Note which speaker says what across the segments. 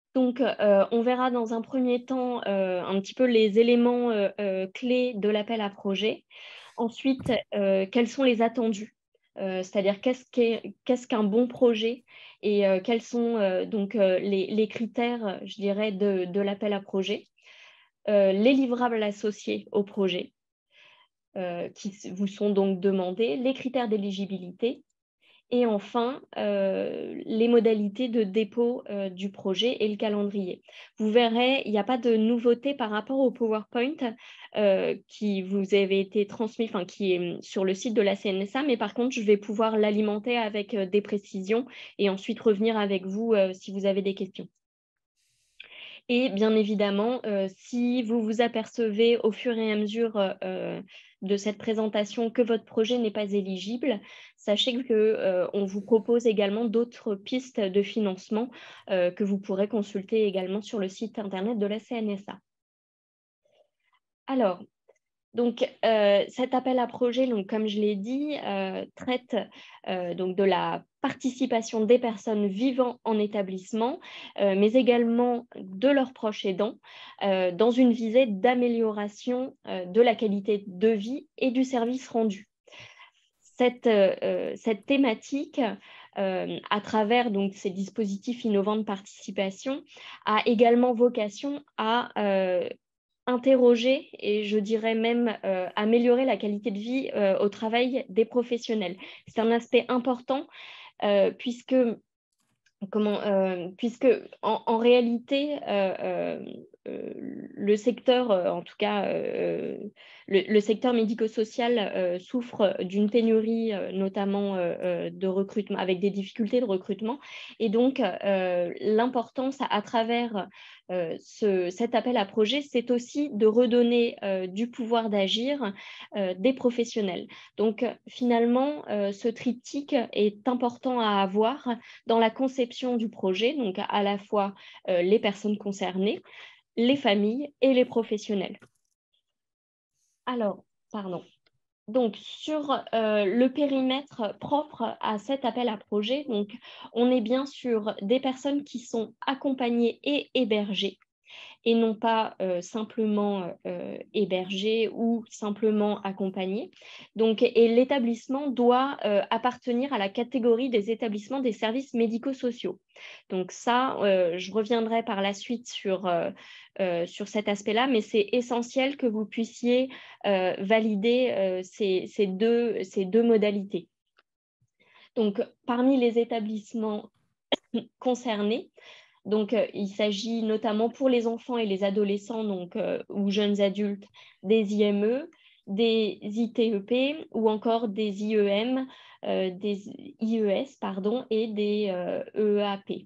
Speaker 1: Donc, on verra dans un premier temps un petit peu les éléments clés de l'appel à projet. Ensuite, quels sont les attendus? C'est-à-dire qu'est-ce qu'un bon projet et quels sont donc les critères, je dirais, de l'appel à projet. Les livrables associés au projet qui vous sont donc demandés, les critères d'éligibilité et enfin, les modalités de dépôt, du projet et le calendrier. Vous verrez, il n'y a pas de nouveauté par rapport au PowerPoint, qui vous avait été transmis, enfin qui est, sur le site de la CNSA, mais par contre, je vais pouvoir l'alimenter avec, des précisions et ensuite revenir avec vous, si vous avez des questions. Et bien évidemment, si vous vous apercevez au fur et à mesure de cette présentation que votre projet n'est pas éligible, sachez qu'on vous propose également d'autres pistes de financement que vous pourrez consulter également sur le site internet de la CNSA. Alors, donc, cet appel à projet, donc, comme je l'ai dit, traite donc de la participation des personnes vivant en établissement, mais également de leurs proches aidants, dans une visée d'amélioration de la qualité de vie et du service rendu. Cette thématique, à travers donc, ces dispositifs innovants de participation, a également vocation à interroger et je dirais même améliorer la qualité de vie au travail des professionnels. C'est un aspect important puisque puisque en réalité, le secteur, en tout cas, le secteur médico-social souffre d'une pénurie, notamment de recrutement, avec des difficultés de recrutement. Et donc, l'importance à travers cet appel à projet, c'est aussi de redonner du pouvoir d'agir des professionnels. Donc, finalement, ce triptyque est important à avoir dans la conception du projet, donc à la fois les personnes concernées, les familles et les professionnels. Alors, pardon. Donc, sur le périmètre propre à cet appel à projet, donc, on est bien sur des personnes qui sont accompagnées et hébergées et non pas simplement hébergé ou simplement accompagné. Donc, et l'établissement doit appartenir à la catégorie des établissements des services médico-sociaux. Donc ça, je reviendrai par la suite sur cet aspect-là, mais c'est essentiel que vous puissiez valider ces deux modalités. Donc, parmi les établissements concernés, donc, il s'agit notamment pour les enfants et les adolescents donc, ou jeunes adultes des IME, des ITEP ou encore des IEM, des IES pardon, et des EAP.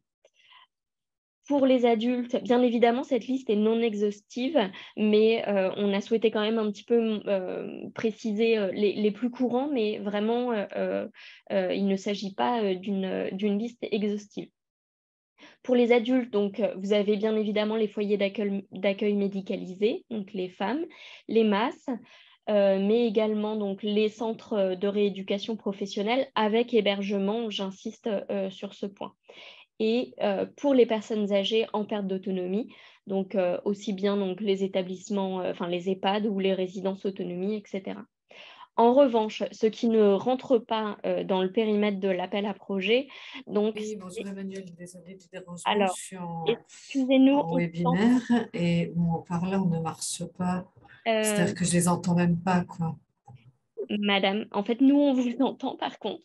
Speaker 1: Pour les adultes, bien évidemment, cette liste est non exhaustive, mais on a souhaité quand même un petit peu préciser les plus courants, mais vraiment, il ne s'agit pas d'une liste exhaustive. Pour les adultes, donc, vous avez bien évidemment les foyers d'accueil médicalisés, donc les femmes, les MAS, mais également donc, les centres de rééducation professionnelle avec hébergement, j'insiste sur ce point. Et pour les personnes âgées en perte d'autonomie, donc aussi bien donc, les établissements, enfin les EHPAD ou les résidences autonomie, etc. En revanche, ce qui ne rentre pas dans le périmètre de l'appel à projet, donc...
Speaker 2: Oui, bonjour Emmanuel, désolée du dérangement, je
Speaker 1: Alors,
Speaker 2: suis
Speaker 1: excusez-nous,
Speaker 2: en webinaire et mon haut-parleur ne marche pas.
Speaker 1: euh,
Speaker 2: C'est-à-dire que je les entends même pas, quoi.
Speaker 1: madame. En fait, nous, on vous entend par contre.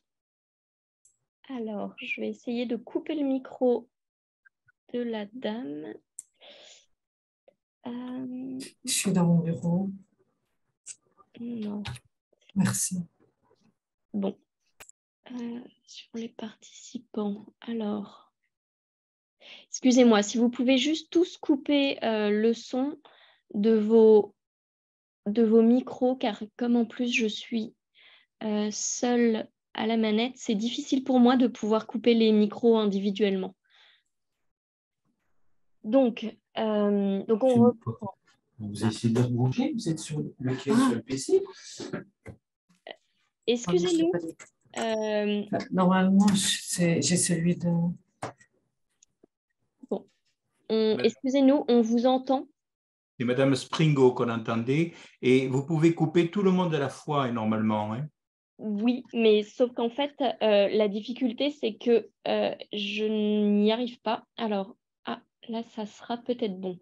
Speaker 1: Alors, je vais essayer de couper le micro de la dame.
Speaker 2: Je suis dans mon bureau.
Speaker 1: Non.
Speaker 2: Merci.
Speaker 1: Bon. Sur les participants. Alors, excusez-moi, si vous pouvez juste tous couper le son de vos micros, car comme en plus je suis seule à la manette, c'est difficile pour moi de pouvoir couper les micros individuellement. Donc on reprend.
Speaker 3: Vous essayez de le brancher, vous êtes sur lequel, sur le PC?
Speaker 1: Excusez-nous.
Speaker 2: Normalement, j'ai celui de...
Speaker 1: Bon. Excusez-nous, on vous entend.
Speaker 3: C'est Madame Springo qu'on entendait, et vous pouvez couper tout le monde à la fois, normalement. Hein.
Speaker 1: Oui, mais sauf qu'en fait, la difficulté, c'est que je n'y arrive pas. Alors, là, ça sera peut-être bon.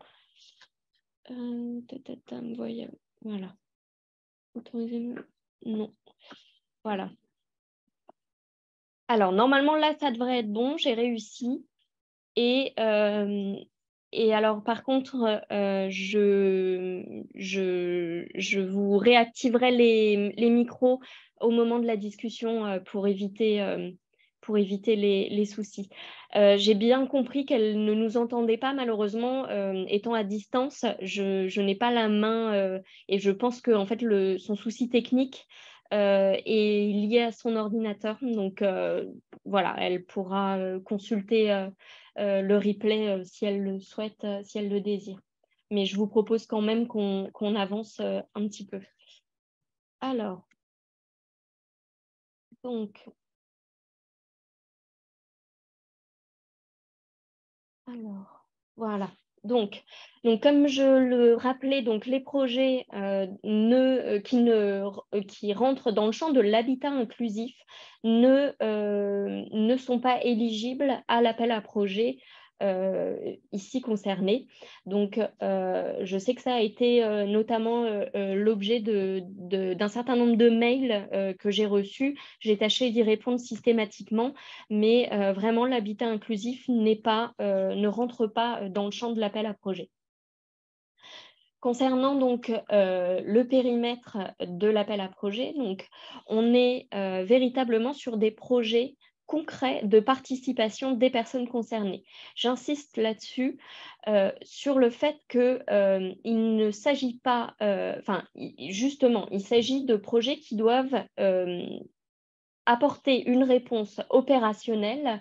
Speaker 1: Voilà. Autorisez-moi. Non. Voilà. Alors, normalement, là, ça devrait être bon. J'ai réussi. Et alors, par contre, je vous réactiverai les micros au moment de la discussion pour éviter les soucis. J'ai bien compris qu'elle ne nous entendait pas, malheureusement, étant à distance. Je n'ai pas la main et je pense que en fait, son souci technique est lié à son ordinateur. Donc, voilà, elle pourra consulter le replay si elle le souhaite, si elle le désire. Mais je vous propose quand même qu'on avance un petit peu. Alors, donc, voilà. Donc, comme je le rappelais, donc les projets qui rentrent dans le champ de l'habitat inclusif ne sont pas éligibles à l'appel à projet ici concerné. Donc, je sais que ça a été notamment l'objet d'un certain nombre de mails que j'ai reçus. J'ai tâché d'y répondre systématiquement, mais vraiment l'habitat inclusif ne rentre pas dans le champ de l'appel à projet. Concernant donc le périmètre de l'appel à projet, donc, on est véritablement sur des projets concrets de participation des personnes concernées. J'insiste là-dessus sur le fait qu'il ne s'agit pas, justement, il s'agit de projets qui doivent apporter une réponse opérationnelle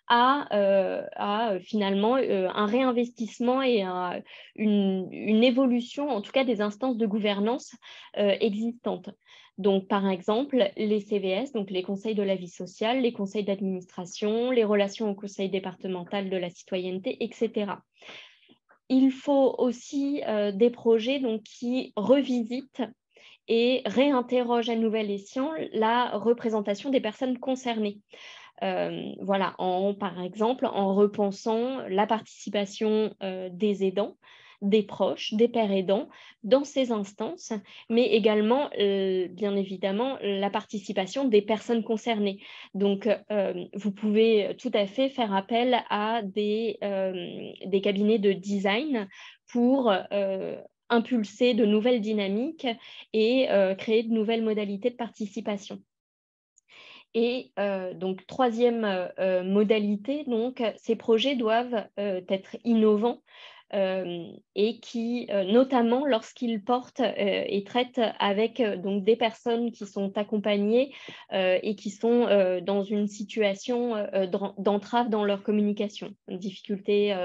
Speaker 1: à finalement un réinvestissement et une évolution, en tout cas des instances de gouvernance existantes. Donc, par exemple, les CVS, donc les conseils de la vie sociale, les conseils d'administration, les relations au conseil départemental de la citoyenneté, etc. Il faut aussi des projets donc, qui revisitent et réinterroge à nouvel escient la représentation des personnes concernées. Voilà, par exemple, en repensant la participation des aidants, des proches, des pères aidants dans ces instances, mais également, bien évidemment, la participation des personnes concernées. Donc, vous pouvez tout à fait faire appel à des cabinets de design pour impulser de nouvelles dynamiques et créer de nouvelles modalités de participation. Et donc, troisième modalité, donc, ces projets doivent être innovants et qui, notamment lorsqu'ils portent et traitent avec donc, des personnes qui sont accompagnées et qui sont dans une situation d'entrave dans leur communication, une difficulté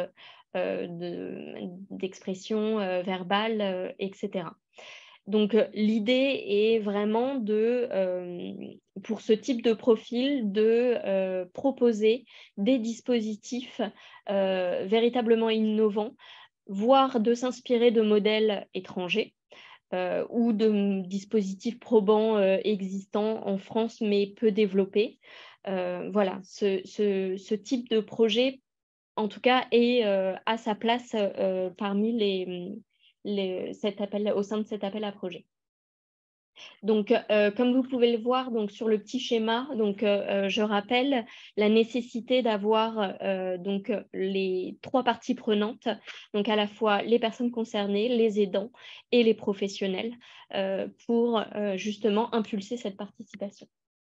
Speaker 1: d'expression verbale, etc. Donc, l'idée est vraiment pour ce type de profil, de proposer des dispositifs véritablement innovants, voire de s'inspirer de modèles étrangers ou de dispositifs probants existants en France, mais peu développés. Voilà, ce type de projet, en tout cas, est à sa place parmi au sein de cet appel à projet. Donc, comme vous pouvez le voir donc, sur le petit schéma, donc, je rappelle la nécessité d'avoir donc, les trois parties prenantes, donc à la fois les personnes concernées, les aidants et les professionnels pour justement impulser cette participation.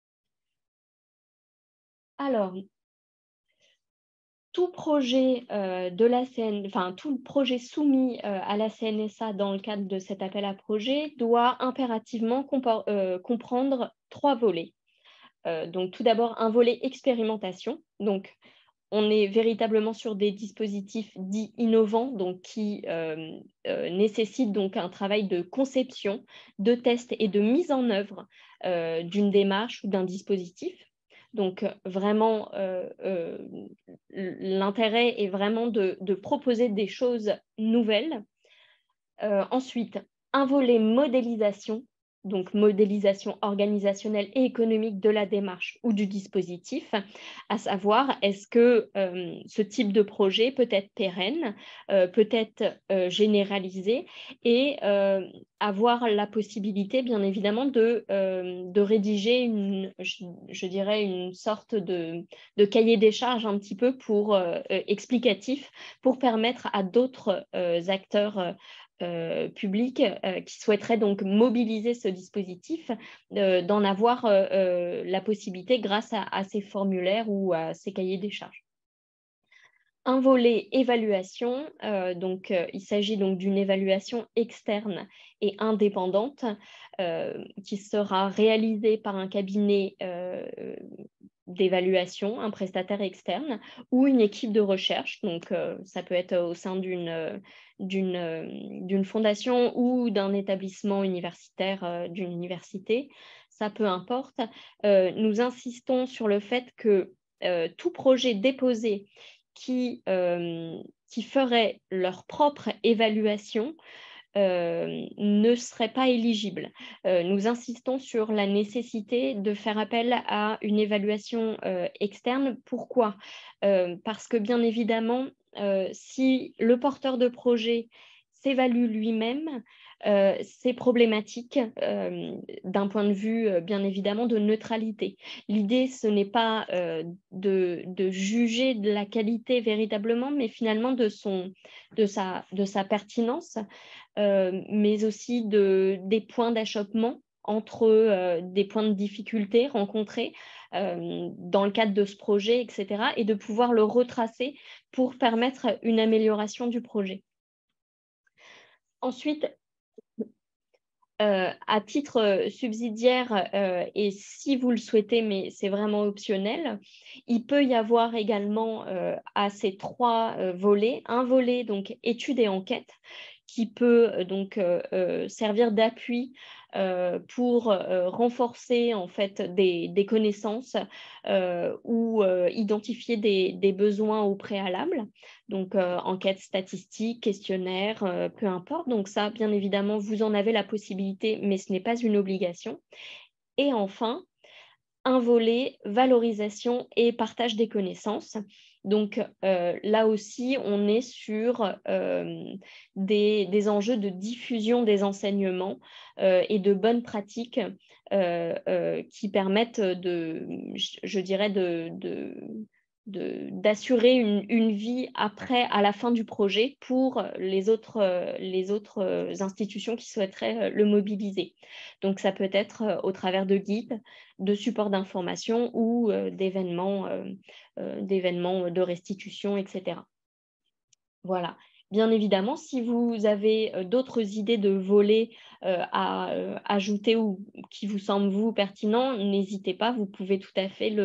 Speaker 1: Alors, tout projet tout projet soumis à la CNSA dans le cadre de cet appel à projet doit impérativement comprendre trois volets. Donc, tout d'abord, un volet expérimentation. Donc, on est véritablement sur des dispositifs dits innovants, donc qui nécessitent donc un travail de conception, de test et de mise en œuvre d'une démarche ou d'un dispositif. Donc, vraiment, l'intérêt est vraiment de proposer des choses nouvelles. Ensuite, un volet modélisation, donc modélisation organisationnelle et économique de la démarche ou du dispositif, à savoir est-ce que ce type de projet peut être pérenne, peut être généralisé et avoir la possibilité, bien évidemment, de rédiger je dirais une sorte de cahier des charges un petit peu pour explicatif pour permettre à d'autres acteurs publics qui souhaiteraient donc mobiliser ce dispositif, d'en avoir la possibilité grâce à ces formulaires ou à ces cahiers des charges. Un volet évaluation, il s'agit donc d'une évaluation externe et indépendante qui sera réalisée par un cabinet d'évaluation, un prestataire externe ou une équipe de recherche. Donc, ça peut être au sein d'une fondation ou d'un établissement universitaire, d'une université, ça peu importe. Nous insistons sur le fait que tout projet déposé qui ferait leur propre évaluation ne seraient pas éligibles. Nous insistons sur la nécessité de faire appel à une évaluation externe. Pourquoi ? Parce que bien évidemment, si le porteur de projet s'évalue lui-même, c'est problématique d'un point de vue, bien évidemment, de neutralité. L'idée, ce n'est pas de juger de la qualité véritablement, mais finalement de sa pertinence, mais aussi des points d'achoppement entre des points de difficulté rencontrés dans le cadre de ce projet, etc., et de pouvoir le retracer pour permettre une amélioration du projet. Ensuite, à titre subsidiaire, et si vous le souhaitez, mais c'est vraiment optionnel, il peut y avoir également à ces trois volets, un volet donc études et enquêtes qui peut donc servir d'appui pour renforcer en fait des connaissances ou identifier des besoins au préalable. Donc, enquête statistique, questionnaire, peu importe. Donc ça, bien évidemment, vous en avez la possibilité, mais ce n'est pas une obligation. Et enfin, un volet valorisation et partage des connaissances. Donc là aussi, on est sur des enjeux de diffusion des enseignements et de bonnes pratiques qui permettent je dirais, d'assurer une vie à la fin du projet pour les autres institutions qui souhaiteraient le mobiliser. Donc, ça peut être au travers de guides, de supports d'information ou d'événements de restitution, etc. Voilà. Bien évidemment, si vous avez d'autres idées de volets à ajouter ou qui vous semblent, vous, pertinents, n'hésitez pas, vous pouvez tout à fait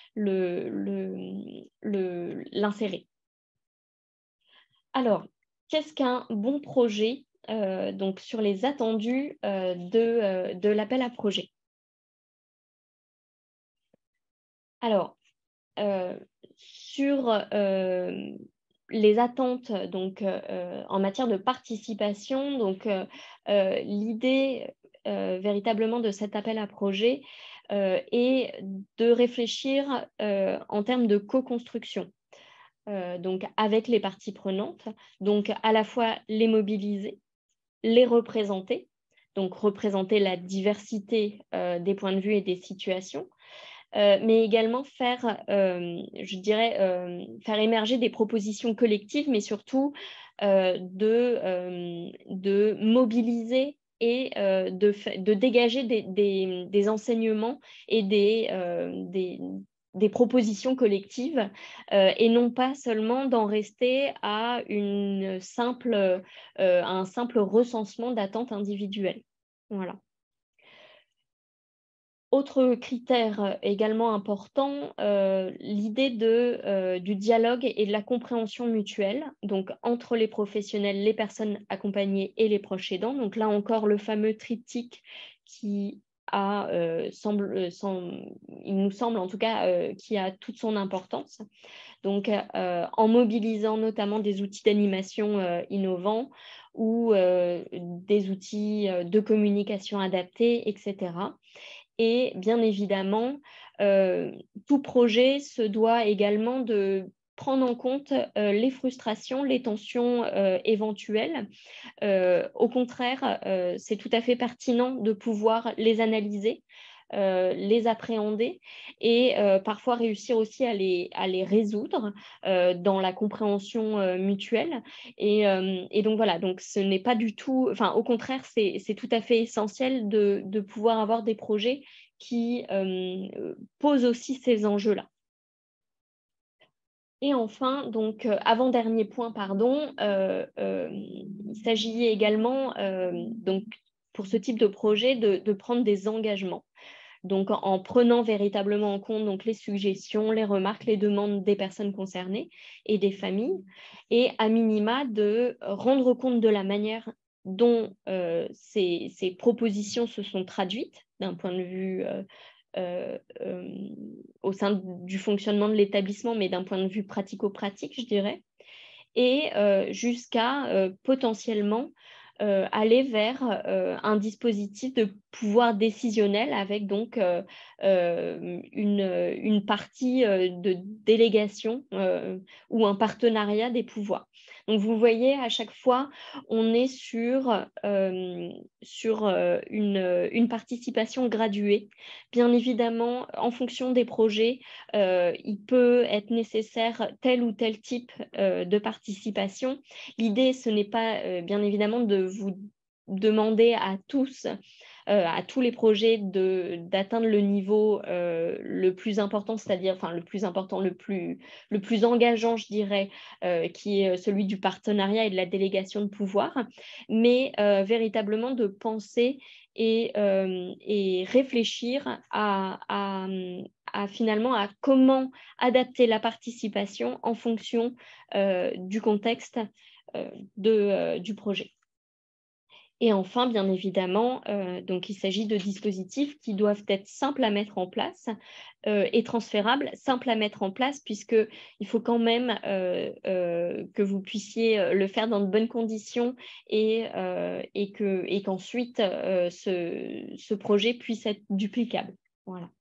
Speaker 1: l'insérer. Alors, qu'est-ce qu'un bon projet donc sur les attendus de l'appel à projet? Alors, sur les attentes donc, en matière de participation, donc l'idée véritablement de cet appel à projet est de réfléchir en termes de co-construction, donc avec les parties prenantes, donc à la fois les mobiliser, les représenter, donc représenter la diversité des points de vue et des situations, mais également faire, je dirais, faire émerger des propositions collectives, mais surtout de mobiliser et de dégager des enseignements et des propositions collectives et non pas seulement d'en rester à un simple recensement d'attentes individuelles. Voilà. Autre critère également important, l'idée du dialogue et de la compréhension mutuelle, donc entre les professionnels, les personnes accompagnées et les proches aidants. Donc là encore, le fameux triptyque qui il nous semble en tout cas qui a toute son importance. Donc, en mobilisant notamment des outils d'animation innovants ou des outils de communication adaptés, etc. Et bien évidemment, tout projet se doit également de prendre en compte les frustrations, les tensions éventuelles. Au contraire, c'est tout à fait pertinent de pouvoir les analyser, les appréhender et parfois réussir aussi à les résoudre dans la compréhension mutuelle. Et donc voilà, donc ce n'est pas du tout, enfin au contraire, c'est tout à fait essentiel de pouvoir avoir des projets qui posent aussi ces enjeux-là. Et enfin, donc avant-dernier point, pardon, il s'agit également, donc, pour ce type de projet, de prendre des engagements. Donc, en prenant véritablement en compte donc, les suggestions, les remarques, les demandes des personnes concernées et des familles, et à minima de rendre compte de la manière dont ces propositions se sont traduites d'un point de vue au sein du fonctionnement de l'établissement, mais d'un point de vue pratico-pratique, je dirais, et jusqu'à potentiellement aller vers un dispositif de pouvoir décisionnel avec donc une partie de délégation ou un partenariat des pouvoirs. Donc vous voyez, à chaque fois, on est sur une participation graduée. Bien évidemment, en fonction des projets, il peut être nécessaire tel ou tel type de participation. L'idée, ce n'est pas bien évidemment de vous demander à tous les projets d'atteindre le niveau le plus important, c'est-à-dire enfin le plus important, le plus engageant, je dirais, qui est celui du partenariat et de la délégation de pouvoir, mais véritablement de penser et réfléchir finalement à comment adapter la participation en fonction du contexte du projet. Et enfin, bien évidemment, donc il s'agit de dispositifs qui doivent être simples à mettre en place et transférables, simples à mettre en place, puisqu'il faut quand même que vous puissiez le faire dans de bonnes conditions et qu'ensuite ce projet puisse être duplicable. Voilà.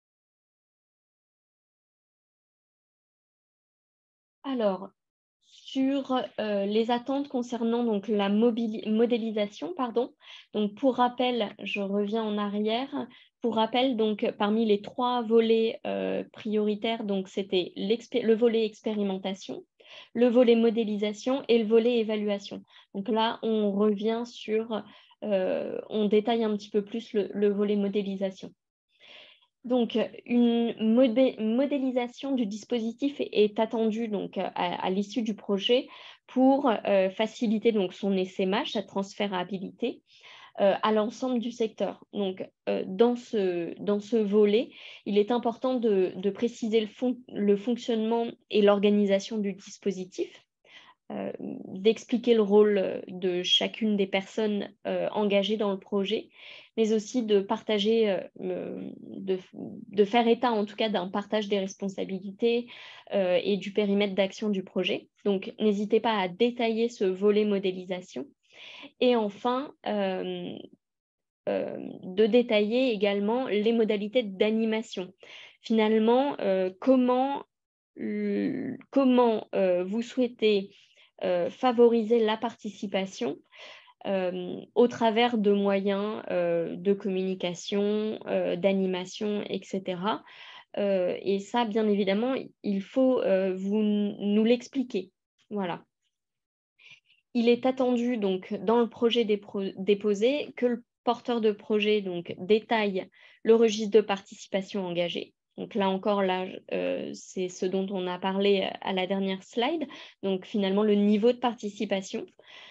Speaker 1: Alors, sur les attentes concernant donc, la modélisation, pardon. Donc, pour rappel, je reviens en arrière. Pour rappel, donc, parmi les 3 volets prioritaires, donc, c'était le volet expérimentation, le volet modélisation et le volet évaluation. Donc là, on revient sur, on détaille un petit peu plus le volet modélisation. Donc, une modélisation du dispositif est attendue donc, à l'issue du projet pour faciliter donc, son essaimage, sa transférabilité à l'ensemble du secteur. Donc, dans ce volet, il est important de préciser le fonctionnement et l'organisation du dispositif, d'expliquer le rôle de chacune des personnes engagées dans le projet, mais aussi de partager, de faire état en tout cas d'un partage des responsabilités et du périmètre d'action du projet. Donc, n'hésitez pas à détailler ce volet modélisation. Et enfin, de détailler également les modalités d'animation. Finalement, comment vous souhaitez favoriser la participation au travers de moyens de communication, d'animation, etc. Et ça, bien évidemment, il faut nous l'expliquer. Voilà. Il est attendu donc dans le projet déposé que le porteur de projet donc détaille le registre de participation engagée. Donc là encore, c'est ce dont on a parlé à la dernière slide. Donc finalement, le niveau de participation,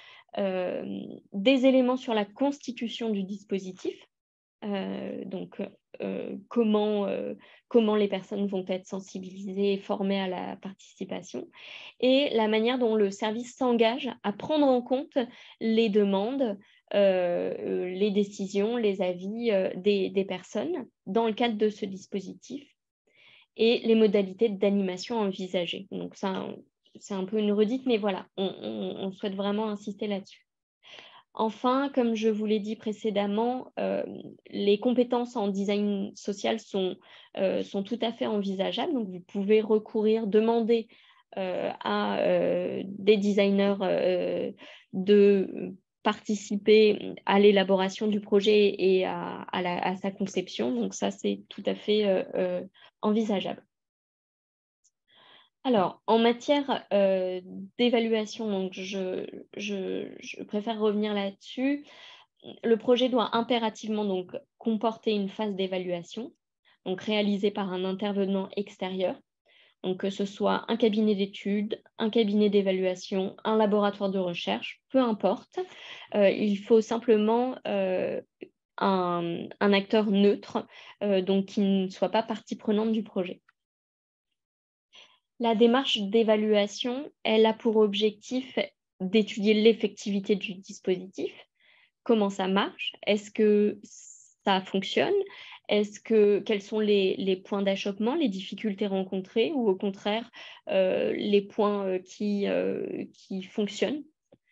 Speaker 1: des éléments sur la constitution du dispositif, donc comment les personnes vont être sensibilisées et formées à la participation, et la manière dont le service s'engage à prendre en compte les demandes les décisions, les avis des personnes dans le cadre de ce dispositif et les modalités d'animation envisagées. Donc ça, c'est un peu une redite, mais voilà, on souhaite vraiment insister là-dessus. Enfin, comme je vous l'ai dit précédemment, les compétences en design social sont tout à fait envisageables. Donc, vous pouvez demander à des designers de participer à l'élaboration du projet et à sa conception. Donc, ça, c'est tout à fait envisageable. Alors, en matière d'évaluation, donc je préfère revenir là-dessus. Le projet doit impérativement donc comporter une phase d'évaluation, donc réalisée par un intervenant extérieur, donc que ce soit un cabinet d'études, un cabinet d'évaluation, un laboratoire de recherche, peu importe. Il faut simplement un acteur neutre, donc qui ne soit pas partie prenante du projet. La démarche d'évaluation, elle a pour objectif d'étudier l'effectivité du dispositif, comment ça marche, est-ce que ça fonctionne, quels sont les points d'achoppement, les difficultés rencontrées ou au contraire les points qui fonctionnent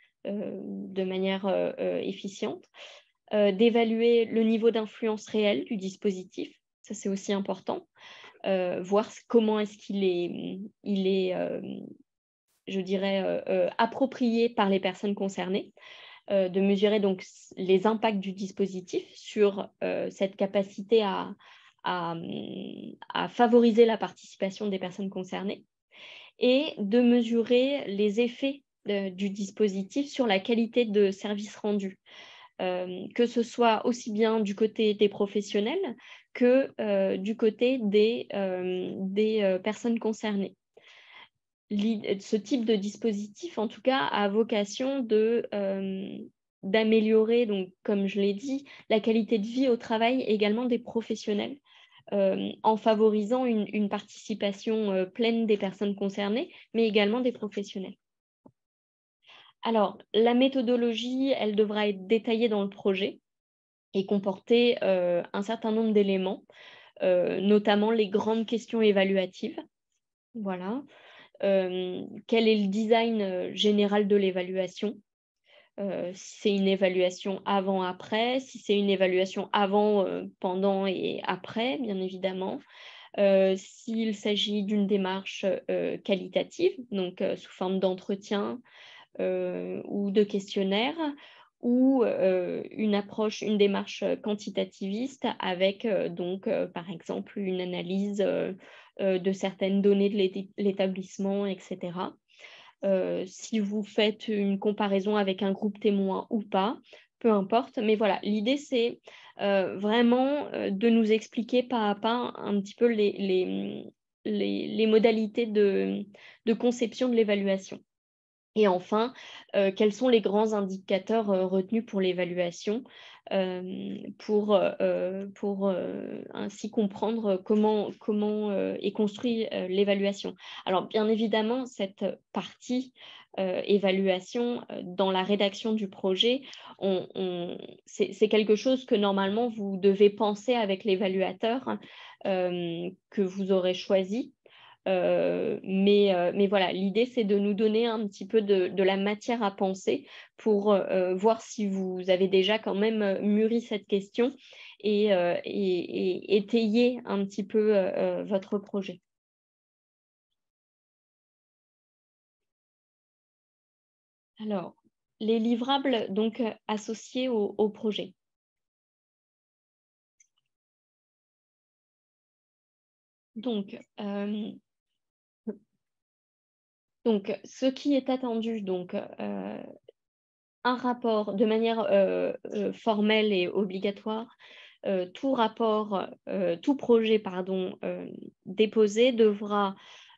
Speaker 1: de manière efficiente, d'évaluer le niveau d'influence réel du dispositif, ça c'est aussi important. Voir comment est-ce qu'il est, je dirais, approprié par les personnes concernées, de mesurer donc les impacts du dispositif sur cette capacité à favoriser la participation des personnes concernées et de mesurer les effets du dispositif sur la qualité de service rendu. Que ce soit aussi bien du côté des professionnels que du côté des personnes concernées. Ce type de dispositif, en tout cas, a vocation d'améliorer, donc, comme je l'ai dit, la qualité de vie au travail également des professionnels, en favorisant une participation pleine des personnes concernées, mais également des professionnels. Alors, la méthodologie, elle devra être détaillée dans le projet et comporter un certain nombre d'éléments, notamment les grandes questions évaluatives. Voilà. Quel est le design général de l'évaluation? Si c'est une évaluation avant-après, si c'est une évaluation avant, pendant et après, bien évidemment. S'il s'agit d'une démarche qualitative, donc sous forme d'entretien, ou de questionnaire, ou une démarche quantitativiste avec par exemple une analyse de certaines données de l'établissement, etc. Si vous faites une comparaison avec un groupe témoin ou pas, peu importe, mais voilà, l'idée c'est vraiment de nous expliquer pas à pas un petit peu les modalités de conception de l'évaluation. Et enfin, quels sont les grands indicateurs retenus pour l'évaluation pour ainsi comprendre comment est construite l'évaluation. Alors, bien évidemment, cette partie évaluation dans la rédaction du projet, c'est quelque chose que normalement vous devez penser avec l'évaluateur que vous aurez choisi. Mais voilà, l'idée, c'est de nous donner un petit peu de la matière à penser pour voir si vous avez déjà quand même mûri cette question et étayer un petit peu votre projet. Alors, les livrables donc associés au projet. Donc, ce qui est attendu, donc, un rapport de manière formelle et obligatoire, tout projet déposé devra,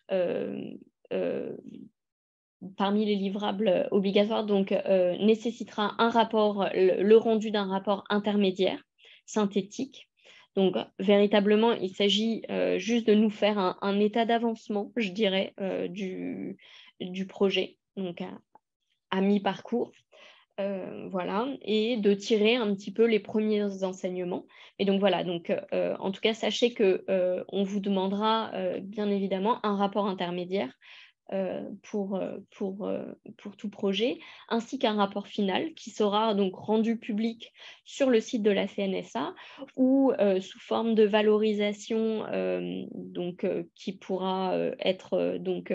Speaker 1: parmi les livrables obligatoires, donc nécessitera un rapport, le rendu d'un rapport intermédiaire, synthétique. Donc, véritablement, il s'agit juste de nous faire un état d'avancement, je dirais, du projet, donc à mi-parcours. Voilà, et de tirer un petit peu les premiers enseignements. Et donc voilà, donc, en tout cas, sachez qu'on vous demandera bien évidemment un rapport intermédiaire pour tout projet, ainsi qu'un rapport final qui sera donc rendu public sur le site de la CNSA ou sous forme de valorisation qui pourra être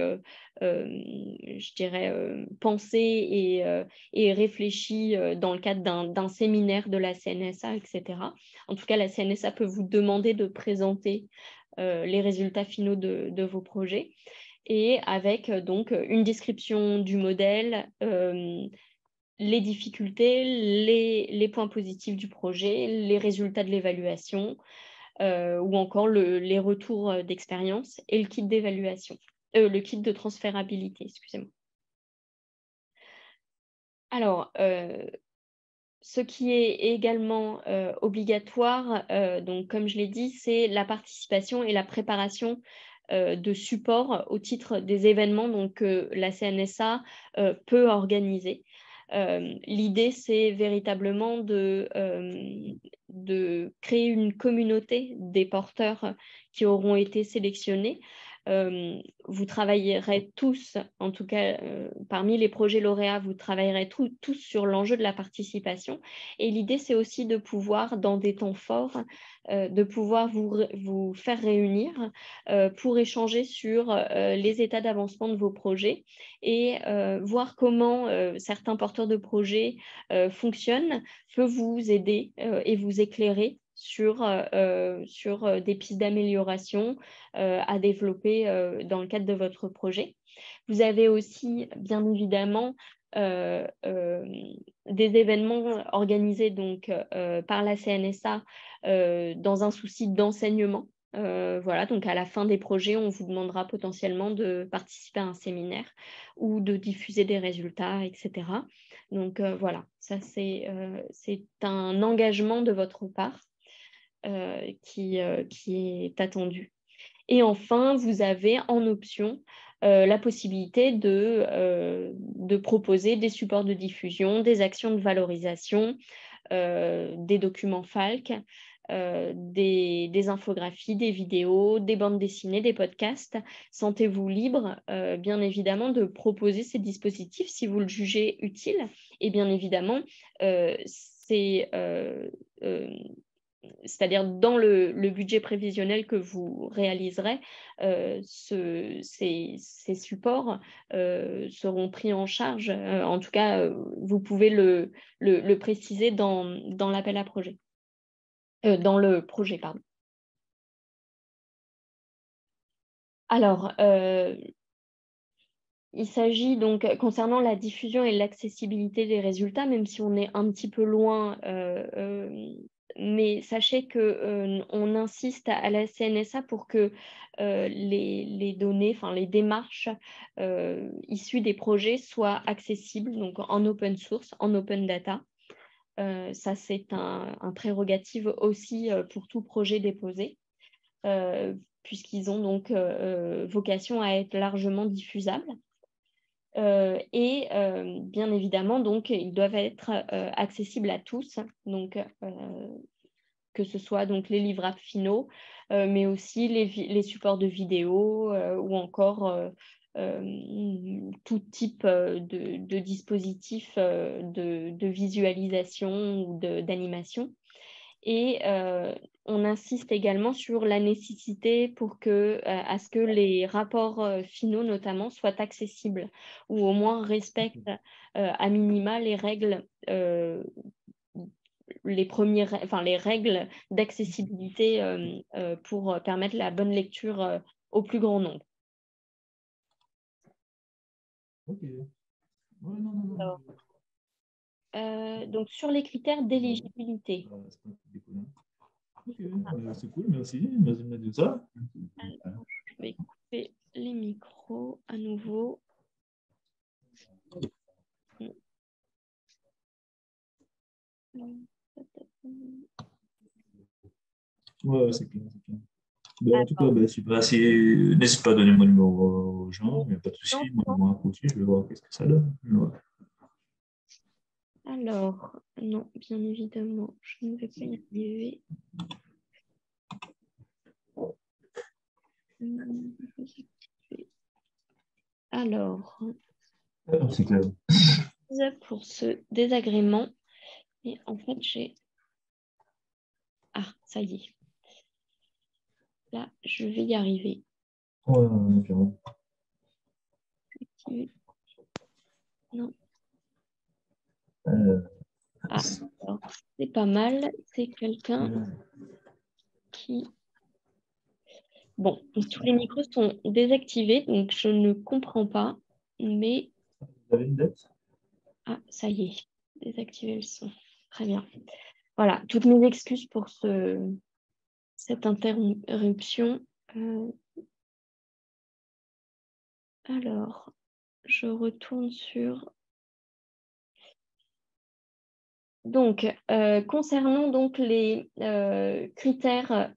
Speaker 1: je dirais, pensé et réfléchi dans le cadre d'un séminaire de la CNSA, etc. En tout cas, la CNSA peut vous demander de présenter les résultats finaux de vos projets, et avec donc une description du modèle, les difficultés, les points positifs du projet, les résultats de l'évaluation, ou encore les retours d'expérience et le kit d'évaluation, le kit de transférabilité, excusez-moi. Alors, ce qui est également obligatoire, donc comme je l'ai dit, c'est la participation et la préparation de support au titre des événements que la CNSA peut organiser. L'idée, c'est véritablement de créer une communauté des porteurs qui auront été sélectionnés. Vous travaillerez tous, en tout cas parmi les projets lauréats, vous travaillerez tous sur l'enjeu de la participation. Et l'idée, c'est aussi de pouvoir, dans des temps forts, de pouvoir vous faire réunir pour échanger sur les états d'avancement de vos projets et voir comment certains porteurs de projets fonctionnent, peut vous aider et vous éclairer sur des pistes d'amélioration à développer dans le cadre de votre projet. Vous avez aussi, bien évidemment, des événements organisés par la CNSA dans un souci d'enseignement. Voilà, donc à la fin des projets, on vous demandera potentiellement de participer à un séminaire ou de diffuser des résultats, etc. Donc voilà, ça c'est un engagement de votre part qui est attendu. Et enfin, vous avez en option la possibilité de proposer des supports de diffusion, des actions de valorisation, des documents FALC, des infographies, des vidéos, des bandes dessinées, des podcasts. Sentez-vous libre, bien évidemment, de proposer ces dispositifs si vous le jugez utile. Et bien évidemment, c'est-à-dire dans le budget prévisionnel que vous réaliserez, ces supports seront pris en charge. En tout cas, vous pouvez le préciser dans l'appel à projet. Dans le projet, pardon. Alors, il s'agit donc, concernant la diffusion et l'accessibilité des résultats, même si on est un petit peu loin, mais sachez qu'on insiste à la CNSA pour que les données, enfin les démarches issues des projets soient accessibles, donc en open source, en open data. Ça, c'est un prérogative aussi pour tout projet déposé, puisqu'ils ont donc vocation à être largement diffusables. Et bien évidemment, donc, ils doivent être accessibles à tous, donc, que ce soit donc, les livrables finaux, mais aussi les supports de vidéo ou encore tout type de dispositif de visualisation ou d'animation. Et on insiste également sur la nécessité à ce que les rapports finaux, notamment, soient accessibles ou au moins respectent à minima les règles, les règles d'accessibilité pour permettre la bonne lecture au plus grand nombre.
Speaker 4: Ok. Ouais, non.
Speaker 1: Alors, donc, sur les critères d'éligibilité.
Speaker 4: C'est pas déconnant. Ok, c'est cool, merci de ça.
Speaker 1: Alors, je vais couper les micros à nouveau.
Speaker 4: Ouais, c'est clair. Ben, en tout cas, ben, super. N'hésite pas à donner mon numéro aux gens, il n'y a pas de souci. Moi, je vais voir qu'est-ce que ça donne. Ouais.
Speaker 1: Alors, non, bien évidemment, je ne vais pas y arriver. Alors,
Speaker 4: C'est clair.
Speaker 1: pour ce désagrément, et en fait, j'ai... Ah, ça y est. Là, je vais y arriver.
Speaker 4: Ouais, clairement.
Speaker 1: Non.
Speaker 4: Euh,
Speaker 1: Ah, alors, c'est pas mal. C'est quelqu'un qui... Bon, tous les micros sont désactivés, donc je ne comprends pas, mais...
Speaker 4: Vous avez une dette?
Speaker 1: Ah, ça y est, désactiver le son. Très bien. Voilà, toutes mes excuses pour cette interruption. Alors, je retourne sur... Donc, concernant donc les critères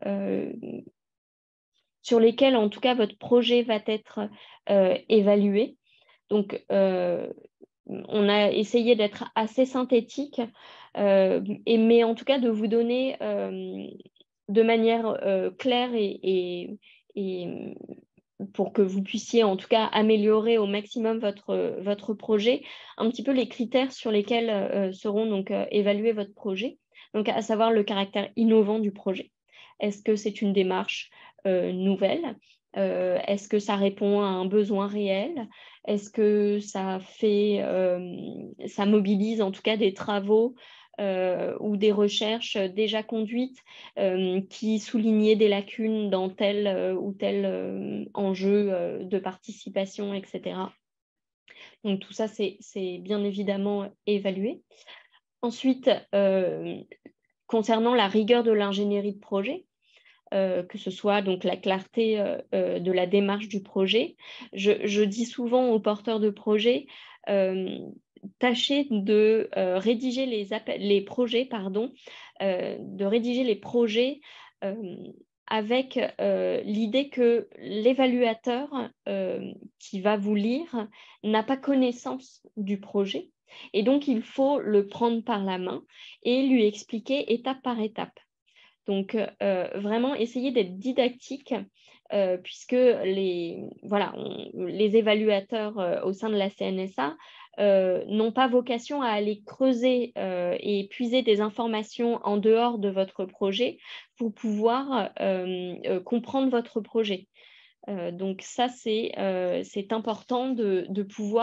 Speaker 1: sur lesquels, en tout cas, votre projet va être évalué. Donc, on a essayé d'être assez synthétique, mais en tout cas de vous donner de manière claire et pour que vous puissiez en tout cas améliorer au maximum votre projet, un petit peu les critères sur lesquels seront donc évalués votre projet, donc à savoir le caractère innovant du projet. Est-ce que c'est une démarche nouvelle? Est-ce que ça répond à un besoin réel? Est-ce que ça mobilise en tout cas des travaux ou des recherches déjà conduites qui soulignaient des lacunes dans tel ou tel enjeu de participation, etc. Donc tout ça, c'est bien évidemment évalué. Ensuite, concernant la rigueur de l'ingénierie de projet, que ce soit donc la clarté de la démarche du projet. Je dis souvent aux porteurs de projets, tâchez de rédiger les projets, de rédiger les projets avec l'idée que l'évaluateur qui va vous lire n'a pas connaissance du projet. Et donc, il faut le prendre par la main et lui expliquer étape par étape. Donc, vraiment, essayer d'être didactique, puisque les évaluateurs au sein de la CNSA n'ont pas vocation à aller creuser et puiser des informations en dehors de votre projet pour pouvoir comprendre votre projet. Donc, ça, c'est important de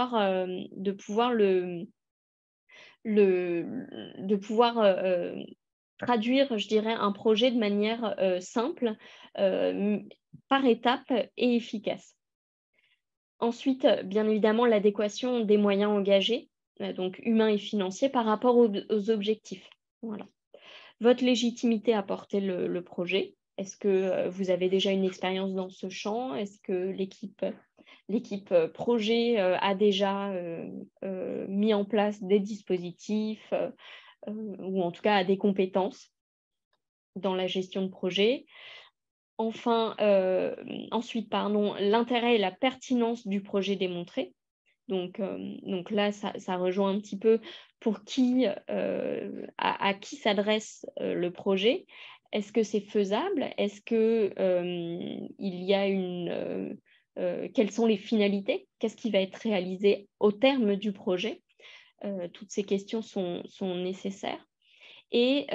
Speaker 1: pouvoir traduire, je dirais, un projet de manière simple, par étapes et efficace. Ensuite, bien évidemment, l'adéquation des moyens engagés, donc humains et financiers, par rapport aux objectifs. Voilà. Votre légitimité à porter le projet. Est-ce que vous avez déjà une expérience dans ce champ? Est-ce que l'équipe projet a déjà mis en place des dispositifs ou en tout cas a des compétences dans la gestion de projet? Ensuite, l'intérêt et la pertinence du projet démontré. Donc là, ça rejoint un petit peu pour qui, à qui s'adresse le projet. Est-ce que c'est faisable? Est-ce que il y a quelles sont les finalités? Qu'est-ce qui va être réalisé au terme du projet? Toutes ces questions sont nécessaires. Et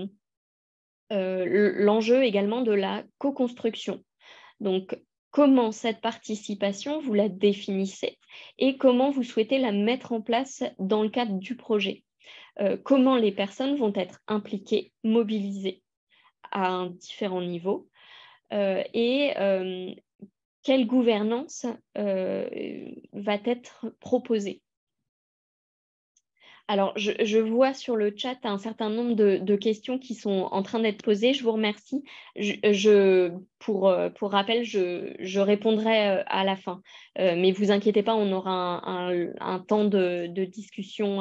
Speaker 1: l'enjeu également de la co-construction. Donc, comment cette participation, vous la définissez et comment vous souhaitez la mettre en place dans le cadre du projet. Comment les personnes vont être impliquées, mobilisées à un différent niveau et quelle gouvernance va être proposée. Alors, je vois sur le chat un certain nombre de questions qui sont en train d'être posées. Je vous remercie. Pour rappel, je répondrai à la fin. Mais vous inquiétez pas, on aura un temps de discussion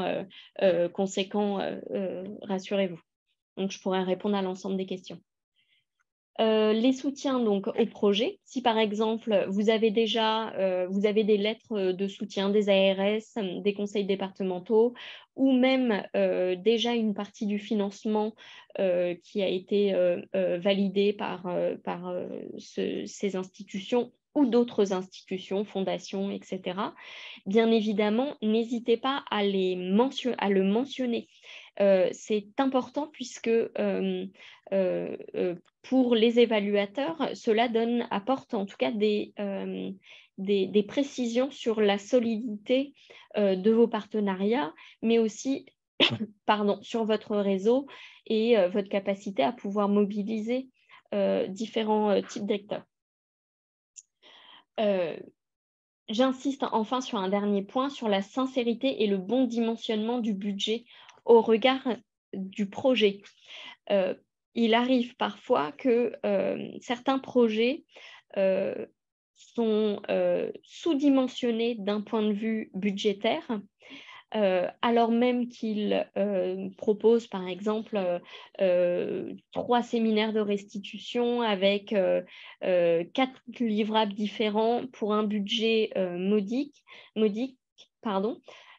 Speaker 1: conséquent, rassurez-vous. Donc, je pourrai répondre à l'ensemble des questions. Les soutiens donc au projet. Si par exemple vous avez déjà des lettres de soutien des ARS, des conseils départementaux, ou même déjà une partie du financement qui a été validée par ces institutions ou d'autres institutions, fondations, etc. Bien évidemment, n'hésitez pas à le mentionner. C'est important puisque pour les évaluateurs, cela apporte en tout cas des précisions sur la solidité de vos partenariats, mais aussi sur votre réseau et votre capacité à pouvoir mobiliser différents types d'acteurs. J'insiste enfin sur un dernier point, sur la sincérité et le bon dimensionnement du budget au regard du projet. Il arrive parfois que certains projets sont sous-dimensionnés d'un point de vue budgétaire, alors même qu'ils proposent par exemple 3 séminaires de restitution avec 4 livrables différents pour un budget modique, pardon.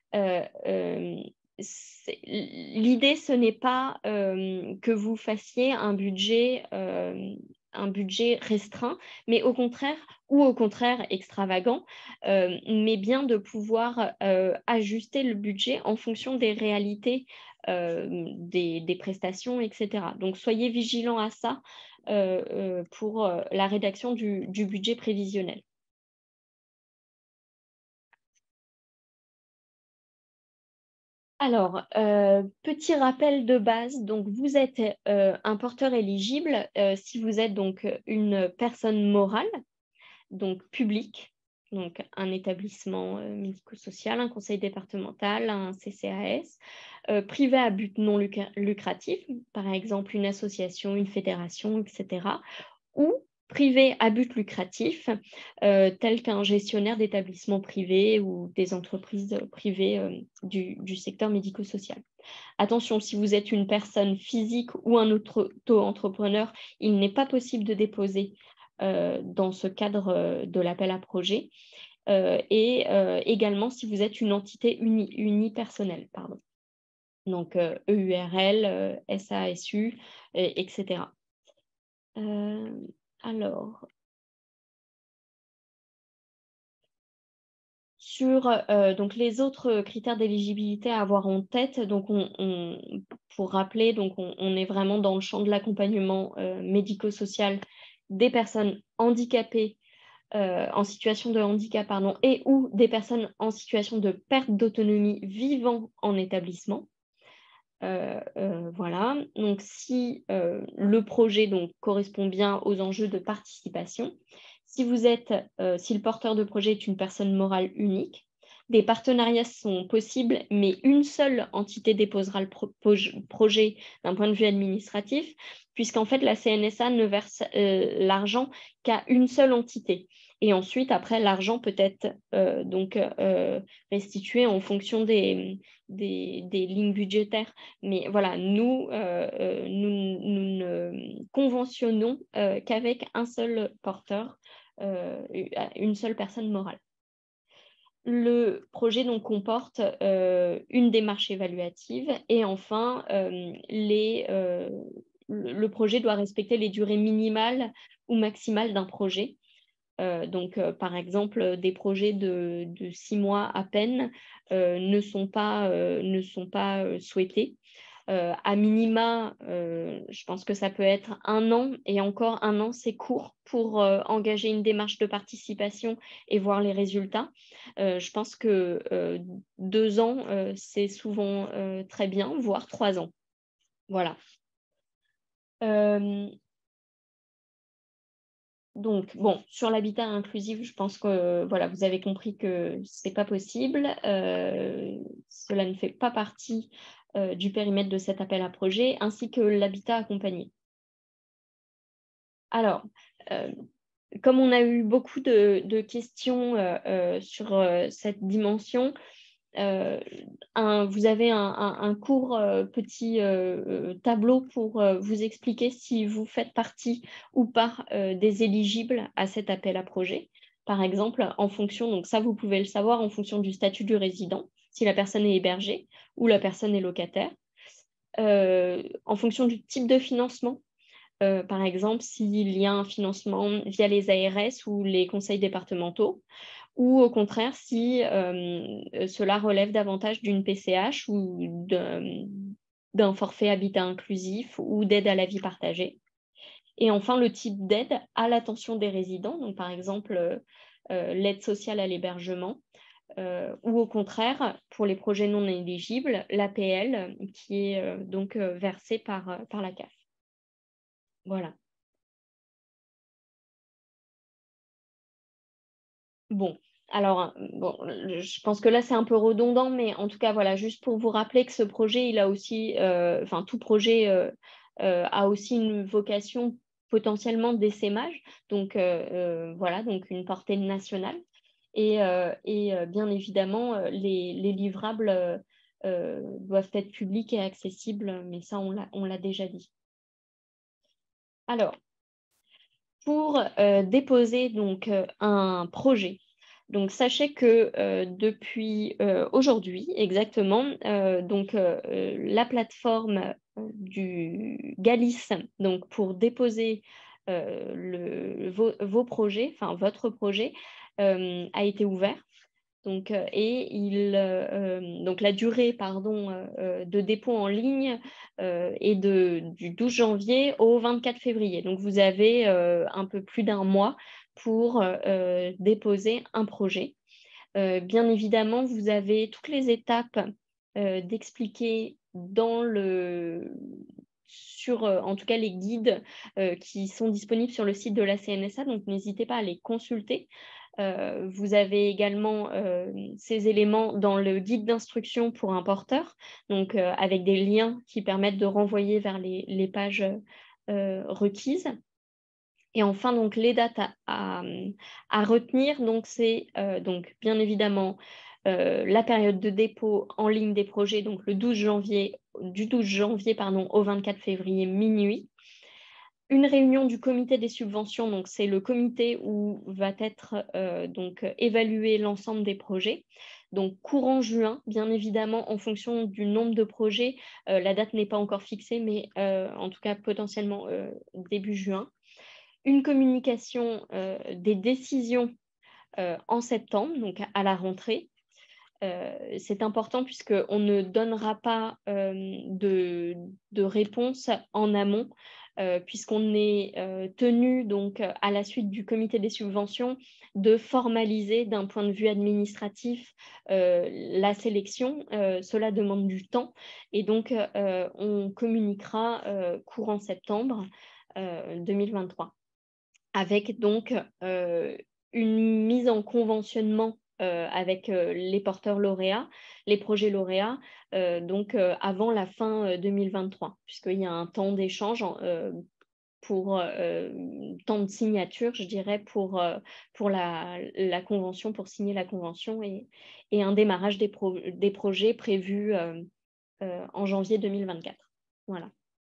Speaker 1: L'idée, ce n'est pas que vous fassiez un budget restreint, mais au contraire extravagant, mais bien de pouvoir ajuster le budget en fonction des réalités des prestations, etc. Donc, soyez vigilants à ça pour la rédaction du budget prévisionnel. Alors, petit rappel de base, donc vous êtes un porteur éligible si vous êtes donc une personne morale, donc publique, donc un établissement médico-social, un conseil départemental, un CCAS, privé à but non lucratif, par exemple une association, une fédération, etc., ou privé à but lucratif, tel qu'un gestionnaire d'établissements privés ou des entreprises privées du secteur médico-social. Attention, si vous êtes une personne physique ou un auto-entrepreneur, il n'est pas possible de déposer dans ce cadre de l'appel à projet. Et également, si vous êtes une entité unipersonnelle, pardon. Donc EURL, SASU, etc. Alors, sur donc les autres critères d'éligibilité à avoir en tête, donc pour rappeler, donc on est vraiment dans le champ de l'accompagnement médico-social des personnes handicapées en situation de handicap, et ou des personnes en situation de perte d'autonomie vivant en établissement. Voilà, donc si le projet donc, correspond bien aux enjeux de participation, si le porteur de projet est une personne morale unique, des partenariats sont possibles, mais une seule entité déposera le projet d'un point de vue administratif, puisqu'en fait la CNSA ne verse l'argent qu'à une seule entité. Et ensuite, après, l'argent peut être restitué en fonction des lignes budgétaires. Mais voilà, nous ne conventionnons qu'avec un seul porteur, une seule personne morale. Le projet donc comporte une démarche évaluative et enfin, le projet doit respecter les durées minimales ou maximales d'un projet. Par exemple, des projets de 6 mois à peine ne sont pas souhaités. À minima, je pense que ça peut être 1 an, et encore 1 an, c'est court pour engager une démarche de participation et voir les résultats. Je pense que 2 ans, c'est souvent très bien, voire 3 ans. Voilà. Donc, bon, sur l'habitat inclusif, je pense que voilà, vous avez compris que ce n'est pas possible. Cela ne fait pas partie du périmètre de cet appel à projet, ainsi que l'habitat accompagné. Alors, comme on a eu beaucoup de questions sur cette dimension, vous avez un court petit tableau pour vous expliquer si vous faites partie ou pas des éligibles à cet appel à projet. Par exemple, en fonction, donc ça vous pouvez le savoir, en fonction du statut du résident, si la personne est hébergée ou la personne est locataire, en fonction du type de financement. Par exemple, s'il y a un financement via les ARS ou les conseils départementaux, ou au contraire, si cela relève davantage d'une PCH ou d'un forfait habitat inclusif ou d'aide à la vie partagée. Et enfin, le type d'aide à l'attention des résidents, donc par exemple l'aide sociale à l'hébergement, ou au contraire, pour les projets non éligibles, l'APL qui est donc versée par la CAF. Voilà. Bon, alors, je pense que là, c'est un peu redondant, mais en tout cas, voilà, juste pour vous rappeler que ce projet, il a aussi, tout projet a aussi une vocation potentiellement d'essaimage, donc voilà, donc une portée nationale. Et bien évidemment, les livrables doivent être publics et accessibles, mais ça, on l'a déjà dit. Alors, pour déposer donc un projet, donc sachez que depuis aujourd'hui exactement, la plateforme du Galis, donc pour déposer vos projets, enfin votre projet, a été ouvert. Donc, donc la durée de dépôt en ligne est du 12 janvier au 24 février. Donc, vous avez un peu plus d'un mois pour déposer un projet. Bien évidemment, vous avez toutes les étapes d'expliquer en tout cas les guides qui sont disponibles sur le site de la CNSA, donc n'hésitez pas à les consulter. Vous avez également ces éléments dans le guide d'instruction pour un porteur, donc avec des liens qui permettent de renvoyer vers les pages requises. Et enfin, donc, les dates à retenir, donc, c'est donc, bien évidemment la période de dépôt en ligne des projets, donc du 12 janvier au 24 février minuit. Une réunion du comité des subventions, donc c'est le comité où va être évalué l'ensemble des projets. Donc courant juin, bien évidemment, en fonction du nombre de projets, la date n'est pas encore fixée, mais en tout cas potentiellement début juin. Une communication des décisions en septembre, donc à la rentrée. C'est important puisqu'on ne donnera pas de réponse en amont, puisqu'on est tenu donc à la suite du comité des subventions de formaliser d'un point de vue administratif la sélection. Cela demande du temps et donc on communiquera courant septembre 2023 avec donc une mise en conventionnement avec les porteurs lauréats, les projets lauréats, avant la fin 2023, puisqu'il y a un temps d'échange pour temps de signature, je dirais, pour la convention, pour signer la convention et un démarrage des projets prévus en janvier 2024. Voilà.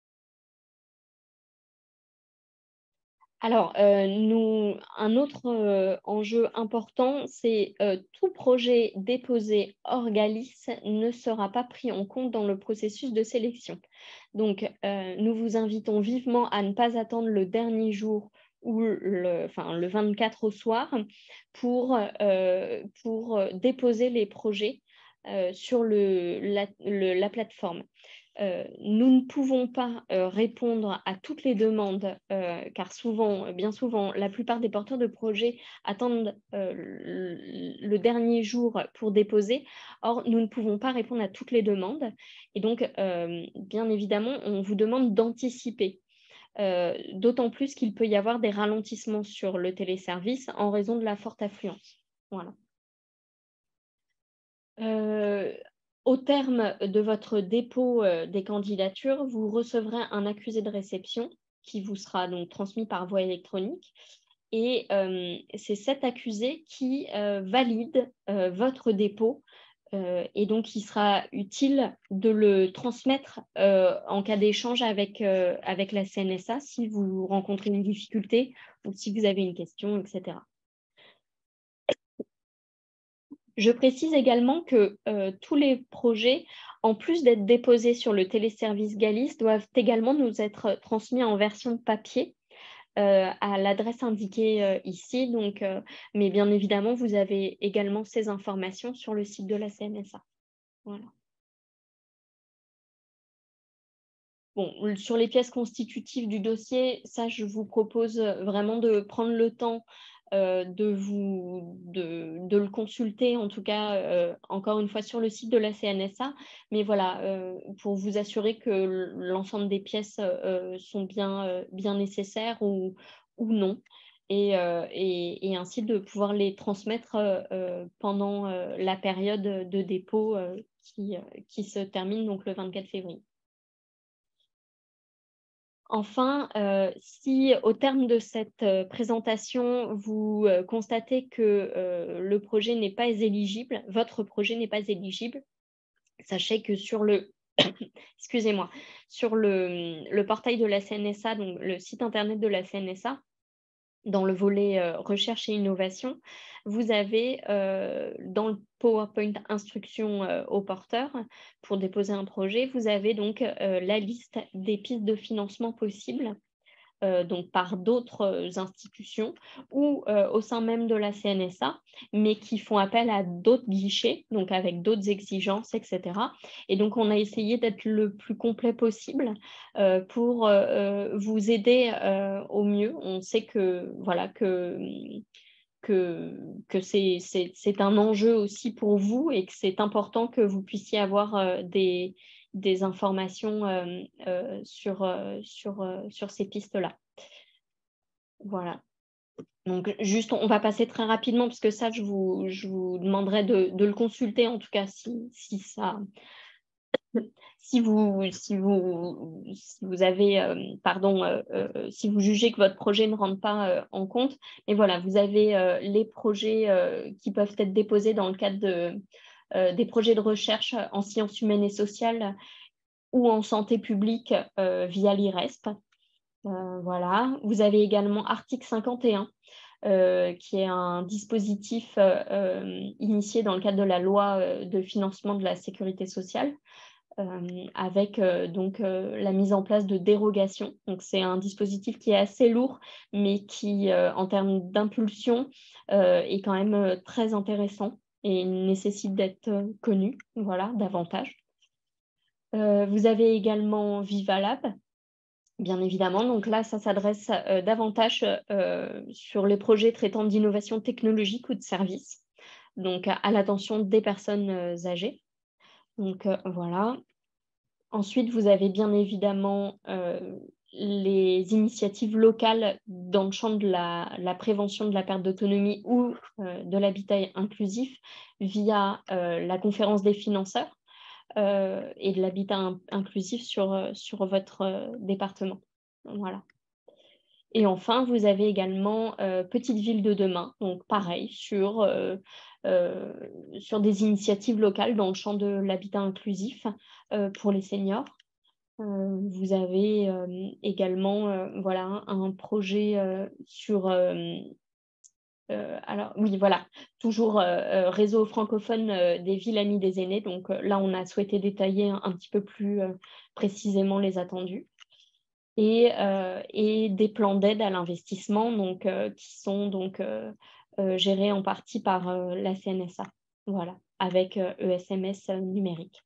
Speaker 1: Alors, un autre enjeu important, c'est tout projet déposé hors Galis ne sera pas pris en compte dans le processus de sélection. Donc, nous vous invitons vivement à ne pas attendre le dernier jour ou le 24 au soir pour déposer les projets sur la plateforme. Nous ne pouvons pas répondre à toutes les demandes car bien souvent, la plupart des porteurs de projets attendent le dernier jour pour déposer. Or, nous ne pouvons pas répondre à toutes les demandes. Et donc, bien évidemment, on vous demande d'anticiper. D'autant plus qu'il peut y avoir des ralentissements sur le téléservice en raison de la forte affluence. Voilà. Au terme de votre dépôt des candidatures, vous recevrez un accusé de réception qui vous sera donc transmis par voie électronique. Et c'est cet accusé qui valide votre dépôt Et donc, il sera utile de le transmettre en cas d'échange avec la CNSA si vous rencontrez une difficulté ou si vous avez une question, etc. Je précise également que tous les projets, en plus d'être déposés sur le téléservice Galis, doivent également nous être transmis en version papier à l'adresse indiquée ici. Donc, mais bien évidemment, vous avez également ces informations sur le site de la CNSA. Voilà. Bon, sur les pièces constitutives du dossier, ça, je vous propose vraiment de prendre le temps de le consulter, en tout cas, encore une fois, sur le site de la CNSA. Mais voilà, pour vous assurer que l'ensemble des pièces sont bien nécessaires ou non. Et ainsi de pouvoir les transmettre pendant la période de dépôt qui se termine donc le 24 février. Enfin, si au terme de cette présentation, vous constatez que le projet n'est pas éligible, votre projet n'est pas éligible, sachez que sur le excusez-moi, sur le portail de la CNSA, donc le site internet de la CNSA, dans le volet recherche et innovation, vous avez dans le PowerPoint instruction au porteur pour déposer un projet, vous avez donc la liste des pistes de financement possibles, donc par d'autres institutions ou au sein même de la CNSA, mais qui font appel à d'autres guichets, donc avec d'autres exigences, etc. Et donc, on a essayé d'être le plus complet possible pour vous aider au mieux. On sait que, voilà, que c'est un enjeu aussi pour vous et que c'est important que vous puissiez avoir des informations sur ces pistes-là. Voilà. Donc, juste, on va passer très rapidement parce que ça, je vous demanderai de le consulter, en tout cas, si ça... Si vous avez, si vous jugez que votre projet ne rentre pas en compte, mais voilà, vous avez les projets qui peuvent être déposés dans le cadre des projets de recherche en sciences humaines et sociales ou en santé publique via l'IRESP. Voilà. Vous avez également article 51, qui est un dispositif initié dans le cadre de la loi de financement de la sécurité sociale, avec donc la mise en place de dérogations. Donc, c'est un dispositif qui est assez lourd, mais qui, en termes d'impulsion, est quand même très intéressant et nécessite d'être connu, voilà, davantage. Vous avez également VivaLab, bien évidemment. Donc là, ça s'adresse davantage sur les projets traitant d'innovation technologique ou de services, donc à l'attention des personnes âgées. Donc voilà. Ensuite, vous avez bien évidemment les initiatives locales dans le champ de la prévention de la perte d'autonomie ou de l'habitat inclusif via la conférence des financeurs et de l'habitat inclusif sur votre département. Voilà. Et enfin, vous avez également Petite Ville de demain, donc pareil, sur des initiatives locales dans le champ de l'habitat inclusif pour les seniors. Vous avez également voilà, un projet sur... alors oui, voilà, toujours réseau francophone des villes amies des aînés. Donc là, on a souhaité détailler un petit peu plus précisément les attendus. Et des plans d'aide à l'investissement donc, qui sont donc, gérés en partie par la CNSA, voilà, avec ESMS numérique.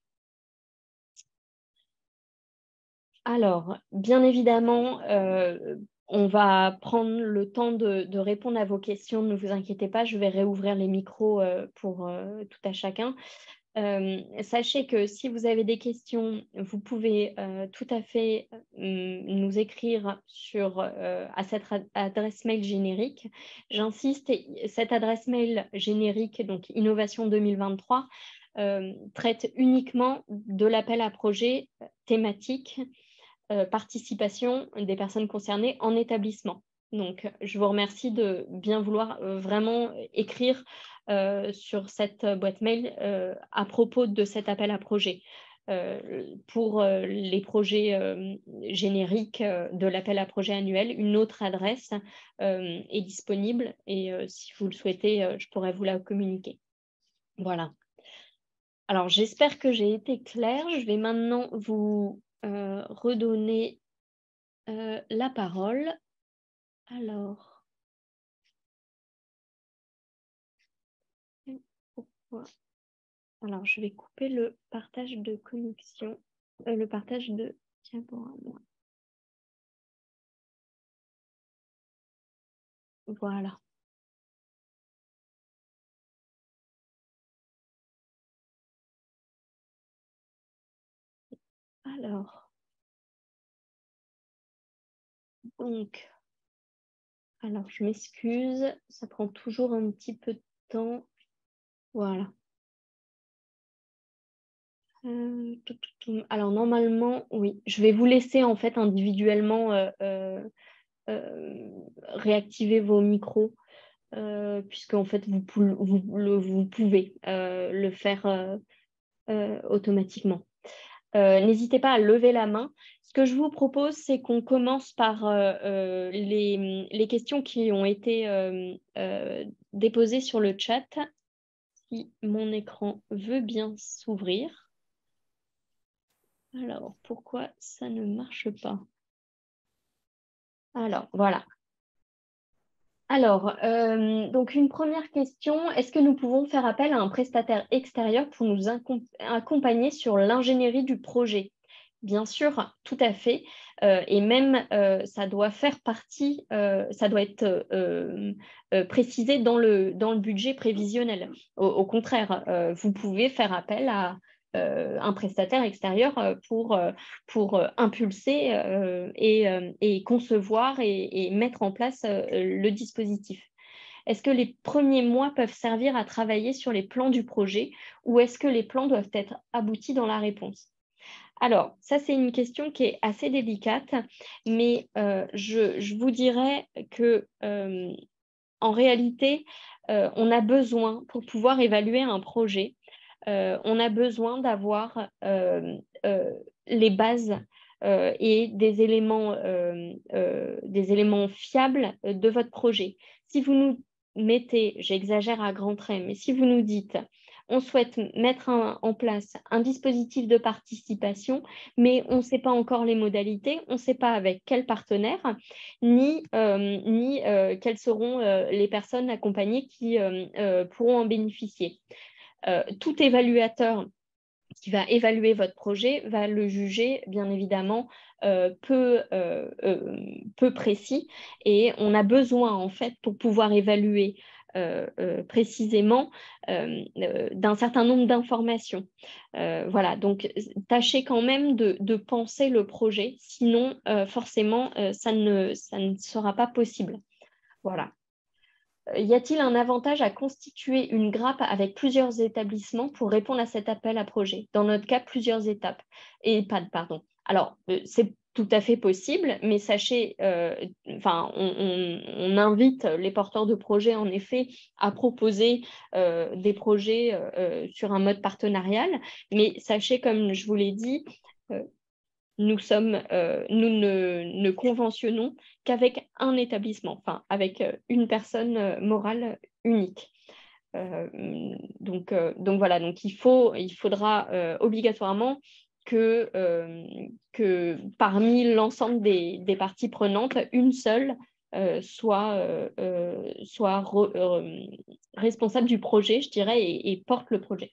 Speaker 1: Alors, bien évidemment, on va prendre le temps de répondre à vos questions, ne vous inquiétez pas, je vais réouvrir les micros pour tout à chacun. Sachez que si vous avez des questions, vous pouvez tout à fait nous écrire à cette adresse mail générique. J'insiste, cette adresse mail générique, donc Innovation 2023, traite uniquement de l'appel à projet thématique participation des personnes concernées en établissement. Donc, je vous remercie de bien vouloir vraiment écrire sur cette boîte mail à propos de cet appel à projet. Pour les projets génériques de l'appel à projet annuel, une autre adresse est disponible et si vous le souhaitez, je pourrais vous la communiquer. Voilà. Alors, j'espère que j'ai été claire. Je vais maintenant vous redonner la parole. Alors, pourquoi? Alors, je vais couper le partage de connexion, le partage de diaporama. Voilà. Alors, donc, je m'excuse, ça prend toujours un petit peu de temps. Voilà. Alors, normalement, oui, je vais vous laisser en fait individuellement réactiver vos micros, puisque en fait, vous pouvez le faire automatiquement. N'hésitez pas à lever la main. Ce que je vous propose, c'est qu'on commence par les questions qui ont été déposées sur le chat. Si mon écran veut bien s'ouvrir. Alors, pourquoi ça ne marche pas? Alors, voilà. Alors, donc une première question, est-ce que nous pouvons faire appel à un prestataire extérieur pour nous accompagner sur l'ingénierie du projet? Bien sûr, tout à fait. Et même, ça doit faire partie, ça doit être précisé dans le budget prévisionnel. Au contraire, vous pouvez faire appel à un prestataire extérieur pour impulser et concevoir et mettre en place le dispositif. Est-ce que les premiers mois peuvent servir à travailler sur les plans du projet ou est-ce que les plans doivent être aboutis dans la réponse? Alors, ça, c'est une question qui est assez délicate, mais je vous dirais que en réalité, on a besoin, pour pouvoir évaluer un projet, on a besoin d'avoir les bases et des éléments fiables de votre projet. Si vous nous mettez, j'exagère à grands traits, mais si vous nous dites on souhaite mettre en place un dispositif de participation, mais on ne sait pas encore les modalités, on ne sait pas avec quel partenaire, ni quelles seront les personnes accompagnées qui pourront en bénéficier. Tout évaluateur qui va évaluer votre projet va le juger, bien évidemment, peu précis. Et on a besoin, en fait, pour pouvoir évaluer précisément d'un certain nombre d'informations. Voilà, donc tâchez quand même de penser le projet, sinon forcément, ça ne sera pas possible. Voilà. Y a-t-il un avantage à constituer une grappe avec plusieurs établissements pour répondre à cet appel à projet? Dans notre cas, plusieurs étapes. Pardon. Alors, c'est tout à fait possible, mais sachez, on invite les porteurs de projets, en effet, à proposer des projets sur un mode partenarial. Mais sachez, comme je vous l'ai dit, nous ne conventionnons qu'avec un établissement, enfin avec une personne morale unique. Donc voilà, donc il faudra obligatoirement que parmi l'ensemble des parties prenantes, une seule soit responsable du projet, je dirais, et porte le projet.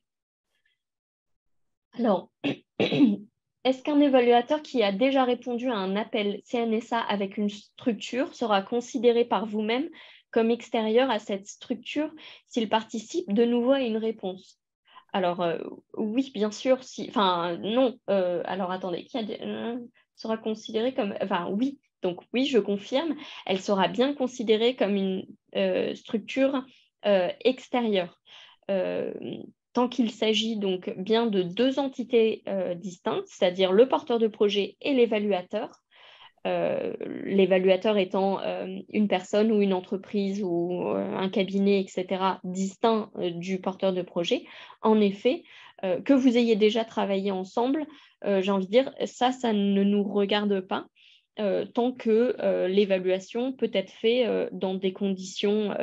Speaker 1: Alors, est-ce qu'un évaluateur qui a déjà répondu à un appel CNSA avec une structure sera considéré par vous-même comme extérieur à cette structure s'il participe de nouveau à une réponse? Alors, oui, bien sûr. Non. Alors, attendez. Sera considérée comme… Enfin, oui. Donc, oui, je confirme. Elle sera bien considérée comme une structure extérieure. Tant qu'il s'agit donc bien de deux entités distinctes, c'est-à-dire le porteur de projet et l'évaluateur, l'évaluateur étant une personne ou une entreprise ou un cabinet, etc., distinct du porteur de projet, en effet, que vous ayez déjà travaillé ensemble, j'ai envie de dire, ça ne nous regarde pas. Tant que l'évaluation peut être faite dans des conditions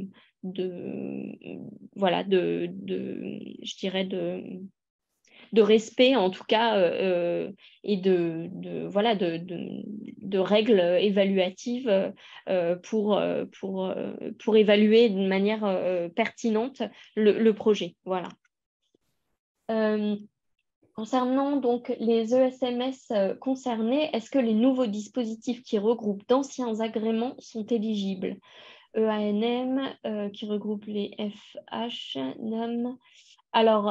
Speaker 1: je dirais de respect en tout cas et de règles évaluatives pour évaluer de manière pertinente le projet. Voilà. Concernant donc les ESMS concernés, est-ce que les nouveaux dispositifs qui regroupent d'anciens agréments sont éligibles? EANM qui regroupe les FH, NAM. Alors,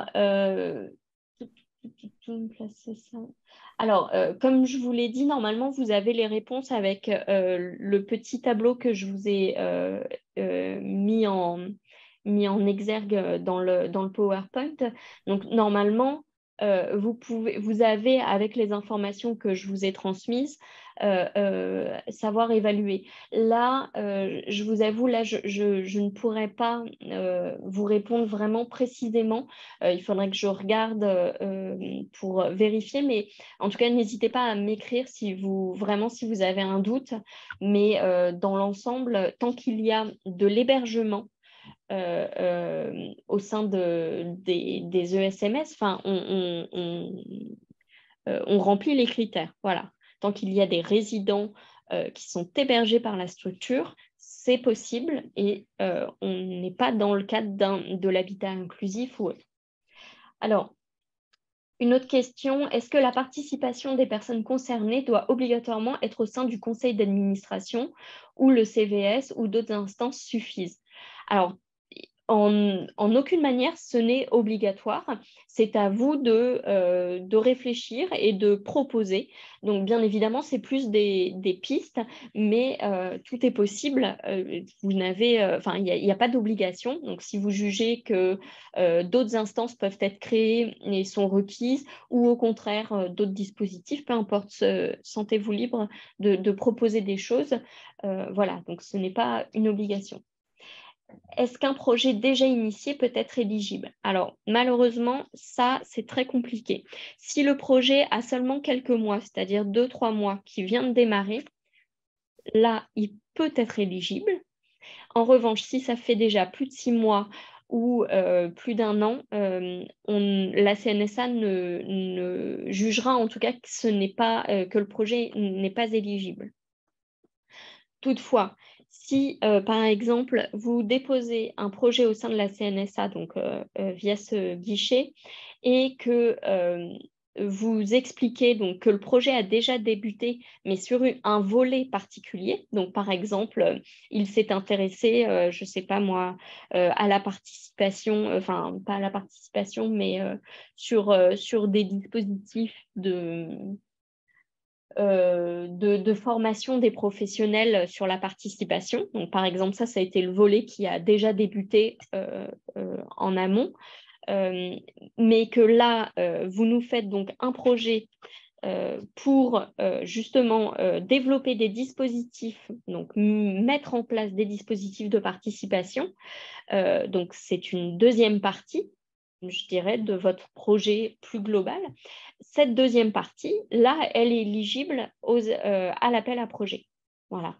Speaker 1: comme je vous l'ai dit, normalement, vous avez les réponses avec le petit tableau que je vous ai mis en exergue dans le PowerPoint. Donc, normalement, vous avez, avec les informations que je vous ai transmises, savoir évaluer. Là, je vous avoue, là, je ne pourrais pas vous répondre vraiment précisément. Il faudrait que je regarde pour vérifier, mais en tout cas, n'hésitez pas à m'écrire si vous avez un doute. Mais dans l'ensemble, tant qu'il y a de l'hébergement au sein des ESMS, enfin, on remplit les critères. Voilà. Tant qu'il y a des résidents qui sont hébergés par la structure, c'est possible et on n'est pas dans le cadre de l'habitat inclusif ou autre. Alors, une autre question, est-ce que la participation des personnes concernées doit obligatoirement être au sein du conseil d'administration ou le CVS ou d'autres instances suffisent? Alors, en aucune manière, ce n'est obligatoire. C'est à vous de réfléchir et de proposer. Donc, bien évidemment, c'est plus des pistes, mais tout est possible. Il n'y a pas d'obligation. Donc, si vous jugez que d'autres instances peuvent être créées et sont requises, ou au contraire, d'autres dispositifs, peu importe, sentez-vous libre de proposer des choses. Voilà, donc ce n'est pas une obligation. Est-ce qu'un projet déjà initié peut être éligible? Alors, malheureusement, ça, c'est très compliqué. Si le projet a seulement quelques mois, c'est-à-dire 2-3 mois, qui vient de démarrer, là, il peut être éligible. En revanche, si ça fait déjà plus de 6 mois ou plus d'1 an, la CNSA ne jugera en tout cas que que le projet n'est pas éligible. Toutefois, si, par exemple, vous déposez un projet au sein de la CNSA, donc via ce guichet, et que vous expliquez donc, que le projet a déjà débuté, mais sur un volet particulier, donc par exemple, il s'est intéressé, je ne sais pas moi, à la participation, enfin pas à la participation, mais sur des dispositifs de formation des professionnels sur la participation. Donc, par exemple, ça a été le volet qui a déjà débuté en amont, mais que là, vous nous faites donc un projet pour justement développer des dispositifs, donc mettre en place des dispositifs de participation. Donc, c'est une deuxième partie, je dirais, de votre projet plus global. Cette deuxième partie, là, elle est éligible à l'appel à projet. Voilà.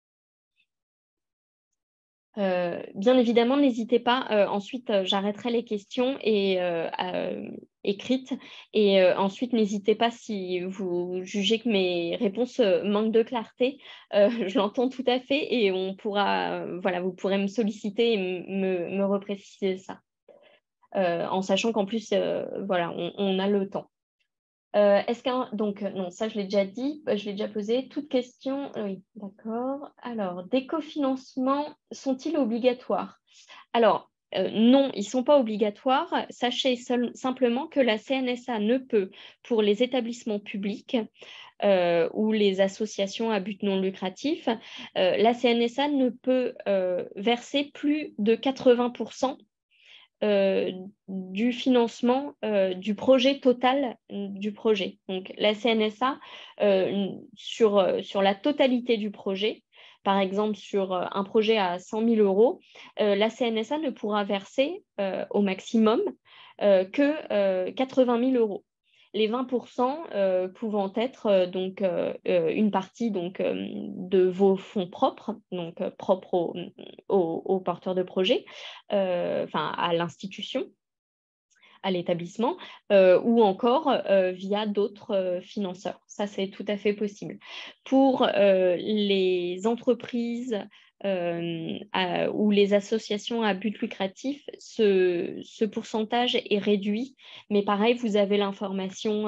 Speaker 1: Bien évidemment, n'hésitez pas. Ensuite, j'arrêterai les questions écrites. Et ensuite, n'hésitez pas si vous jugez que mes réponses manquent de clarté. Je l'entends tout à fait et on pourra, voilà, vous pourrez me solliciter et me repréciser ça. En sachant qu'en plus, voilà, on a le temps. Donc, non, ça je l'ai déjà dit, je l'ai déjà posé. Toute question, oui, d'accord. Alors, des cofinancements sont-ils obligatoires? Alors, non, ils ne sont pas obligatoires. Sachez simplement que la CNSA ne peut, pour les établissements publics ou les associations à but non lucratif, la CNSA ne peut verser plus de 80% du financement du projet total du projet. Donc, la CNSA, sur la totalité du projet, par exemple sur un projet à 100 000 euros, la CNSA ne pourra verser au maximum que 80 000 euros. Les 20% pouvant être donc une partie donc, de vos fonds propres, donc propres aux porteurs de projet, enfin à l'institution, à l'établissement, ou encore via d'autres financeurs. Ça, c'est tout à fait possible. Pour les entreprises ou les associations à but lucratif, ce pourcentage est réduit, mais pareil, vous avez l'information,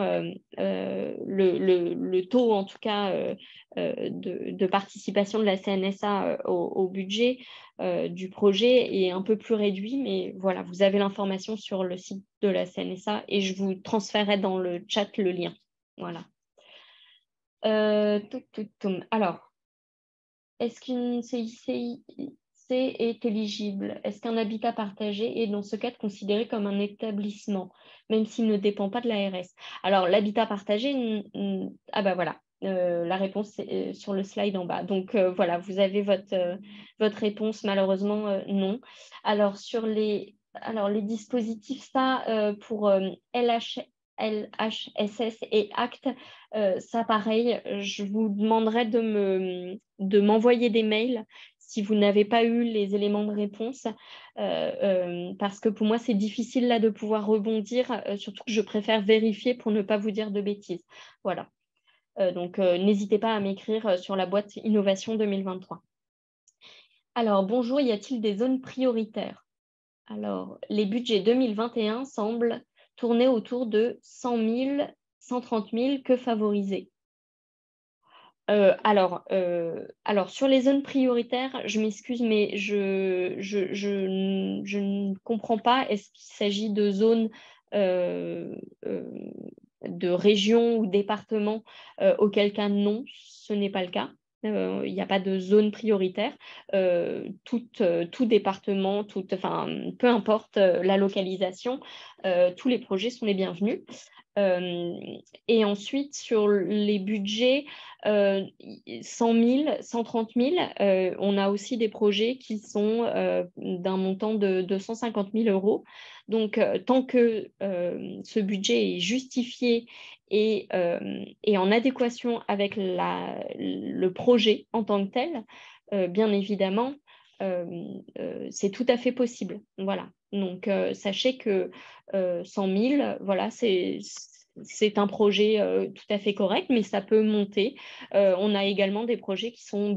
Speaker 1: le taux en tout cas de participation de la CNSA au budget du projet est un peu plus réduit, mais voilà, vous avez l'information sur le site de la CNSA et je vous transférerai dans le chat le lien. Voilà. Alors, est-ce qu'une CIC est éligible? Est-ce qu'un habitat partagé est dans ce cadre considéré comme un établissement, même s'il ne dépend pas de l'ARS? Alors, l'habitat partagé, ah ben voilà, la réponse est sur le slide en bas. Donc, voilà, vous avez votre réponse, malheureusement, non. Alors, les dispositifs, ça, pour LHSS et ACT, ça pareil, je vous demanderai de m'envoyer des mails si vous n'avez pas eu les éléments de réponse, parce que pour moi, c'est difficile là de pouvoir rebondir, surtout que je préfère vérifier pour ne pas vous dire de bêtises. Voilà. Donc, n'hésitez pas à m'écrire sur la boîte Innovation 2023. Alors, bonjour, y a-t-il des zones prioritaires? Alors, les budgets 2021 semblent tourner autour de 100 000, 130 000, que favoriser? Alors, sur les zones prioritaires, je m'excuse, mais je ne comprends pas. Est-ce qu'il s'agit de zones de régions ou départements? Auquel cas, non, ce n'est pas le cas. Il n'y a pas de zone prioritaire. Tout département, peu importe la localisation, tous les projets sont les bienvenus. Et ensuite, sur les budgets 100 000, 130 000, on a aussi des projets qui sont d'un montant de 250 000 euros. Donc, tant que ce budget est justifié et en adéquation avec le projet en tant que tel, bien évidemment, c'est tout à fait possible. Voilà. Donc, sachez que 100 000, voilà, c'est un projet tout à fait correct, mais ça peut monter. On a également des projets qui sont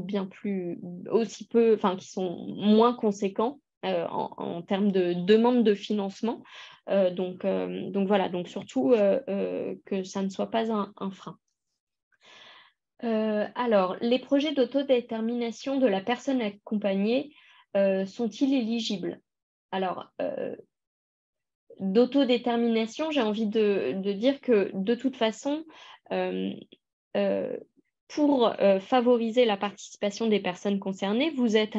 Speaker 1: qui sont moins conséquents en termes de demande de financement. Donc voilà, donc surtout que ça ne soit pas un frein. Alors, les projets d'autodétermination de la personne accompagnée sont-ils éligibles? Alors, d'autodétermination, j'ai envie de dire que de toute façon, pour favoriser la participation des personnes concernées, vous êtes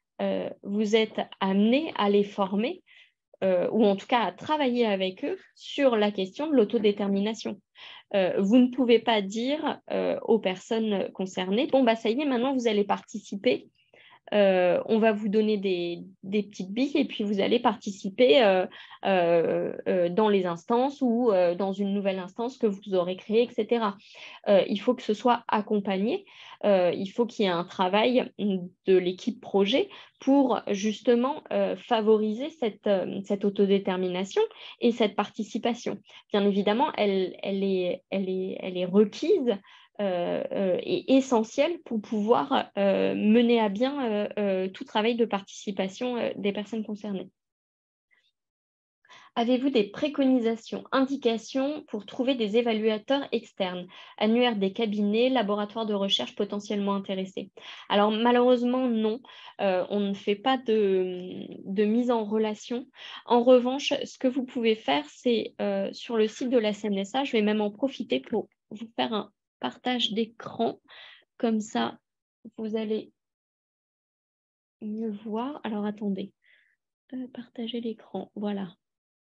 Speaker 1: amené à les former ou en tout cas à travailler avec eux sur la question de l'autodétermination. Vous ne pouvez pas dire aux personnes concernées, bon, bah, ça y est, maintenant vous allez participer. On va vous donner des petites billes et puis vous allez participer dans les instances ou dans une nouvelle instance que vous aurez créée, etc. Il faut que ce soit accompagné. Il faut qu'il y ait un travail de l'équipe projet pour justement favoriser cette autodétermination et cette participation. Bien évidemment, elle est requise est essentiel pour pouvoir mener à bien tout travail de participation des personnes concernées. Avez-vous des préconisations, indications pour trouver des évaluateurs externes, annuaires des cabinets, laboratoires de recherche potentiellement intéressés? Alors malheureusement, non, on ne fait pas de mise en relation. En revanche, ce que vous pouvez faire, c'est sur le site de la CNSA, je vais même en profiter pour vous faire un partage d'écran, comme ça vous allez mieux voir. Alors attendez, Partager l'écran, voilà.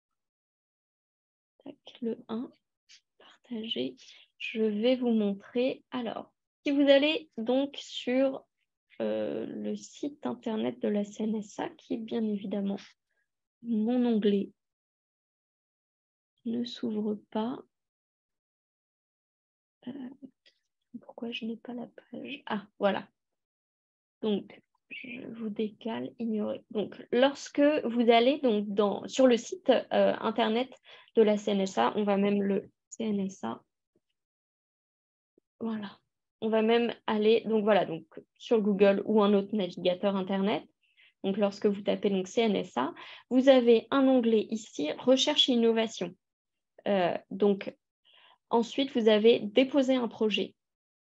Speaker 1: Tac, le 1, partager. Je vais vous montrer. Alors, si vous allez donc sur le site internet de la CNSA, qui est bien évidemment mon onglet ne s'ouvre pas. Pourquoi je n'ai pas la page? Ah, voilà. Donc, je vous décale, ignorer. Donc, lorsque vous allez donc sur le site internet de la CNSA, on va même le CNSA. Voilà. On va même aller donc voilà, donc sur Google ou un autre navigateur internet. Donc, lorsque vous tapez donc CNSA, vous avez un onglet ici, recherche et innovation. Donc, ensuite, vous avez déposer un projet.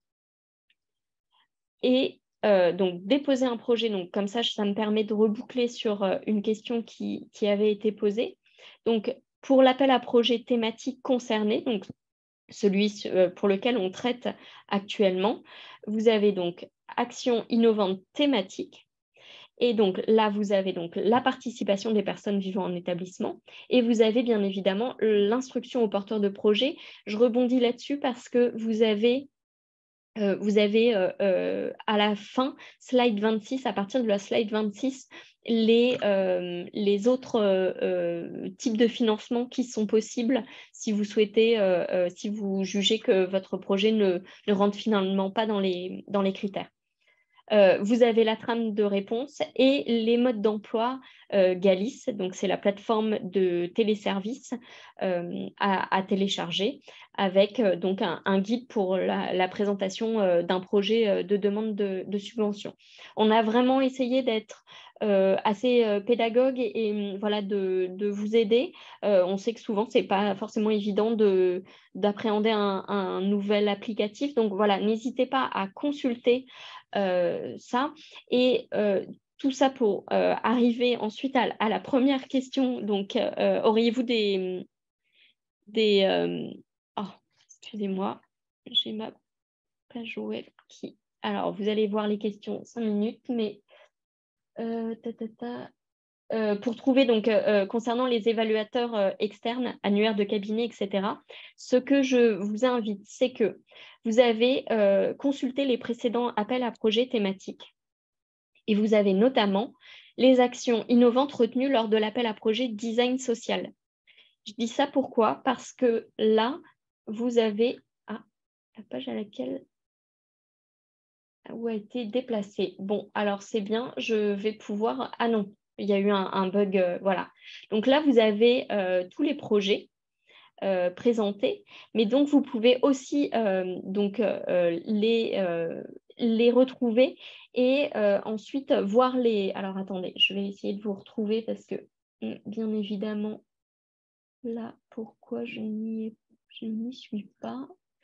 Speaker 1: Et donc, déposer un projet, donc comme ça me permet de reboucler sur une question qui avait été posée. Donc, pour l'appel à projet thématique concerné, donc celui pour lequel on traite actuellement, vous avez donc action innovante thématique. Et donc là, vous avez donc la participation des personnes vivant en établissement et vous avez bien évidemment l'instruction aux porteurs de projet. Je rebondis là-dessus parce que vous avez à la fin, slide 26, à partir de la slide 26, les autres types de financement qui sont possibles si vous souhaitez, si vous jugez que votre projet ne rentre finalement pas dans les critères. Vous avez la trame de réponse et les modes d'emploi Galis, donc c'est la plateforme de téléservice à télécharger avec donc un guide pour la présentation d'un projet de demande de subvention. On a vraiment essayé d'être assez pédagogue et voilà, de vous aider. On sait que souvent, ce n'est pas forcément évident d'appréhender un nouvel applicatif. Donc voilà, n'hésitez pas à consulter ça. Et tout ça pour arriver ensuite à la première question. Donc, auriez-vous des oh, excusez-moi, j'ai ma page web qui... Alors, vous allez voir les questions 5 minutes, mais pour trouver, donc, concernant les évaluateurs externes, annuaires de cabinet, etc., ce que je vous invite, c'est que vous avez consulté les précédents appels à projets thématiques et vous avez notamment les actions innovantes retenues lors de l'appel à projet design social. Je dis ça pourquoi? Parce que là, vous avez la page à laquelle où a été déplacée. Bon, alors c'est bien, je vais pouvoir... Ah non, il y a eu un bug, voilà. Donc là, vous avez tous les projets présentés, mais donc vous pouvez aussi les retrouver et ensuite voir les... Alors attendez, je vais essayer de vous retrouver parce que bien évidemment, là, pourquoi je n'y suis pas.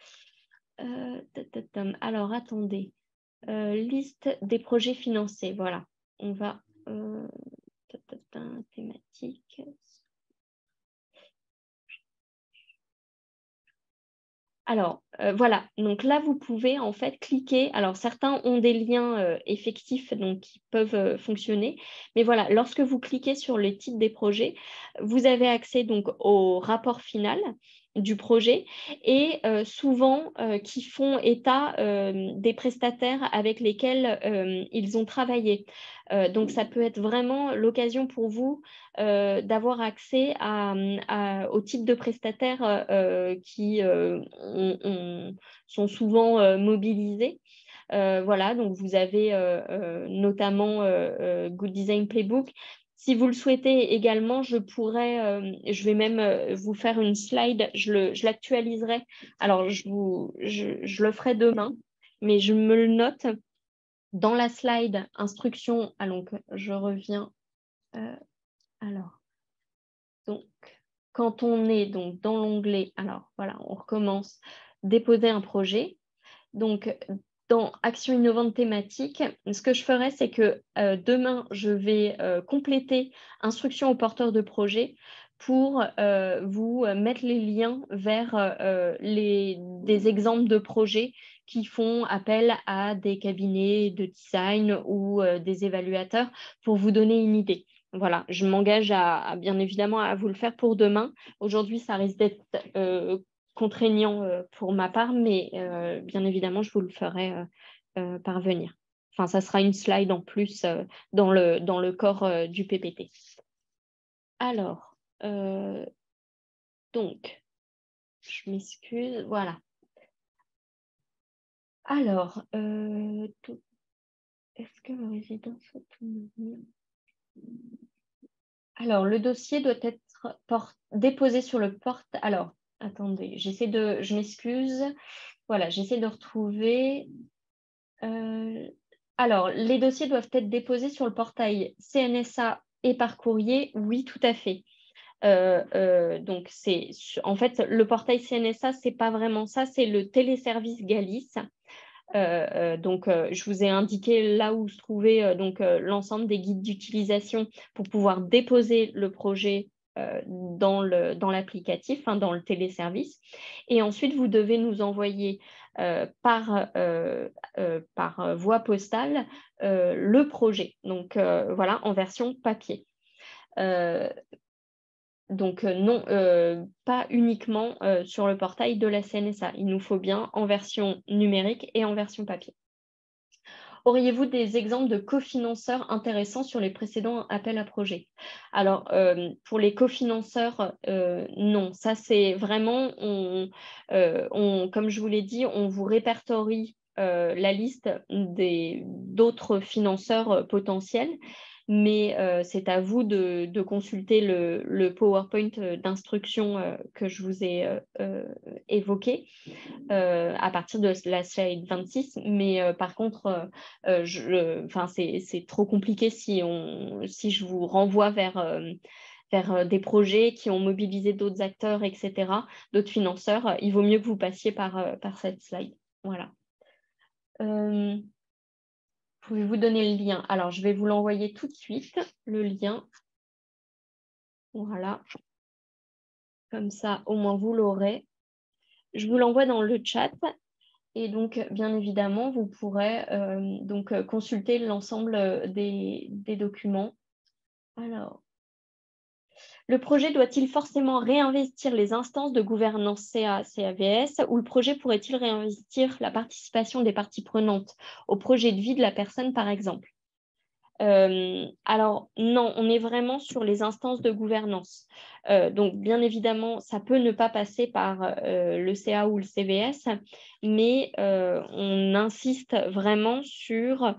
Speaker 1: Alors attendez. Liste des projets financés. Voilà, on va thématique. Alors, voilà, donc là, vous pouvez en fait cliquer. Alors, certains ont des liens effectifs donc, qui peuvent fonctionner. Mais voilà, lorsque vous cliquez sur le titre des projets, vous avez accès donc au rapport final du projet et souvent qui font état des prestataires avec lesquels ils ont travaillé. Donc, ça peut être vraiment l'occasion pour vous d'avoir accès au type de prestataires qui sont souvent mobilisés. Voilà, donc vous avez notamment Good Design Playbook. Si vous le souhaitez également, je vais même vous faire une slide, je l'actualiserai. Alors, je le ferai demain, mais je me le note dans la slide instruction. Donc, je reviens. Alors, donc, quand on est donc dans l'onglet, alors voilà, on recommence, déposer un projet. Donc, dans Action innovante thématique, ce que je ferai, c'est que demain, je vais compléter instruction aux porteurs de projet pour vous mettre les liens vers des exemples de projets qui font appel à des cabinets de design ou des évaluateurs pour vous donner une idée. voilà, je m'engage bien évidemment à vous le faire pour demain. Aujourd'hui, ça risque d'être contraignant pour ma part, mais bien évidemment, je vous le ferai parvenir. Enfin, ça sera une slide en plus dans le corps du PPT. Alors, donc, je m'excuse, voilà. Alors, est-ce que le résidence autonome... Alors, le dossier doit être déposé sur le porte. Alors, attendez, je m'excuse. Voilà, j'essaie de retrouver. Alors, les dossiers doivent être déposés sur le portail CNSA et par courrier. Oui, tout à fait. Donc, en fait, le portail CNSA, c'est pas vraiment ça, c'est le téléservice Galis. Donc, je vous ai indiqué là où se trouvait l'ensemble des guides d'utilisation pour pouvoir déposer le projet dans l'applicatif, dans le téléservice. Et ensuite, vous devez nous envoyer par voie postale le projet. Donc, voilà, en version papier. Donc, non, pas uniquement sur le portail de la CNSA. Il nous faut bien en version numérique et en version papier. Auriez-vous des exemples de cofinanceurs intéressants sur les précédents appels à projets? Alors, pour les cofinanceurs, non. Ça, c'est vraiment, comme je vous l'ai dit, on vous répertorie la liste d'autres financeurs potentiels. Mais c'est à vous de consulter le PowerPoint d'instruction que je vous ai évoqué à partir de la slide 26. Mais par contre, c'est trop compliqué si je vous renvoie vers des projets qui ont mobilisé d'autres acteurs, etc., d'autres financeurs. Il vaut mieux que vous passiez par cette slide. Voilà. Pouvez-vous donner le lien? Alors, je vais vous l'envoyer tout de suite, le lien. Voilà. Comme ça, au moins, vous l'aurez. Je vous l'envoie dans le chat. Et donc, bien évidemment, vous pourrez consulter l'ensemble des documents. Alors, le projet doit-il forcément réinvestir les instances de gouvernance CA-CAVS ou le projet pourrait-il réinvestir la participation des parties prenantes au projet de vie de la personne, par exemple? Alors, non, on est vraiment sur les instances de gouvernance. Donc, bien évidemment, ça peut ne pas passer par le CA ou le CVS, mais on insiste vraiment sur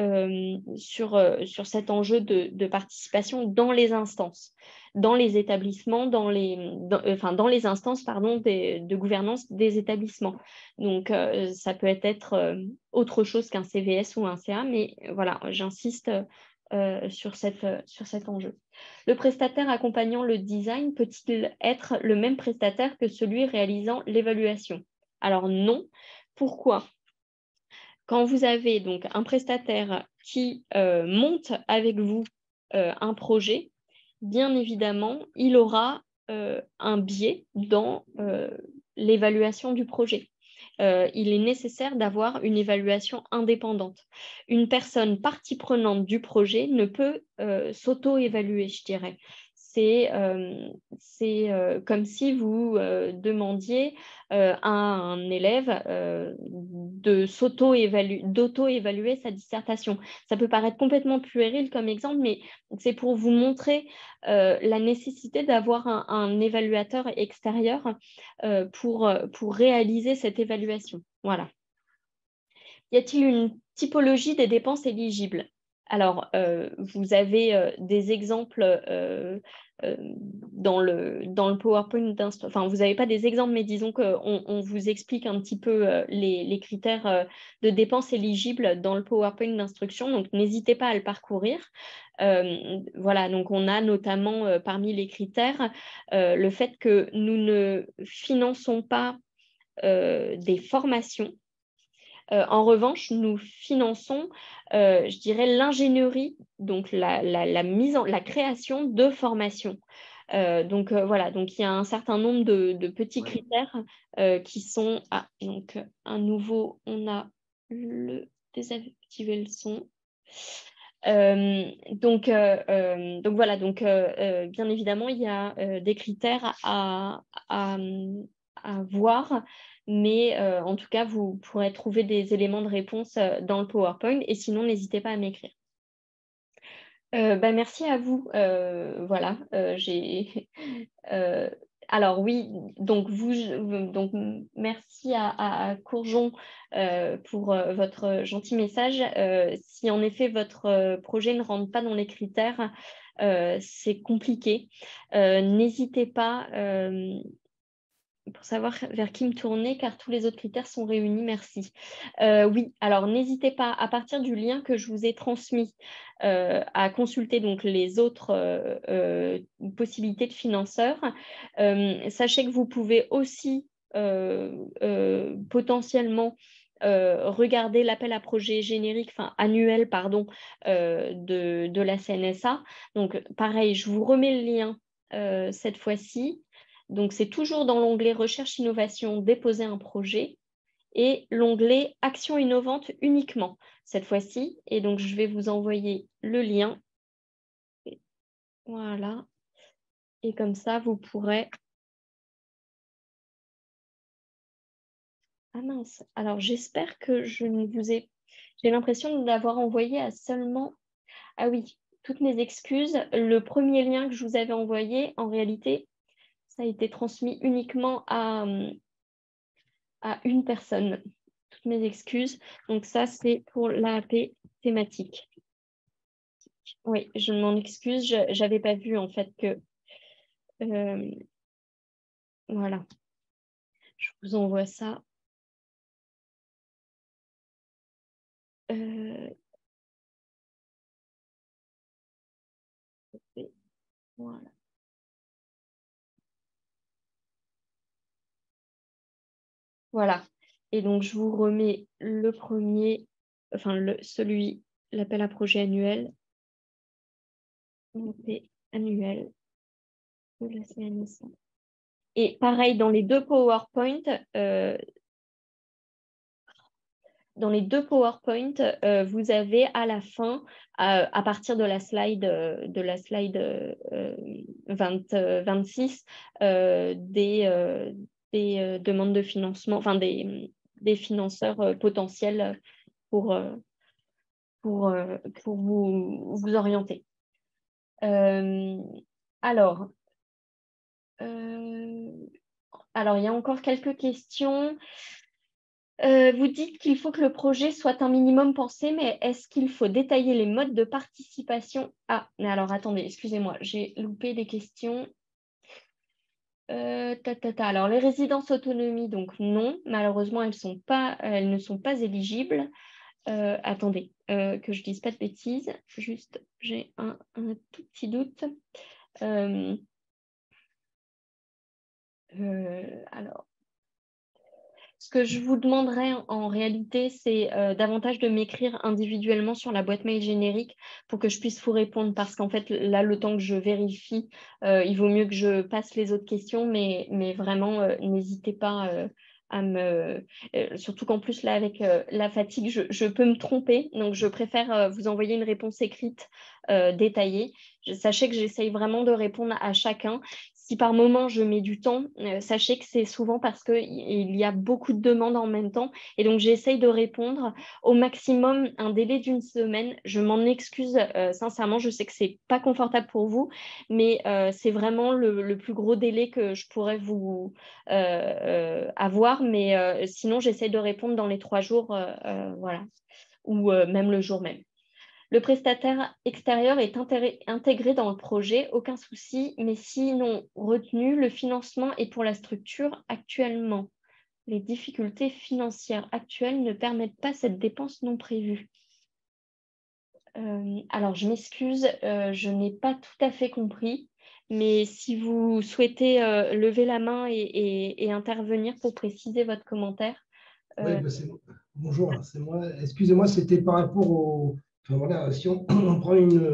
Speaker 1: cet enjeu de participation dans les instances, dans les établissements, dans les instances de gouvernance des établissements. Donc, ça peut être autre chose qu'un CVS ou un CA, mais voilà, j'insiste sur cet enjeu. Le prestataire accompagnant le design peut-il être le même prestataire que celui réalisant l'évaluation? Alors non. Pourquoi? Quand vous avez donc un prestataire qui monte avec vous un projet, bien évidemment, il aura un biais dans l'évaluation du projet. Il est nécessaire d'avoir une évaluation indépendante. Une personne partie prenante du projet ne peut s'auto-évaluer, je dirais. C'est comme si vous demandiez à un élève d'auto-évaluer sa dissertation. Ça peut paraître complètement puéril comme exemple, mais c'est pour vous montrer la nécessité d'avoir un évaluateur extérieur pour réaliser cette évaluation. Voilà. Y a-t-il une typologie des dépenses éligibles? Alors, vous avez des exemples dans le PowerPoint, enfin, vous n'avez pas des exemples, mais disons qu'on vous explique un petit peu les critères de dépenses éligibles dans le PowerPoint d'instruction, donc n'hésitez pas à le parcourir. Voilà, donc on a notamment parmi les critères le fait que nous ne finançons pas des formations. En revanche, nous finançons, je dirais, l'ingénierie, donc la création de formations. Voilà, donc il y a un certain nombre de petits critères qui sont... Ah, donc à nouveau, on a désactivé le son. Donc voilà, bien évidemment, il y a des critères à voir, mais en tout cas, vous pourrez trouver des éléments de réponse dans le PowerPoint, et sinon, n'hésitez pas à m'écrire. Merci à vous. Voilà, alors oui, donc merci à Courgeon pour votre gentil message. Si en effet votre projet ne rentre pas dans les critères, c'est compliqué. N'hésitez pas pour savoir vers qui me tourner, car tous les autres critères sont réunis. Merci. Oui, alors n'hésitez pas, à partir du lien que je vous ai transmis, à consulter donc les autres possibilités de financeurs. Sachez que vous pouvez aussi potentiellement regarder l'appel à projet générique, enfin annuel, pardon, de la CNSA. Donc pareil, je vous remets le lien cette fois-ci. Donc, c'est toujours dans l'onglet Recherche Innovation, déposer un projet, et l'onglet Action innovante uniquement cette fois-ci. Et donc, je vais vous envoyer le lien. Voilà. Et comme ça, vous pourrez... Ah mince. Alors, j'espère que je ne vous ai... J'ai l'impression d'avoir envoyé à seulement... Ah oui, toutes mes excuses. Le premier lien que je vous avais envoyé, en réalité, ça a été transmis uniquement à une personne. Toutes mes excuses. Donc ça, c'est pour l'AAP thématique. Oui, je m'en excuse. Je n'avais pas vu en fait que... voilà. Je vous envoie ça. Voilà. Voilà. Et donc, je vous remets le premier, enfin, celui, l'appel à projet annuel. Annuel de la CNSA. Et pareil, dans les deux PowerPoint, vous avez à la fin, à partir de la slide 26, des demandes de financement, enfin des financeurs potentiels pour vous orienter. Alors, il y a encore quelques questions. Vous dites qu'il faut que le projet soit un minimum pensé, mais est-ce qu'il faut détailler les modes de participation? Ah, mais alors attendez, excusez-moi, j'ai loupé des questions. Alors, les résidences autonomie, donc non, malheureusement, elles ne sont pas éligibles. Attendez, que je ne dise pas de bêtises, juste, j'ai un tout petit doute. Alors, ce que je vous demanderais en réalité, c'est davantage de m'écrire individuellement sur la boîte mail générique pour que je puisse vous répondre, parce qu'en fait, là, le temps que je vérifie, il vaut mieux que je passe les autres questions, mais vraiment, n'hésitez pas à me... surtout qu'en plus, là, avec la fatigue, je peux me tromper, donc je préfère vous envoyer une réponse écrite détaillée. Sachez que j'essaye vraiment de répondre à chacun. Si par moment je mets du temps, sachez que c'est souvent parce qu'il y a beaucoup de demandes en même temps, et donc j'essaye de répondre au maximum un délai d'une semaine. Je m'en excuse sincèrement, je sais que c'est pas confortable pour vous, mais c'est vraiment le plus gros délai que je pourrais vous avoir, mais sinon j'essaye de répondre dans les 3 jours, voilà, ou même le jour même. Le prestataire extérieur est intégré dans le projet, aucun souci, mais sinon retenu, le financement est pour la structure actuellement. Les difficultés financières actuelles ne permettent pas cette dépense non prévue. Alors, je m'excuse, je n'ai pas tout à fait compris, mais si vous souhaitez lever la main et intervenir pour préciser votre commentaire.
Speaker 5: Oui, bonjour, c'est moi. Excusez-moi, c'était par rapport au... Enfin, voilà, si on prend une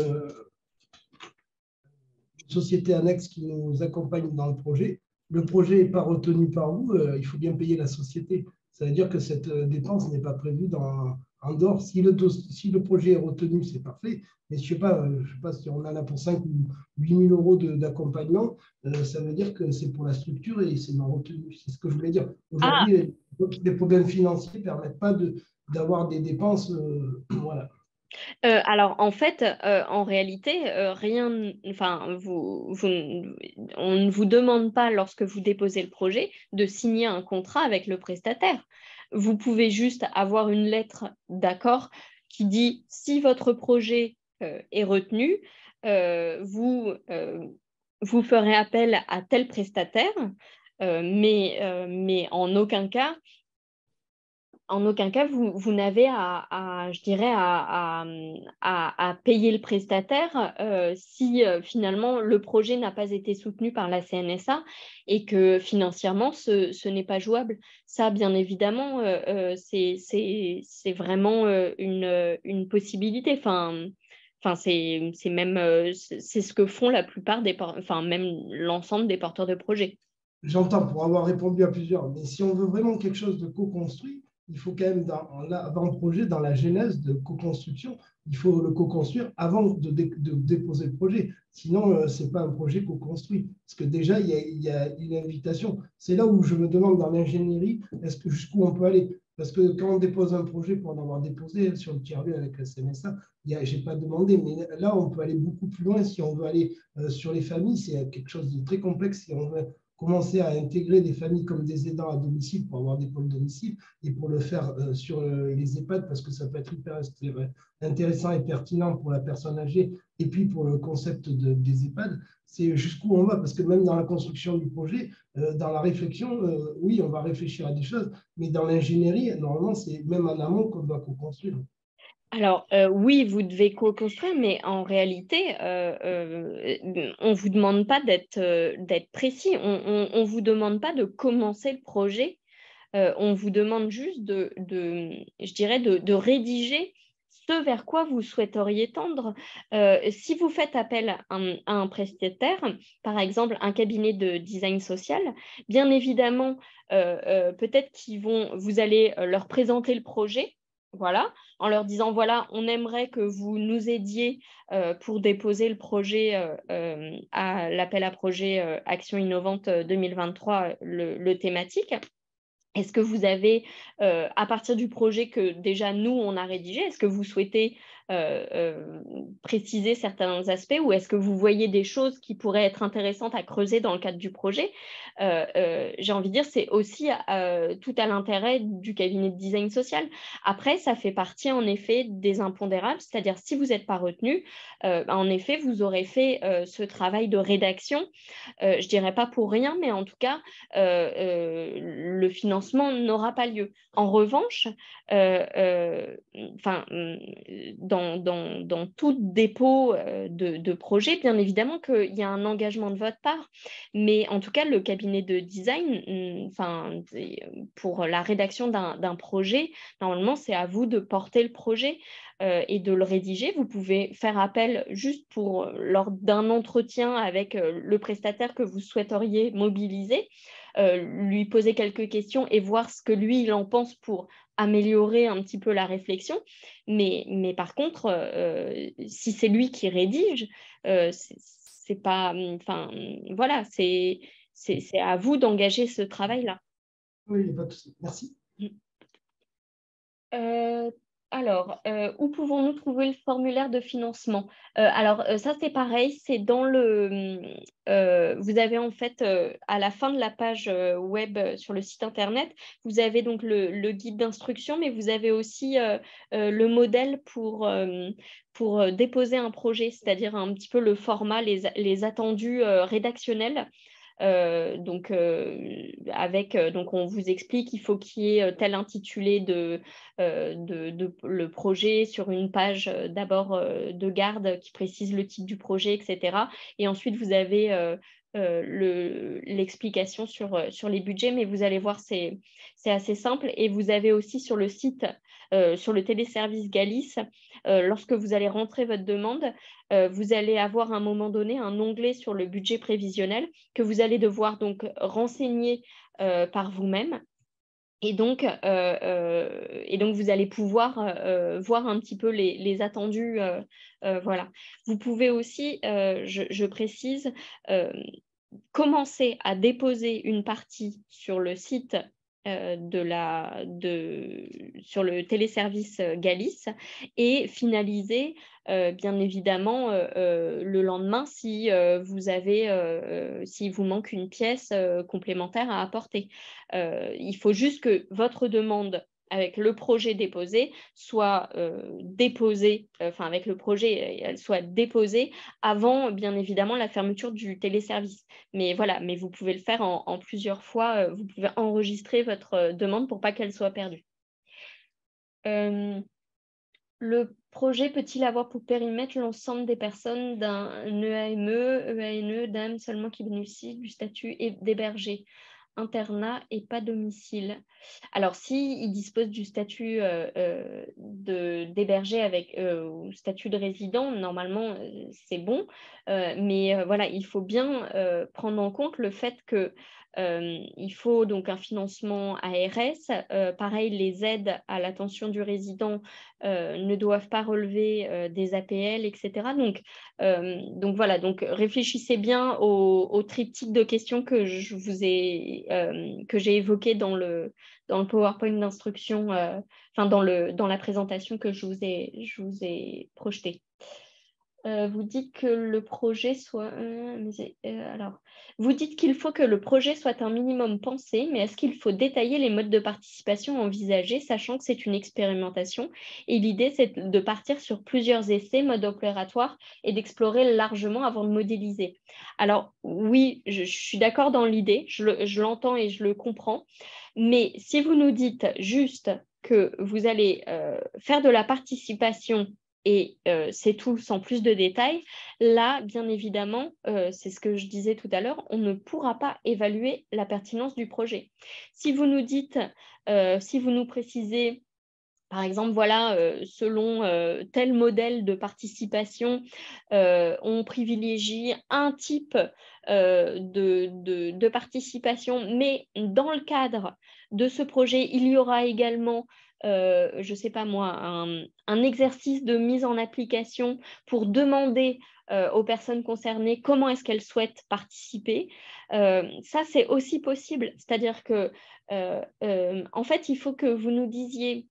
Speaker 5: société annexe qui nous accompagne dans le projet n'est pas retenu par vous, il faut bien payer la société. Ça veut dire que cette dépense n'est pas prévue en dehors. Si le projet est retenu, c'est parfait. Mais je ne sais pas si on en a pour 5 ou 8 000 euros d'accompagnement, ça veut dire que c'est pour la structure et c'est non retenu. C'est ce que je voulais dire. Aujourd'hui, les problèmes financiers ne permettent pas d'avoir des dépenses. Voilà.
Speaker 1: Alors, en fait, en réalité, enfin, on ne vous demande pas, lorsque vous déposez le projet, de signer un contrat avec le prestataire. Vous pouvez juste avoir une lettre d'accord qui dit si votre projet est retenu, vous ferez appel à tel prestataire, mais en aucun cas, vous n'avez je dirais, à payer le prestataire si finalement le projet n'a pas été soutenu par la CNSA et que financièrement ce n'est pas jouable. Ça, bien évidemment, c'est vraiment une possibilité. C'est ce que font la plupart même l'ensemble des porteurs de projets.
Speaker 5: J'entends pour avoir répondu à plusieurs, mais si on veut vraiment quelque chose de co-construit, il faut quand même, avant le projet, dans la genèse de co-construction, il faut le co-construire avant de déposer le projet. Sinon, ce n'est pas un projet co-construit. Parce que déjà, il y a une invitation. C'est là où je me demande dans l'ingénierie, jusqu'où on peut aller. Parce que quand on dépose un projet, pour en avoir déposé sur le tiers-lieu avec la CNSA, je n'ai pas demandé, mais là, on peut aller beaucoup plus loin. Si on veut aller sur les familles, c'est quelque chose de très complexe. Si on veut commencer à intégrer des familles comme des aidants à domicile pour avoir des pôles domicile et pour le faire sur les EHPAD parce que ça peut être hyper intéressant et pertinent pour la personne âgée et puis pour le concept des EHPAD, c'est jusqu'où on va parce que même dans la construction du projet, dans la réflexion, oui, on va réfléchir à des choses, mais dans l'ingénierie, normalement, c'est même en amont qu'on doit co-construire.
Speaker 1: Alors, oui, vous devez co-construire, mais en réalité, on ne vous demande pas d'être précis. On ne vous demande pas de commencer le projet. On vous demande juste je dirais, de rédiger ce vers quoi vous souhaiteriez tendre. Si vous faites appel à un prestataire, par exemple un cabinet de design social, bien évidemment, peut-être vous allez leur présenter le projet. Voilà, en leur disant, voilà, on aimerait que vous nous aidiez pour déposer le projet à l'appel à projet Action Innovante 2023, le thématique. Est-ce que vous avez, à partir du projet que déjà nous, on a rédigé, est-ce que vous souhaitez préciser certains aspects ou est-ce que vous voyez des choses qui pourraient être intéressantes à creuser dans le cadre du projet? J'ai envie de dire, c'est aussi tout à l'intérêt du cabinet de design social. Après, ça fait partie en effet des impondérables, c'est-à-dire si vous n'êtes pas retenu, en effet, vous aurez fait ce travail de rédaction. Je ne dirais pas pour rien, mais en tout cas, le financement n'aura pas lieu. En revanche, dans tout dépôt de projet, bien évidemment qu'il y a un engagement de votre part, mais en tout cas, le cabinet de design, pour la rédaction d'un projet, normalement, c'est à vous de porter le projet et de le rédiger. Vous pouvez faire appel juste lors d'un entretien avec le prestataire que vous souhaiteriez mobiliser, lui poser quelques questions et voir ce que lui, il en pense pour améliorer un petit peu la réflexion. Mais par contre, si c'est lui qui rédige, c'est pas... Enfin, voilà, c'est à vous d'engager ce travail-là.
Speaker 5: Oui, il n'y a pas de souci. Merci.
Speaker 1: Alors, où pouvons-nous trouver le formulaire de financement? Ça, c'est pareil, c'est dans vous avez en fait, à la fin de la page web sur le site Internet, vous avez donc le guide d'instruction, mais vous avez aussi le modèle pour déposer un projet, c'est-à-dire un petit peu le format, les attendus rédactionnels. Donc on vous explique qu'il faut qu'il y ait tel intitulé de le projet sur une page d'abord de garde qui précise le titre du projet, etc. Et ensuite, vous avez l'explication sur les budgets, mais vous allez voir, c'est assez simple. Et vous avez aussi sur le site, sur le téléservice Galis, lorsque vous allez rentrer votre demande, vous allez avoir à un moment donné un onglet sur le budget prévisionnel que vous allez devoir donc renseigner par vous-même. Et donc, vous allez pouvoir voir un petit peu les attendus. Voilà. Vous pouvez aussi, je précise, commencer à déposer une partie sur le site sur le téléservice Galis et finaliser bien évidemment le lendemain si s'il vous manque une pièce complémentaire à apporter. Il faut juste que votre demande avec le projet déposé soit déposée, avec le projet, elle soit déposée avant, bien évidemment, la fermeture du téléservice. Mais voilà, mais vous pouvez le faire en plusieurs fois. Vous pouvez enregistrer votre demande pour pas qu'elle soit perdue. Le projet peut-il avoir pour périmètre l'ensemble des personnes d'un EAME, d'âme seulement qui bénéficient du statut d'hébergé, internat et pas domicile? Alors, s'il dispose du statut d'hébergé avec statut de résident, normalement, c'est bon. Mais voilà, il faut bien prendre en compte le fait que il faut donc un financement ARS. Pareil, les aides à l'attention du résident ne doivent pas relever des APL, etc. Donc voilà, donc réfléchissez bien au triptyque de questions que j'ai évoqué dans le PowerPoint d'instruction, dans la présentation que je vous ai projetée. Vous dites que le projet soit... vous dites qu'il faut que le projet soit un minimum pensé, mais est-ce qu'il faut détailler les modes de participation envisagés, sachant que c'est une expérimentation et l'idée, c'est de partir sur plusieurs essais, modes opératoires et d'explorer largement avant de modéliser. Alors oui, je suis d'accord dans l'idée, je l'entends et je le comprends, mais si vous nous dites juste que vous allez faire de la participation et c'est tout sans plus de détails, là, bien évidemment, c'est ce que je disais tout à l'heure, on ne pourra pas évaluer la pertinence du projet. Si vous nous dites, si vous nous précisez, par exemple, voilà, selon tel modèle de participation, on privilégie un type de participation, mais dans le cadre de ce projet, il y aura également je ne sais pas moi, un exercice de mise en application pour demander aux personnes concernées comment est-ce qu'elles souhaitent participer. Ça, c'est aussi possible. C'est-à-dire que, en fait, il faut que vous nous disiez,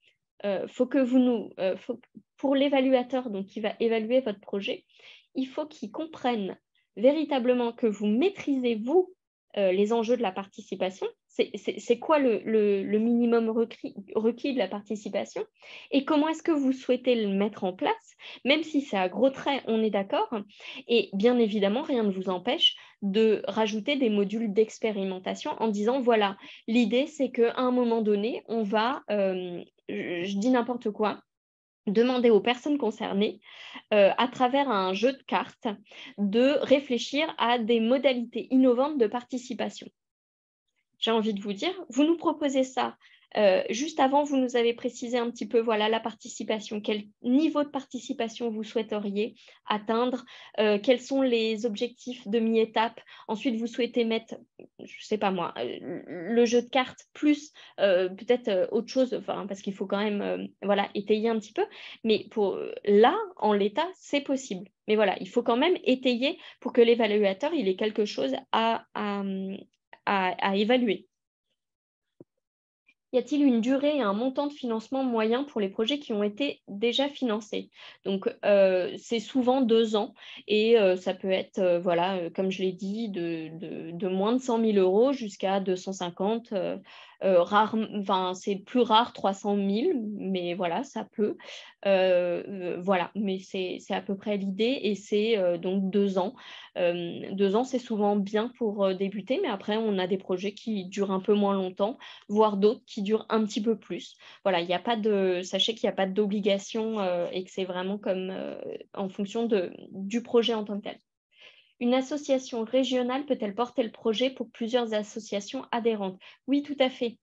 Speaker 1: pour l'évaluateur donc, qui va évaluer votre projet, il faut qu'il comprenne véritablement que vous maîtrisez, vous, les enjeux de la participation. C'est quoi le minimum requis de la participation et comment est-ce que vous souhaitez le mettre en place, même si c'est à gros traits, on est d'accord. Et bien évidemment, rien ne vous empêche de rajouter des modules d'expérimentation en disant, voilà, l'idée, c'est qu'à un moment donné, on va, je dis n'importe quoi, demander aux personnes concernées, à travers un jeu de cartes, de réfléchir à des modalités innovantes de participation. J'ai envie de vous dire, vous nous proposez ça. Juste avant, vous nous avez précisé un petit peu voilà, la participation, quel niveau de participation vous souhaiteriez atteindre, quels sont les objectifs de mi-étape. Ensuite, vous souhaitez mettre, je ne sais pas moi, le jeu de cartes plus peut-être autre chose, parce qu'il faut quand même voilà, étayer un petit peu. Mais là, en l'état, c'est possible. Mais voilà, il faut quand même étayer pour que l'évaluateur il ait quelque chose à évaluer. Y a-t-il une durée et un montant de financement moyen pour les projets qui ont été déjà financés? Donc, c'est souvent 2 ans et ça peut être, voilà, comme je l'ai dit, de moins de 100 000 euros jusqu'à 250 c'est plus rare 300 000, mais voilà, ça peut. Voilà, mais c'est à peu près l'idée et c'est donc 2 ans. 2 ans, c'est souvent bien pour débuter, mais après, on a des projets qui durent un peu moins longtemps, voire d'autres qui durent un petit peu plus. Voilà, il n'y a pas de, sachez qu'il n'y a pas d'obligation et que c'est vraiment comme en fonction du projet en tant que tel. Une association régionale peut-elle porter le projet pour plusieurs associations adhérentes? Oui, tout à fait.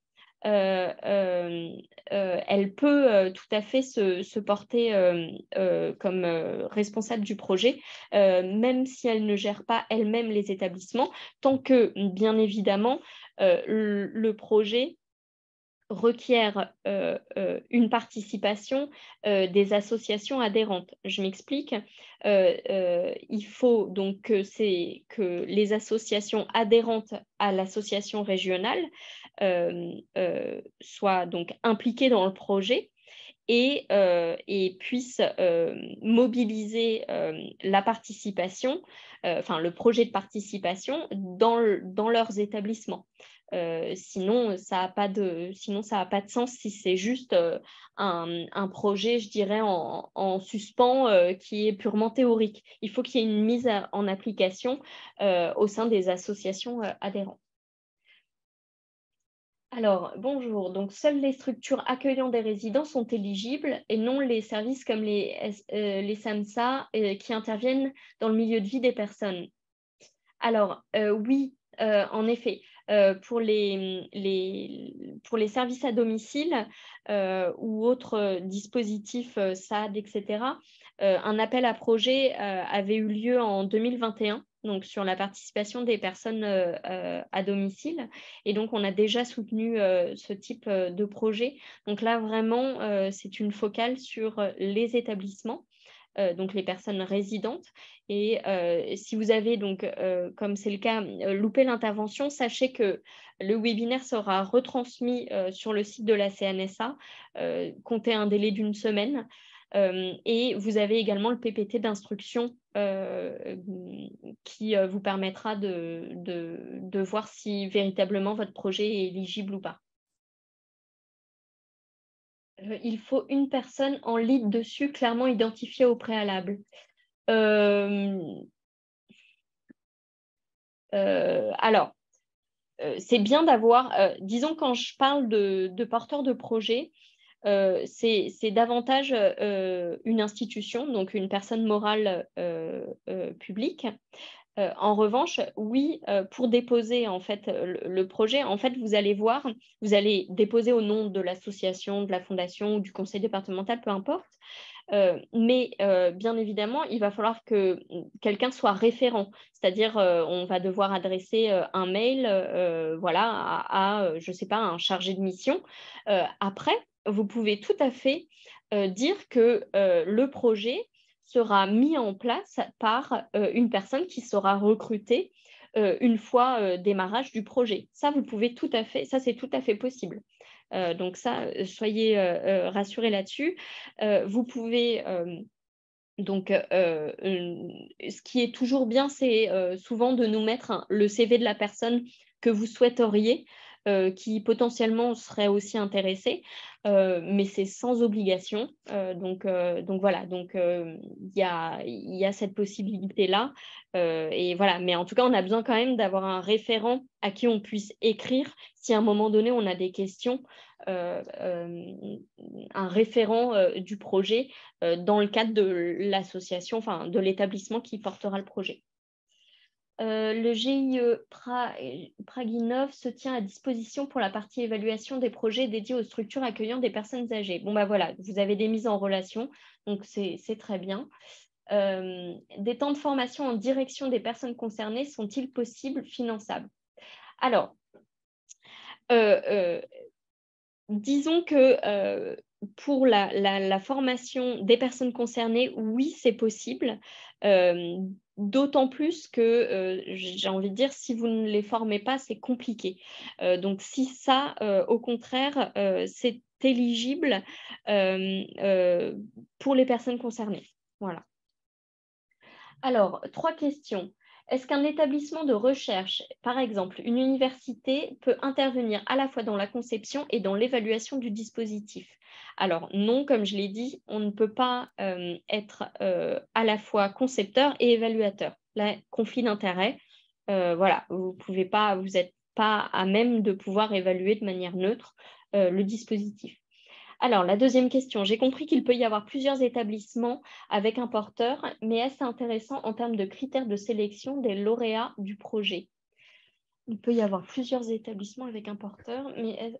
Speaker 1: Elle peut tout à fait se porter comme responsable du projet, même si elle ne gère pas elle-même les établissements, tant que, bien évidemment, le projet requiert une participation des associations adhérentes. Je m'explique. Il faut donc que les associations adhérentes à l'association régionale soient donc impliquées dans le projet et puissent mobiliser la participation, le projet de participation dans leurs établissements. Sinon, ça n'a pas de sens si c'est juste un projet, je dirais, en suspens qui est purement théorique. Il faut qu'il y ait une mise en application au sein des associations adhérentes. Alors, bonjour. Donc, seules les structures accueillant des résidents sont éligibles et non les services comme les SAMSA qui interviennent dans le milieu de vie des personnes. Alors, oui, en effet, pour les services à domicile ou autres dispositifs SAD, etc., un appel à projet avait eu lieu en 2021. Donc sur la participation des personnes à domicile. Et donc, on a déjà soutenu ce type de projet. Donc là, vraiment, c'est une focale sur les établissements, donc les personnes résidentes. Et si vous avez, donc, comme c'est le cas, loupé l'intervention, sachez que le webinaire sera retransmis sur le site de la CNSA, comptez un délai d'1 semaine. Et vous avez également le PPT d'instruction qui vous permettra de voir si véritablement votre projet est éligible ou pas. Il faut une personne en lead dessus, clairement identifiée au préalable. Alors, c'est bien d'avoir, disons, quand je parle de porteur de projet, c'est davantage une institution, donc une personne morale publique. En revanche, oui, pour déposer en fait le projet, en fait, vous allez voir, vous allez déposer au nom de l'association, de la fondation ou du conseil départemental, peu importe. Mais bien évidemment, il va falloir que quelqu'un soit référent, c'est-à-dire on va devoir adresser un mail à je ne sais pas, un chargé de mission. Après, vous pouvez tout à fait dire que le projet sera mis en place par une personne qui sera recrutée une fois démarrage du projet. Ça, vous pouvez tout à fait, ça c'est tout à fait possible. Donc ça, soyez rassurés là-dessus. Vous pouvez ce qui est toujours bien, c'est souvent de nous mettre le CV de la personne que vous souhaiteriez, qui potentiellement serait aussi intéressée, mais c'est sans obligation. Donc voilà, il y a cette possibilité-là. Et voilà, mais en tout cas, on a besoin quand même d'avoir un référent à qui on puisse écrire si à un moment donné on a des questions. Un référent du projet dans le cadre de l'association, enfin de l'établissement qui portera le projet. Le GIE Praguinov se tient à disposition pour la partie évaluation des projets dédiés aux structures accueillant des personnes âgées. Bon, bah voilà, vous avez des mises en relation, donc c'est très bien. Des temps de formation en direction des personnes concernées sont-ils possibles, finançables? Alors, disons que pour la formation des personnes concernées, oui, c'est possible. D'autant plus que, j'ai envie de dire, si vous ne les formez pas, c'est compliqué. Donc, si ça, au contraire, c'est éligible pour les personnes concernées. Voilà. Alors, 3 questions. Est-ce qu'un établissement de recherche, par exemple une université, peut intervenir à la fois dans la conception et dans l'évaluation du dispositif? Alors non, comme je l'ai dit, on ne peut pas être à la fois concepteur et évaluateur. Là, conflit d'intérêts, voilà, vous n'êtes pas à même de pouvoir évaluer de manière neutre le dispositif. Alors, la deuxième question, j'ai compris qu'il peut y avoir plusieurs établissements avec un porteur, mais est-ce intéressant en termes de critères de sélection des lauréats du projet? Il peut y avoir plusieurs établissements avec un porteur, mais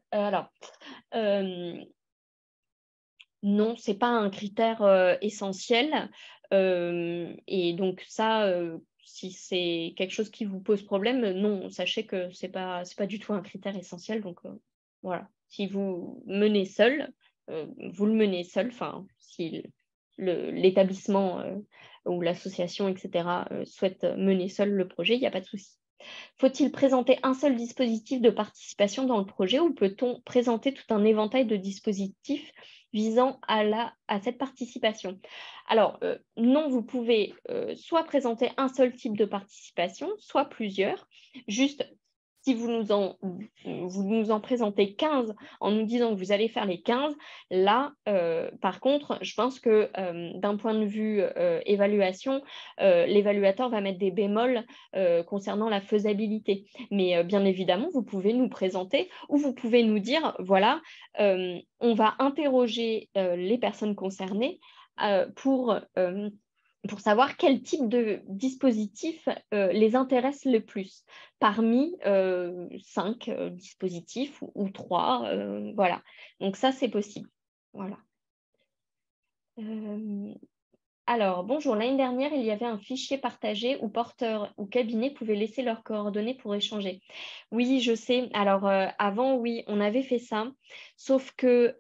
Speaker 1: non, ce n'est pas un critère essentiel. Et donc ça, si c'est quelque chose qui vous pose problème, non, sachez que ce n'est pas du tout un critère essentiel. Donc voilà. Si vous menez seul, vous le menez seul, enfin, si l'établissement ou l'association, etc., souhaite mener seul le projet, il n'y a pas de souci. Faut-il présenter un seul dispositif de participation dans le projet ou peut-on présenter tout un éventail de dispositifs visant à cette participation? Alors, non, vous pouvez soit présenter un seul type de participation, soit plusieurs. Juste, si vous nous en présentez 15 en nous disant que vous allez faire les 15, là, par contre, je pense que d'un point de vue évaluation, l'évaluateur va mettre des bémols concernant la faisabilité. Mais bien évidemment, vous pouvez nous présenter ou vous pouvez nous dire, voilà, on va interroger les personnes concernées pour savoir quel type de dispositif les intéresse le plus parmi 5 dispositifs ou 3. Voilà. Donc ça, c'est possible. Voilà. Alors, bonjour. L'année dernière, il y avait un fichier partagé où porteurs ou cabinets pouvaient laisser leurs coordonnées pour échanger. Oui, je sais. Alors, avant, oui, on avait fait ça. Sauf que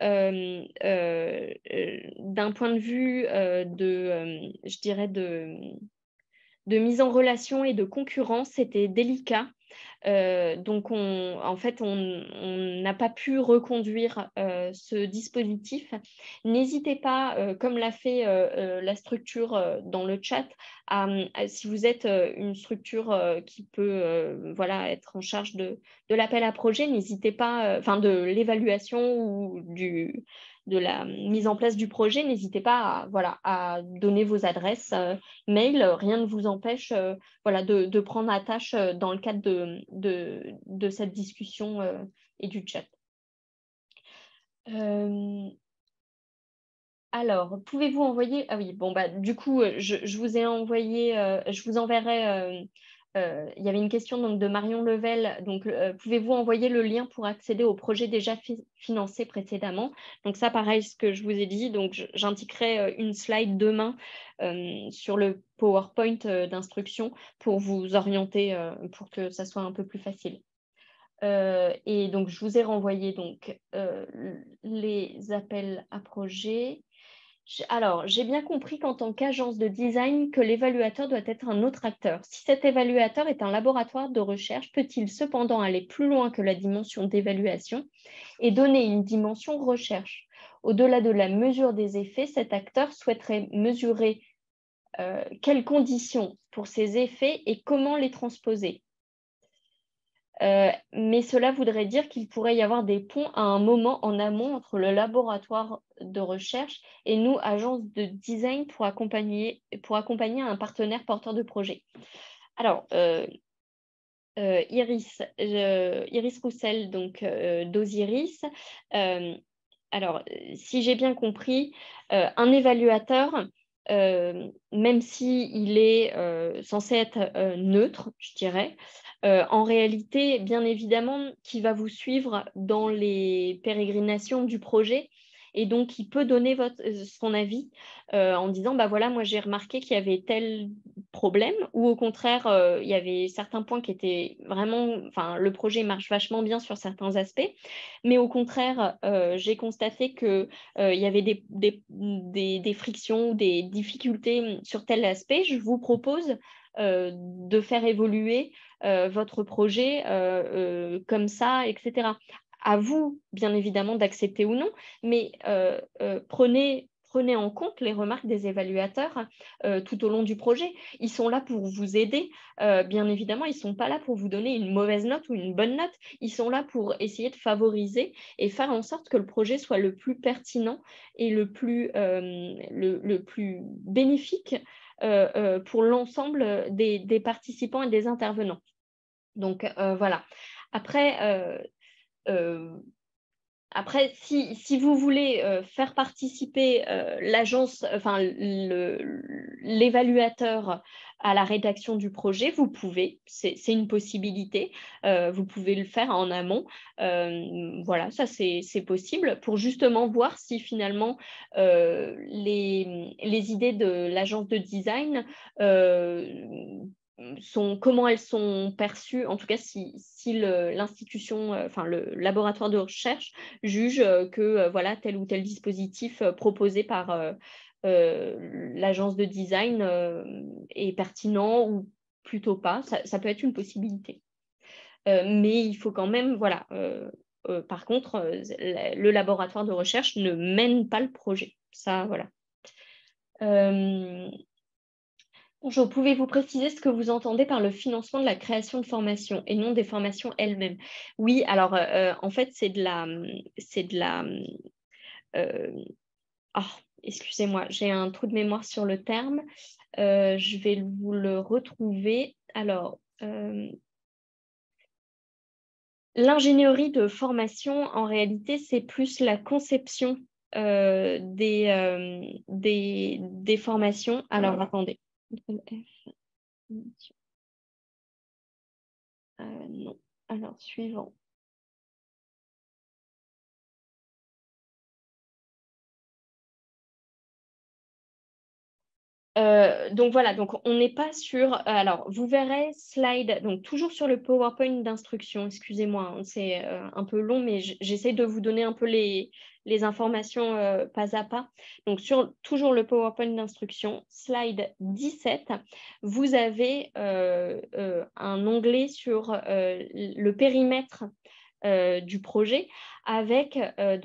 Speaker 1: d'un point de vue je dirais, de mise en relation et de concurrence, c'était délicat. Donc, en fait, on n'a pas pu reconduire ce dispositif. N'hésitez pas, comme l'a fait la structure dans le chat, si vous êtes une structure qui peut voilà, être en charge de l'appel à projet, n'hésitez pas, enfin de l'évaluation ou de la mise en place du projet, n'hésitez pas à donner vos adresses mail. Rien ne vous empêche voilà, de prendre la tâche dans le cadre de cette discussion et du chat. Alors, pouvez-vous envoyer… Ah oui, bon, bah, du coup, je vous ai envoyé, je vous enverrai… il y avait une question donc, de Marion Level. Donc, pouvez-vous envoyer le lien pour accéder au projet déjà financé précédemment? Donc ça, pareil, ce que je vous ai dit. Donc, j'indiquerai une slide demain sur le PowerPoint d'instruction pour vous orienter, pour que ça soit un peu plus facile. Et donc, je vous ai renvoyé donc, les appels à projets. Alors, j'ai bien compris qu'en tant qu'agence de design, que l'évaluateur doit être un autre acteur. Si cet évaluateur est un laboratoire de recherche, peut-il cependant aller plus loin que la dimension d'évaluation et donner une dimension recherche? Au-delà de la mesure des effets, cet acteur souhaiterait mesurer quelles conditions pour ces effets et comment les transposer. Mais cela voudrait dire qu'il pourrait y avoir des ponts à un moment en amont entre le laboratoire de recherche et nous, agences de design, pour accompagner un partenaire porteur de projet. Alors, Iris Roussel, donc d'Osiris. Alors, si j'ai bien compris, un évaluateur, même s'il est censé être neutre, je dirais, en réalité, bien évidemment, qui va vous suivre dans les pérégrinations du projet et donc il peut donner son avis en disant bah voilà, moi j'ai remarqué qu'il y avait tel problème ou au contraire il y avait certains points qui étaient vraiment, enfin le projet marche vachement bien sur certains aspects, mais au contraire j'ai constaté que il y avait des frictions ou des difficultés sur tel aspect. Je vous propose de faire évoluer votre projet comme ça, etc. À vous, bien évidemment, d'accepter ou non, mais prenez en compte les remarques des évaluateurs tout au long du projet. Ils sont là pour vous aider. Bien évidemment, ils ne sont pas là pour vous donner une mauvaise note ou une bonne note. Ils sont là pour essayer de favoriser et faire en sorte que le projet soit le plus pertinent et le plus bénéfique pour l'ensemble des participants et des intervenants. Donc, voilà. Après, si vous voulez faire participer l'agence, enfin l'évaluateur à la rédaction du projet, vous pouvez, c'est une possibilité, vous pouvez le faire en amont. Voilà, ça c'est possible pour justement voir si finalement les idées de l'agence de design comment elles sont perçues, en tout cas si l'institution, enfin le laboratoire de recherche juge que voilà, tel ou tel dispositif proposé par l'agence de design est pertinent ou plutôt pas, ça peut être une possibilité. Mais il faut quand même, voilà, par contre, le laboratoire de recherche ne mène pas le projet. Ça, voilà. Bonjour, pouvez-vous préciser ce que vous entendez par le financement de la création de formations et non des formations elles-mêmes? Oui, alors en fait, c'est de la excusez-moi, j'ai un trou de mémoire sur le terme. Je vais vous le retrouver. Alors, l'ingénierie de formation, en réalité, c'est plus la conception des formations. Alors, attendez. Non. Alors, suivant. Donc voilà, donc on n'est pas sur. Alors, vous verrez slide, donc toujours sur le PowerPoint d'instruction. Excusez-moi, hein, c'est un peu long, mais j'essaie de vous donner un peu les informations pas à pas. Donc, toujours le PowerPoint d'instruction, slide 17, vous avez un onglet sur le périmètre du projet avec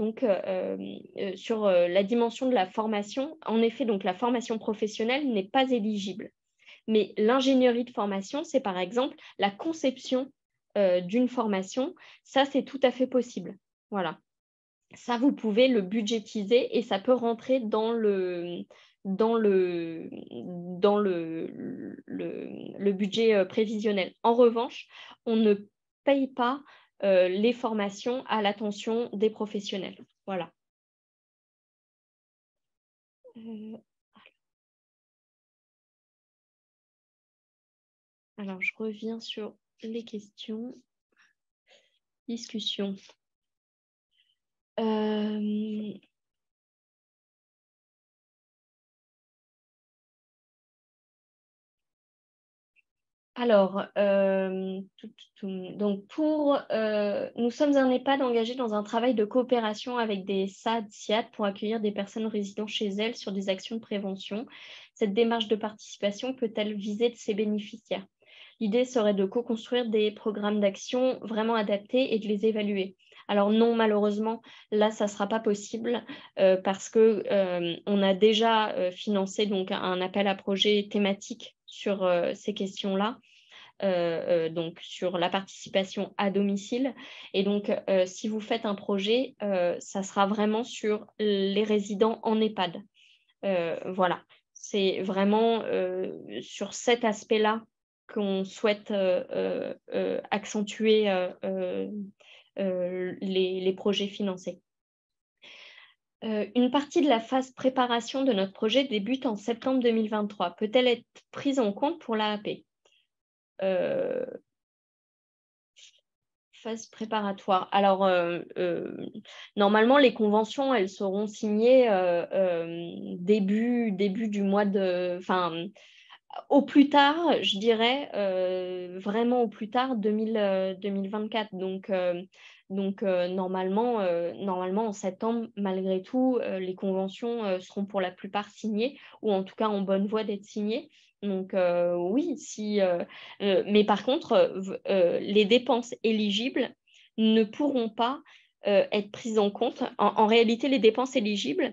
Speaker 1: sur la dimension de la formation. En effet, donc la formation professionnelle n'est pas éligible. Mais l'ingénierie de formation, c'est par exemple la conception d'une formation. Ça, c'est tout à fait possible. Voilà. Ça, vous pouvez le budgétiser et ça peut rentrer dans le budget prévisionnel. En revanche, on ne paye pas les formations à l'attention des professionnels. Voilà. Alors, je reviens sur les questions. Discussion. Alors, donc nous sommes un EHPAD engagé dans un travail de coopération avec des SAD, SIAD pour accueillir des personnes résidant chez elles sur des actions de prévention. Cette démarche de participation peut-elle viser de ses bénéficiaires? L'idée serait de co-construire des programmes d'action vraiment adaptés et de les évaluer. Alors non, malheureusement, là, ça ne sera pas possible parce qu'on a déjà financé donc, un appel à projet thématique sur ces questions-là. Donc sur la participation à domicile. Et donc, si vous faites un projet, ça sera vraiment sur les résidents en EHPAD. Voilà, c'est vraiment sur cet aspect-là qu'on souhaite accentuer les projets financés. Une partie de la phase préparation de notre projet débute en septembre 2023. Peut-elle être prise en compte pour l'AAP? Phase préparatoire. Alors, normalement, les conventions, elles seront signées début du mois de... Enfin, au plus tard, je dirais, vraiment au plus tard, 2024. Donc normalement, en septembre, malgré tout, les conventions seront pour la plupart signées, ou en tout cas en bonne voie d'être signées. Donc oui, mais par contre, les dépenses éligibles ne pourront pas être prises en compte. En réalité, les dépenses éligibles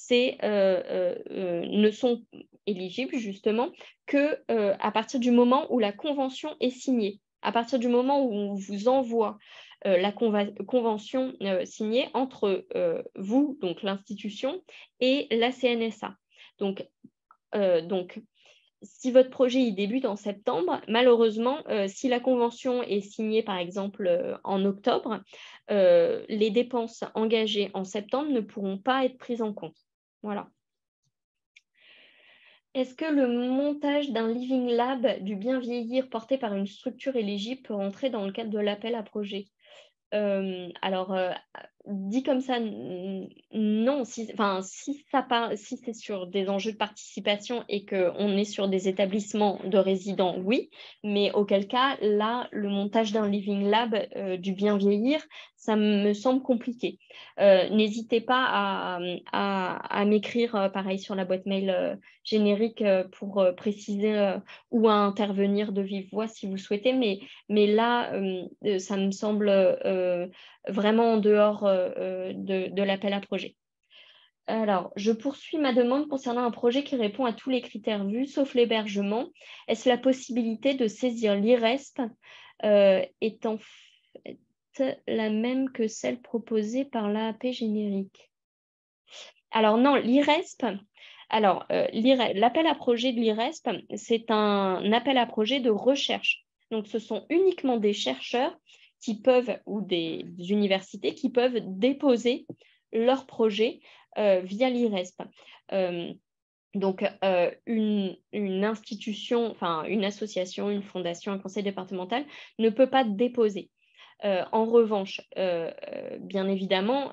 Speaker 1: ne sont éligibles justement qu'à partir du moment où la convention est signée. À partir du moment où on vous envoie la convention signée entre vous, donc l'institution, et la CNSA. Donc si votre projet il débute en septembre, malheureusement, si la convention est signée, par exemple, en octobre, les dépenses engagées en septembre ne pourront pas être prises en compte. Voilà. Est-ce que le montage d'un Living Lab du bien vieillir porté par une structure éligible peut rentrer dans le cadre de l'appel à projet? Alors, dit comme ça, non. Si c'est sur des enjeux de participation et qu'on est sur des établissements de résidents, oui. Mais auquel cas, là, le montage d'un living lab du bien vieillir, ça me semble compliqué. N'hésitez pas à m'écrire, pareil, sur la boîte mail générique pour préciser ou à intervenir de vive voix si vous souhaitez. Mais là, ça me semble vraiment en dehors de l'appel à projet. Alors, je poursuis ma demande concernant un projet qui répond à tous les critères vus, sauf l'hébergement. Est-ce la possibilité de saisir l'IRESP est en fait la même que celle proposée par l'AAP générique? Alors non, l'IRESP, l'appel à projet de l'IRESP, c'est un appel à projet de recherche. Donc, ce sont uniquement des chercheurs qui peuvent, ou des universités qui peuvent déposer leur projet via l'IRESP. Donc, une institution, enfin une association, une fondation, un conseil départemental ne peut pas déposer. En revanche, bien évidemment,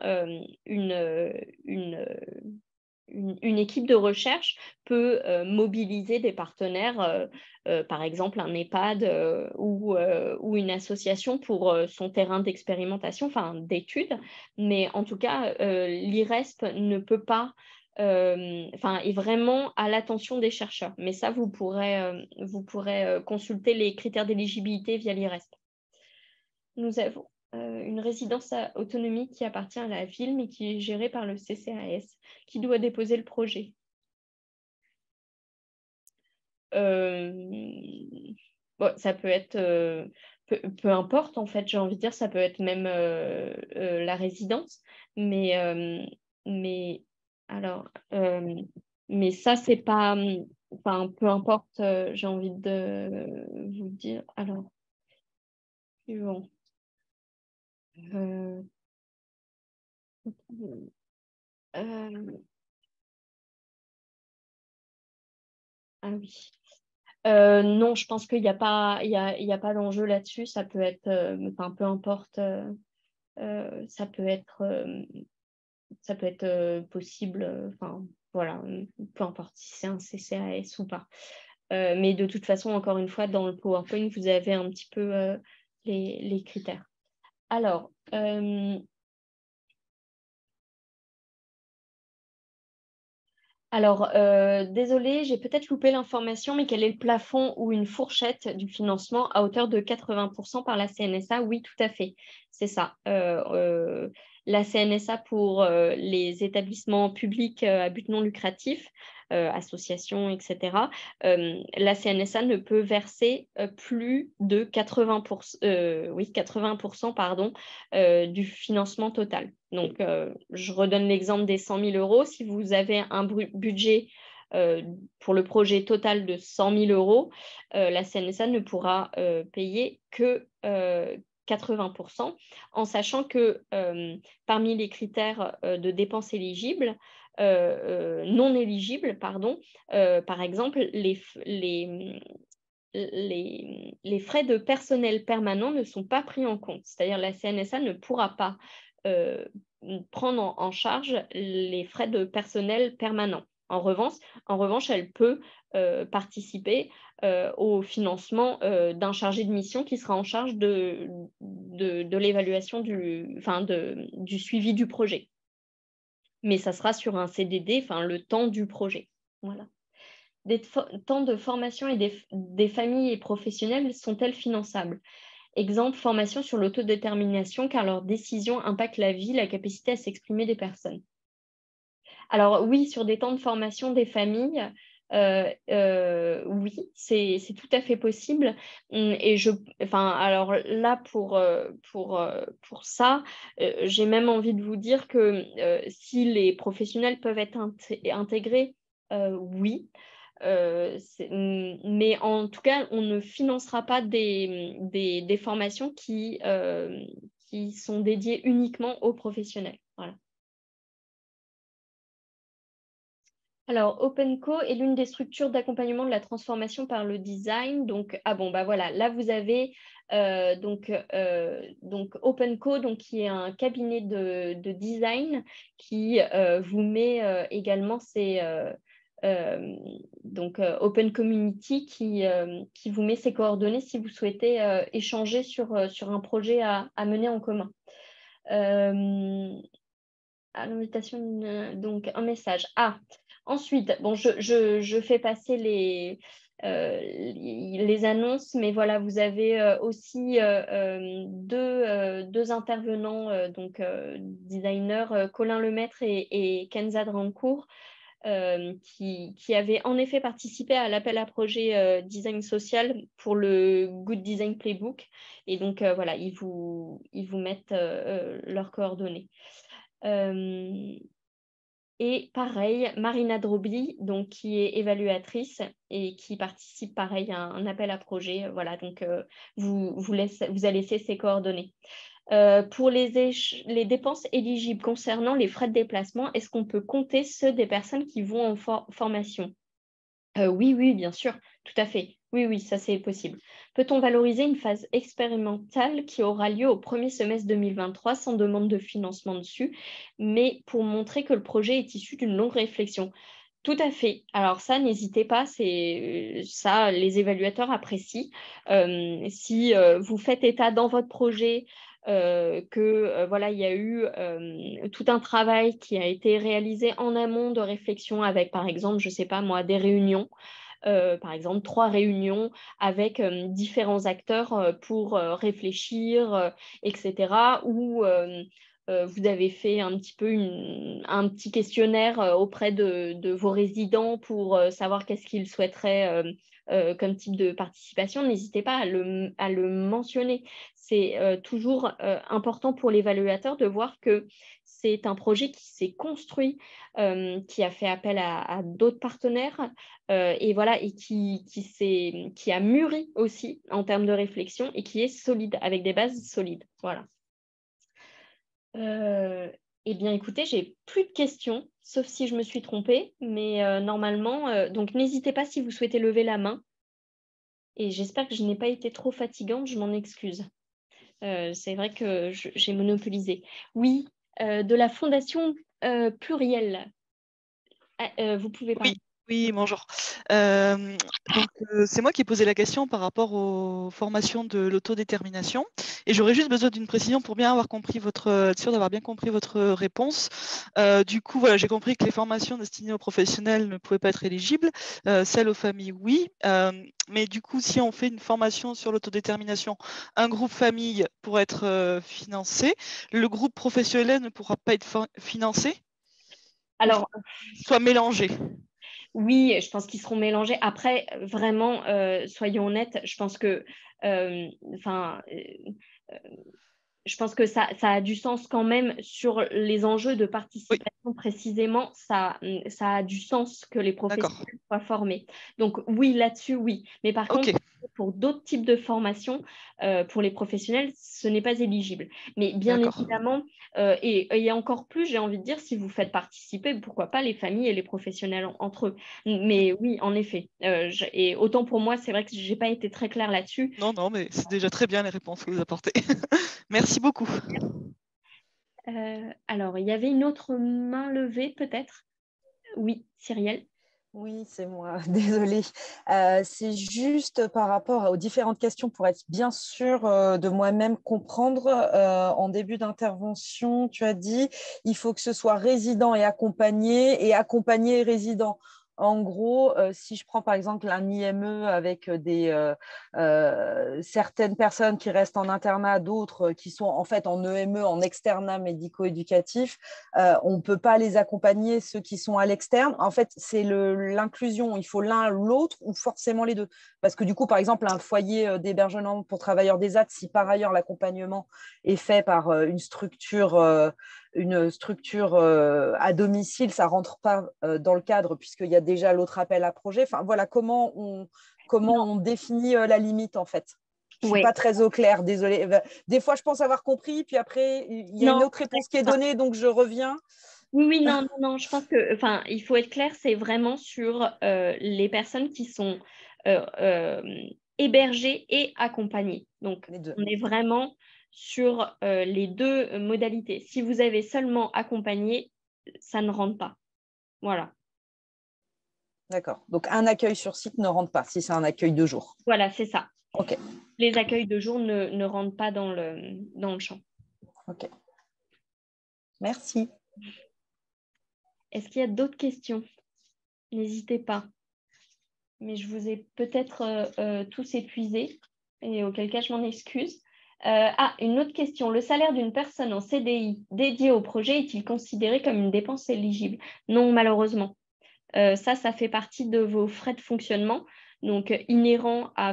Speaker 1: une équipe de recherche peut mobiliser des partenaires, par exemple un EHPAD ou une association pour son terrain d'expérimentation, enfin d'études. Mais en tout cas, l'IRESP ne peut pas, est vraiment à l'attention des chercheurs. Mais ça, vous pourrez consulter les critères d'éligibilité via l'IRESP. Nous avons une résidence autonomie qui appartient à la ville, mais qui est gérée par le CCAS, qui doit déposer le projet. Bon, ça peut être, peu importe, en fait, j'ai envie de dire, ça peut être même la résidence, mais ça, c'est pas, enfin, peu importe, j'ai envie de vous dire. Alors, suivant. Ah oui. Non, je pense qu'il n'y a pas, il y a pas d'enjeu là-dessus. Ça peut être, peu importe, ça peut être possible. Voilà, peu importe si c'est un CCAS ou pas. Mais de toute façon, encore une fois, dans le PowerPoint, vous avez un petit peu les critères. Alors, désolée, j'ai peut-être loupé l'information, mais quel est le plafond ou une fourchette du financement à hauteur de 80% par la CNSA? Oui, tout à fait, c'est ça. La CNSA pour les établissements publics à but non lucratif, associations, etc. La CNSA ne peut verser plus de 80%, pardon, du financement total. Donc, je redonne l'exemple des 100 000 euros. Si vous avez un budget pour le projet total de 100 000 euros, la CNSA ne pourra payer que 80%, en sachant que parmi les critères de dépenses éligibles, non éligibles, pardon, par exemple, les frais de personnel permanent ne sont pas pris en compte. C'est-à-dire la CNSA ne pourra pas prendre en charge les frais de personnel permanent. En revanche, elle peut participer au financement d'un chargé de mission qui sera en charge de l'évaluation du suivi du projet. Mais ça sera sur un CDD, le temps du projet. Voilà. Des temps de formation et des familles et professionnels sont-elles finançables? Exemple, formation sur l'autodétermination, car leurs décisions impactent la vie, la capacité à s'exprimer des personnes. Alors oui, sur des temps de formation des familles, oui, c'est tout à fait possible. Et alors là, pour ça, j'ai même envie de vous dire que si les professionnels peuvent être intégrés, oui. Mais en tout cas, on ne financera pas des formations qui sont dédiées uniquement aux professionnels. Voilà. Alors, OpenCo est l'une des structures d'accompagnement de la transformation par le design. Donc, voilà, là vous avez donc OpenCo, donc, qui est un cabinet de design qui vous met également Open Community qui vous met ses coordonnées si vous souhaitez échanger sur un projet à mener en commun. À l'invitation, donc un message. Ensuite, je fais passer les annonces, mais voilà, vous avez aussi deux intervenants, designers, Colin Lemaître et Kenza Drancourt, qui avaient en effet participé à l'appel à projet design social pour le Good Design Playbook. Et donc, voilà, ils vous mettent leurs coordonnées. Et pareil, Marina Drobli, donc, qui est évaluatrice et qui participe pareil à un appel à projet. Voilà, donc vous a laissé ses coordonnées. Pour les dépenses éligibles concernant les frais de déplacement, est-ce qu'on peut compter ceux des personnes qui vont en formation? Oui, bien sûr, tout à fait. Oui, ça c'est possible. Peut-on valoriser une phase expérimentale qui aura lieu au premier semestre 2023 sans demande de financement dessus, mais pour montrer que le projet est issu d'une longue réflexion? Tout à fait. Alors ça, n'hésitez pas, c'est ça, les évaluateurs apprécient. Si vous faites état dans votre projet voilà, il y a eu tout un travail qui a été réalisé en amont de réflexion avec, par exemple, je ne sais pas moi, des réunions. Par exemple 3 réunions avec différents acteurs pour réfléchir, etc. Ou vous avez fait un petit peu un petit questionnaire auprès de vos résidents pour savoir qu'est-ce qu'ils souhaiteraient comme type de participation. N'hésitez pas à le mentionner. C'est toujours important pour l'évaluateur de voir que c'est un projet qui s'est construit, qui a fait appel à d'autres partenaires et voilà, et qui a mûri aussi en termes de réflexion et qui est solide, avec des bases solides. Voilà. Eh bien, écoutez, j'ai plus de questions, sauf si je me suis trompée, mais normalement, donc n'hésitez pas si vous souhaitez lever la main. Et j'espère que je n'ai pas été trop fatigante, je m'en excuse. C'est vrai que j'ai monopolisé. Oui, de la Fondation Pluriel. Vous pouvez parler.
Speaker 6: Oui, bonjour. C'est moi qui ai posé la question par rapport aux formations de l'autodétermination. Et j'aurais juste besoin d'une précision pour bien avoir compris être sûr d'avoir bien compris votre réponse. Du coup, voilà, j'ai compris que les formations destinées aux professionnels ne pouvaient pas être éligibles. Celles aux familles, oui. Mais du coup, si on fait une formation sur l'autodétermination, un groupe famille pourrait être financé. Le groupe professionnel ne pourra pas être financé.
Speaker 1: Alors,
Speaker 6: soit mélangé.
Speaker 1: Oui, je pense qu'ils seront mélangés. Après, vraiment, soyons honnêtes, je pense que, je pense que ça a du sens quand même sur les enjeux de participation précisément. Ça a du sens que les professionnels soient formés. Donc oui, là-dessus, oui. Mais par contre, pour d'autres types de formations, pour les professionnels, ce n'est pas éligible. Mais bien évidemment, et encore plus, j'ai envie de dire, si vous faites participer, pourquoi pas les familles et les professionnels entre eux. Mais oui, en effet. Et autant pour moi, c'est vrai que je n'ai pas été très claire là-dessus.
Speaker 6: Non, mais c'est déjà très bien les réponses que vous apportez. Merci beaucoup.
Speaker 1: Alors, il y avait une autre main levée, peut-être? Oui, Cyrielle.
Speaker 7: Oui, c'est moi, désolée. C'est juste par rapport aux différentes questions pour être bien sûr de moi-même comprendre. En début d'intervention, tu as dit il faut que ce soit résident et accompagné et résident. En gros, si je prends par exemple un IME avec certaines personnes qui restent en internat, d'autres qui sont en fait en EME, en externat médico-éducatif, on ne peut pas les accompagner, ceux qui sont à l'externe. En fait, c'est l'inclusion. Il faut l'un l'autre ou forcément les deux. Parce que du coup, par exemple, un foyer d'hébergement pour travailleurs d'ESAT, si par ailleurs l'accompagnement est fait par une structure à domicile, ça ne rentre pas dans le cadre puisqu'il y a déjà l'autre appel à projet. Enfin, voilà, comment on définit la limite, en fait. Je ne suis pas très au clair, désolée. Des fois, je pense avoir compris, puis après, il y a une autre réponse qui est donnée, donc je reviens.
Speaker 1: Oui, non, je pense que, enfin, il faut être clair, c'est vraiment sur les personnes qui sont hébergées et accompagnées. Donc,
Speaker 7: Les deux.
Speaker 1: on est vraiment sur les deux modalités. Si vous avez seulement accompagné, ça ne rentre pas. Voilà.
Speaker 7: D'accord. Donc, un accueil sur site ne rentre pas si c'est un accueil de jour.
Speaker 1: Voilà, c'est ça.
Speaker 7: OK.
Speaker 1: Les accueils de jour ne rentrent pas dans le champ.
Speaker 7: OK. Merci.
Speaker 1: Est-ce qu'il y a d'autres questions? N'hésitez pas. Mais je vous ai peut-être tous épuisés, et auquel cas je m'en excuse. Une autre question. Le salaire d'une personne en CDI dédiée au projet est-il considéré comme une dépense éligible? Non, malheureusement. Ça fait partie de vos frais de fonctionnement, donc inhérents à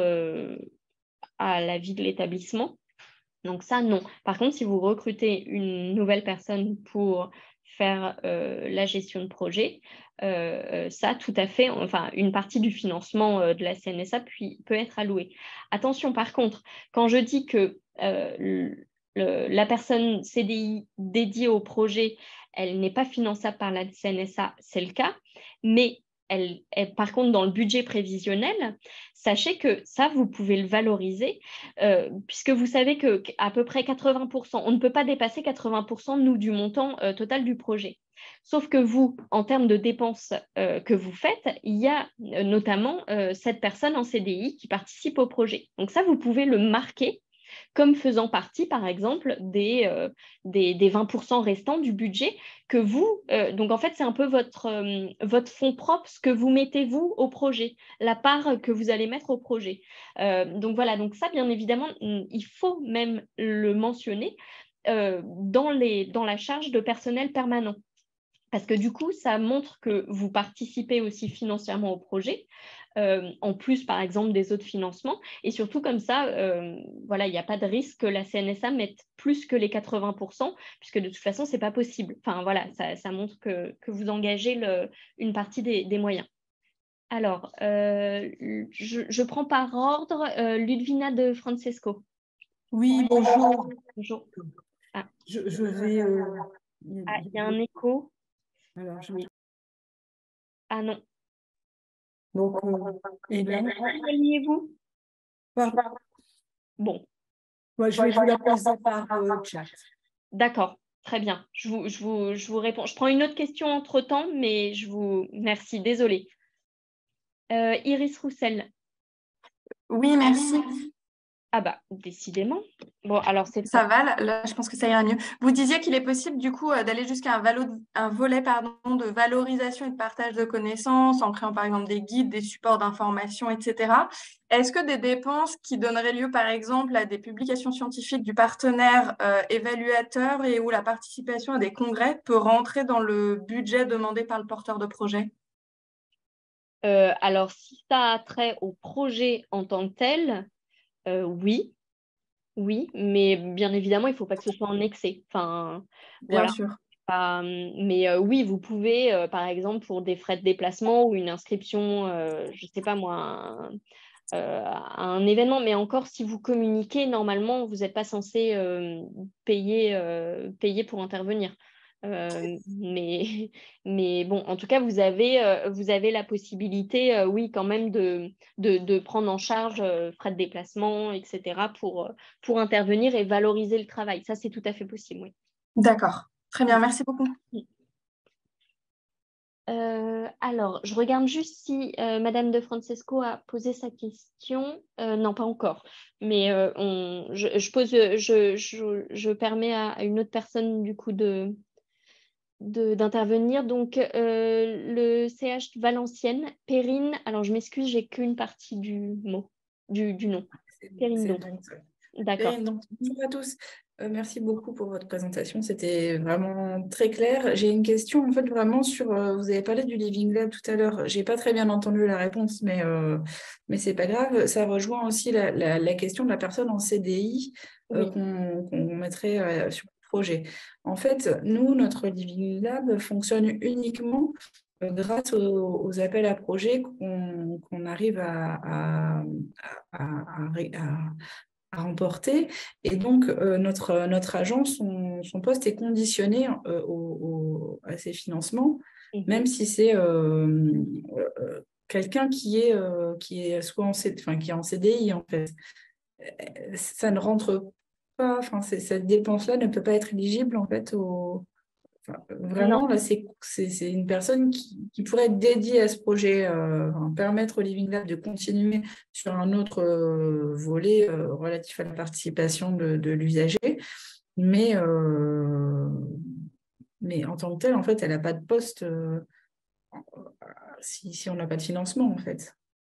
Speaker 1: à la vie de l'établissement. Donc ça, non. Par contre, si vous recrutez une nouvelle personne pour faire la gestion de projet, ça, tout à fait, enfin, une partie du financement de la CNSA peut être allouée. Attention, par contre, quand je dis que la personne CDI dédiée au projet, elle n'est pas finançable par la CNSA, c'est le cas, mais par contre, dans le budget prévisionnel, sachez que ça, vous pouvez le valoriser, puisque vous savez qu'à peu près 80%, on ne peut pas dépasser 80% nous du montant total du projet. Sauf que vous, en termes de dépenses que vous faites, il y a notamment cette personne en CDI qui participe au projet. Donc ça, vous pouvez le marquer comme faisant partie, par exemple, des 20% restants du budget que vous… donc, en fait, c'est un peu votre fonds propre, ce que vous mettez, vous, au projet, la part que vous allez mettre au projet. Donc, voilà. Donc, ça, bien évidemment, il faut même le mentionner dans la charge de personnel permanent. Parce que du coup, ça montre que vous participez aussi financièrement au projet, en plus, par exemple, des autres financements. Et surtout, comme ça, voilà, il n'y a pas de risque que la CNSA mette plus que les 80%, puisque de toute façon, ce n'est pas possible. Enfin, voilà, ça montre que vous engagez une partie des moyens. Alors, je prends par ordre Ludvina de Francesco.
Speaker 8: Oui, bonjour.
Speaker 1: Bonjour. Ah.
Speaker 8: Je vais…
Speaker 1: il y a un écho.
Speaker 8: Alors,
Speaker 1: Ah non.
Speaker 8: donc,
Speaker 1: Éloignez-vous.
Speaker 8: Pardon.
Speaker 1: Bon.
Speaker 8: Moi, je vais vous la poser par chat.
Speaker 1: D'accord, très bien. Je vous réponds. Je prends une autre question entre-temps, mais merci, désolée. Iris Roussel.
Speaker 9: Oui, merci.
Speaker 1: Ah bah, décidément. Bon, alors c'est
Speaker 9: ça va, là, je pense que ça ira mieux. Vous disiez qu'il est possible, du coup, d'aller jusqu'à un volet de valorisation et de partage de connaissances, en créant, par exemple, des guides, des supports d'information, etc. Est-ce que des dépenses qui donneraient lieu, par exemple, à des publications scientifiques du partenaire évaluateur et où la participation à des congrès peut rentrer dans le budget demandé par le porteur de projet?
Speaker 1: Alors, si ça a trait au projet en tant que tel, oui, mais bien évidemment, il ne faut pas que ce soit en excès. Enfin,
Speaker 9: Bien
Speaker 1: voilà.
Speaker 9: sûr.
Speaker 1: Mais oui, vous pouvez, par exemple, pour des frais de déplacement ou une inscription, je ne sais pas moi, à un événement, mais encore, si vous communiquez, normalement, vous n'êtes pas censé payer pour intervenir. Mais bon, en tout cas, vous avez la possibilité, oui, quand même, de prendre en charge frais de déplacement, etc., pour intervenir et valoriser le travail. Ça, c'est tout à fait possible, oui.
Speaker 9: D'accord. Très bien, merci beaucoup.
Speaker 1: Alors, je regarde juste si Madame de Francesco a posé sa question. Non, pas encore. Mais je permets à une autre personne, du coup, d'intervenir. Donc, le CH Valenciennes, Perrine. Alors, je m'excuse, j'ai qu'une partie du mot, du nom. Perrine, donc. D'accord.
Speaker 8: Bonjour à tous. Merci beaucoup pour votre présentation. C'était vraiment très clair. J'ai une question en fait vraiment sur. Vous avez parlé du Living Lab tout à l'heure. J'ai pas très bien entendu la réponse, mais c'est pas grave. Ça rejoint aussi la question de la personne en CDI qu'on mettrait sur le projet. En fait, nous, notre Living Lab fonctionne uniquement grâce aux appels à projets qu'on arrive à à remporter. Et donc, notre agent, son poste est conditionné à ces financements, même si c'est quelqu'un qui est soit qui est en CDI, en fait. Ça ne rentre pas, enfin, cette dépense-là ne peut pas être éligible, en fait, vraiment, là, c'est une personne qui pourrait être dédiée à ce projet, permettre au Living Lab de continuer sur un autre volet relatif à la participation de l'usager. Mais en tant que telle, en fait, elle n'a pas de poste si on n'a pas de financement, en fait.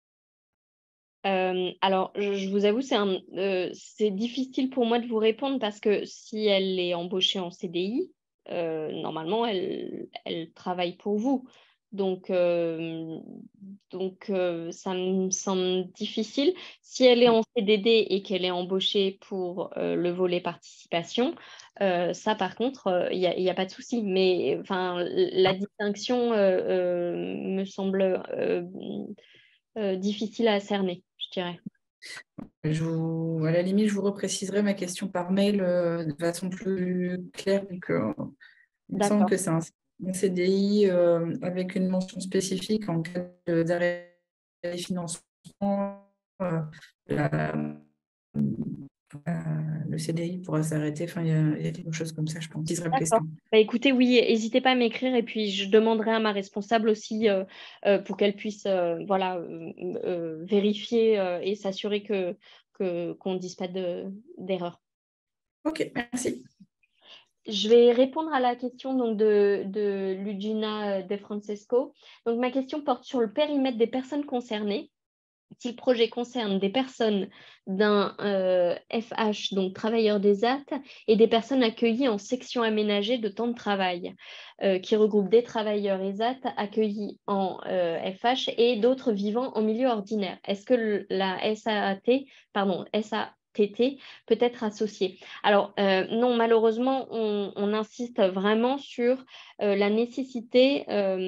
Speaker 1: Alors, je vous avoue, c'est difficile pour moi de vous répondre parce que si elle est embauchée en CDI, normalement, elle travaille pour vous. Donc, ça me semble difficile. Si elle est en CDD et qu'elle est embauchée pour le volet participation, ça, par contre, il n'y a pas de souci. Mais la distinction me semble difficile à cerner, je dirais.
Speaker 8: À la limite, je vous repréciserai ma question par mail de façon plus claire. Donc, il me semble que c'est un CDI avec une mention spécifique en cas d'arrêt des financements. Le CDI pourra s'arrêter. Enfin, il y a quelque chose comme ça, je pense.
Speaker 1: Écoutez, oui, n'hésitez pas à m'écrire et puis je demanderai à ma responsable aussi pour qu'elle puisse vérifier et s'assurer qu'on ne dise pas d'erreur.
Speaker 8: Ok, merci.
Speaker 1: Je vais répondre à la question donc, de Lugina De Francesco. Donc, ma question porte sur le périmètre des personnes concernées. Si le projet concerne des personnes d'un FH, donc travailleurs des AT, et des personnes accueillies en section aménagée de temps de travail, qui regroupe des travailleurs ESAT accueillis en FH et d'autres vivant en milieu ordinaire. Est-ce que la SATT peut être associée? Alors, non, malheureusement, on insiste vraiment sur la nécessité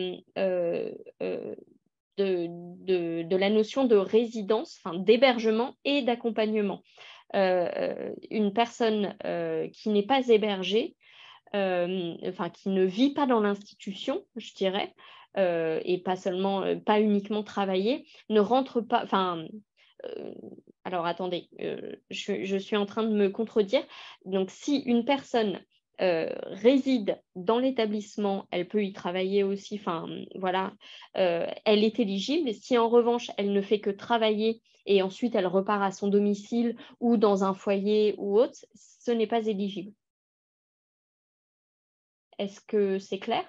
Speaker 1: de la notion de résidence, d'hébergement et d'accompagnement. Une personne qui n'est pas hébergée, qui ne vit pas dans l'institution, je dirais, et pas uniquement travailler, ne rentre pas. Alors attendez, je suis en train de me contredire. Donc, si une personne réside dans l'établissement, elle peut y travailler aussi, elle est éligible. Si en revanche, elle ne fait que travailler et ensuite elle repart à son domicile ou dans un foyer ou autre, ce n'est pas éligible. Est-ce que c'est clair?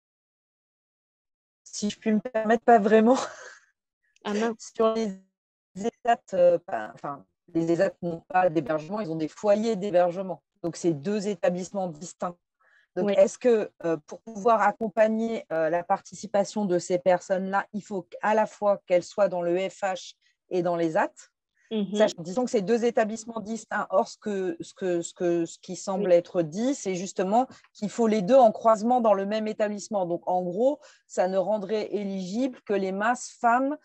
Speaker 7: Si je puis me permettre, pas vraiment.
Speaker 1: Ah mince.
Speaker 7: Sur les ESAT, les ESAT n'ont pas d'hébergement, ils ont des foyers d'hébergement. Donc, c'est deux établissements distincts. Donc, est-ce que pour pouvoir accompagner la participation de ces personnes-là, il faut à la fois qu'elles soient dans le FH et dans les AT? Disons que c'est deux établissements distincts. Or, ce qui semble être dit, c'est justement qu'il faut les deux en croisement dans le même établissement. Donc, en gros, ça ne rendrait éligible que les masses femmes,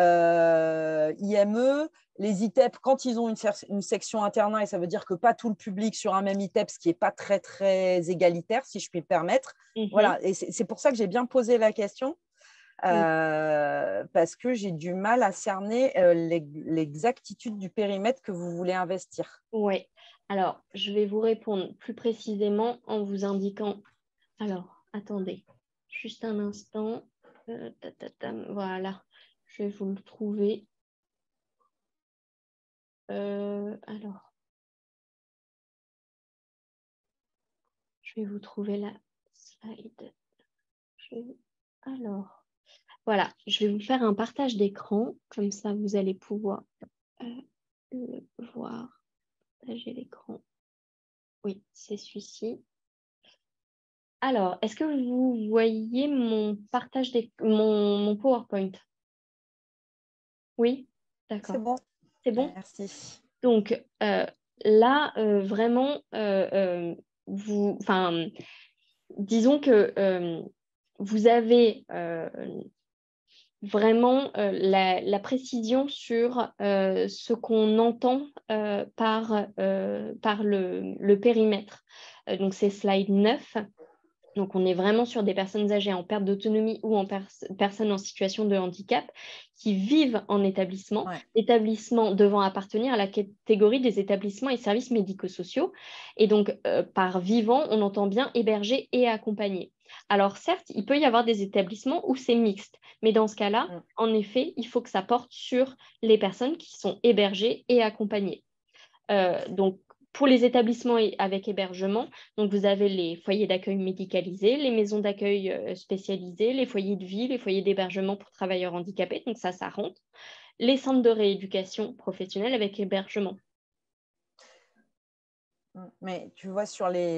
Speaker 7: IME, les ITEP, quand ils ont une section internat, et ça veut dire que pas tout le public sur un même ITEP, ce qui n'est pas très, très égalitaire, si je puis me permettre. Voilà, et c'est pour ça que j'ai bien posé la question. Parce que j'ai du mal à cerner l'exactitude du périmètre que vous voulez investir.
Speaker 1: Oui, alors je vais vous répondre plus précisément en vous indiquant. Alors, attendez, juste un instant. Voilà, je vais vous le trouver. Alors, je vais vous trouver la slide. Alors. Voilà, je vais vous faire un partage d'écran, comme ça vous allez pouvoir le voir. Partager l'écran. Oui, c'est celui-ci. Alors, est-ce que vous voyez mon partage mon PowerPoint? Oui, d'accord.
Speaker 7: C'est bon.
Speaker 1: C'est bon?
Speaker 7: Merci.
Speaker 1: Donc, là, vraiment, disons que vous avez vraiment la précision sur ce qu'on entend par le périmètre. Donc, c'est slide 9. Donc, on est vraiment sur des personnes âgées en perte d'autonomie ou en personnes en situation de handicap qui vivent en établissement, établissement devant appartenir à la catégorie des établissements et services médico-sociaux. Et donc, par vivant, on entend bien héberger et accompagner. Alors, certes, il peut y avoir des établissements où c'est mixte, mais dans ce cas-là, en effet, il faut que ça porte sur les personnes qui sont hébergées et accompagnées. Donc, pour les établissements avec hébergement, donc vous avez les foyers d'accueil médicalisés, les maisons d'accueil spécialisées, les foyers de vie, les foyers d'hébergement pour travailleurs handicapés, donc ça rentre, les centres de rééducation professionnelle avec hébergement.
Speaker 7: Mais tu vois,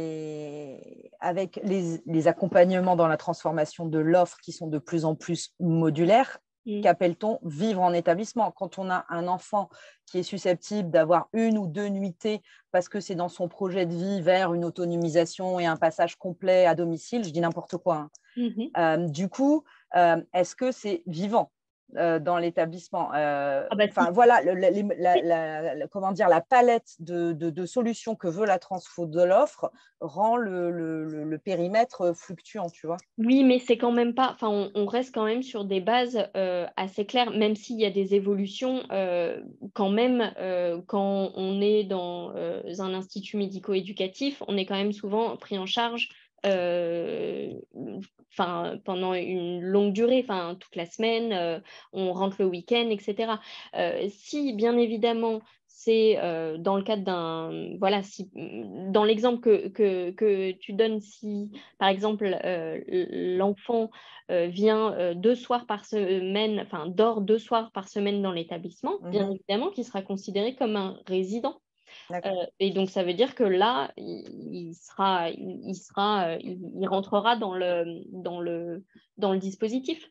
Speaker 7: avec les accompagnements dans la transformation de l'offre qui sont de plus en plus modulaires, qu'appelle-t-on vivre en établissement? Quand on a un enfant qui est susceptible d'avoir 1 ou 2 nuitées parce que c'est dans son projet de vie vers une autonomisation et un passage complet à domicile, je dis n'importe quoi. Du coup, est-ce que c'est vivant dans l'établissement? Voilà, comment dire, la palette de solutions que veut la transfo de l'offre rend le périmètre fluctuant, tu vois.
Speaker 1: Oui, mais c'est quand même pas, enfin, on reste quand même sur des bases assez claires, même s'il y a des évolutions quand même, quand on est dans un institut médico-éducatif, on est quand même souvent pris en charge pendant une longue durée, toute la semaine, on rentre le week-end, etc. Si, bien évidemment, c'est dans le cadre d'un... Voilà, si, dans l'exemple que tu donnes, si, par exemple, l'enfant vient 2 soirs par semaine, dort 2 soirs par semaine dans l'établissement, bien évidemment qu'il sera considéré comme un résident. Et donc, ça veut dire que là, il rentrera dans le dispositif.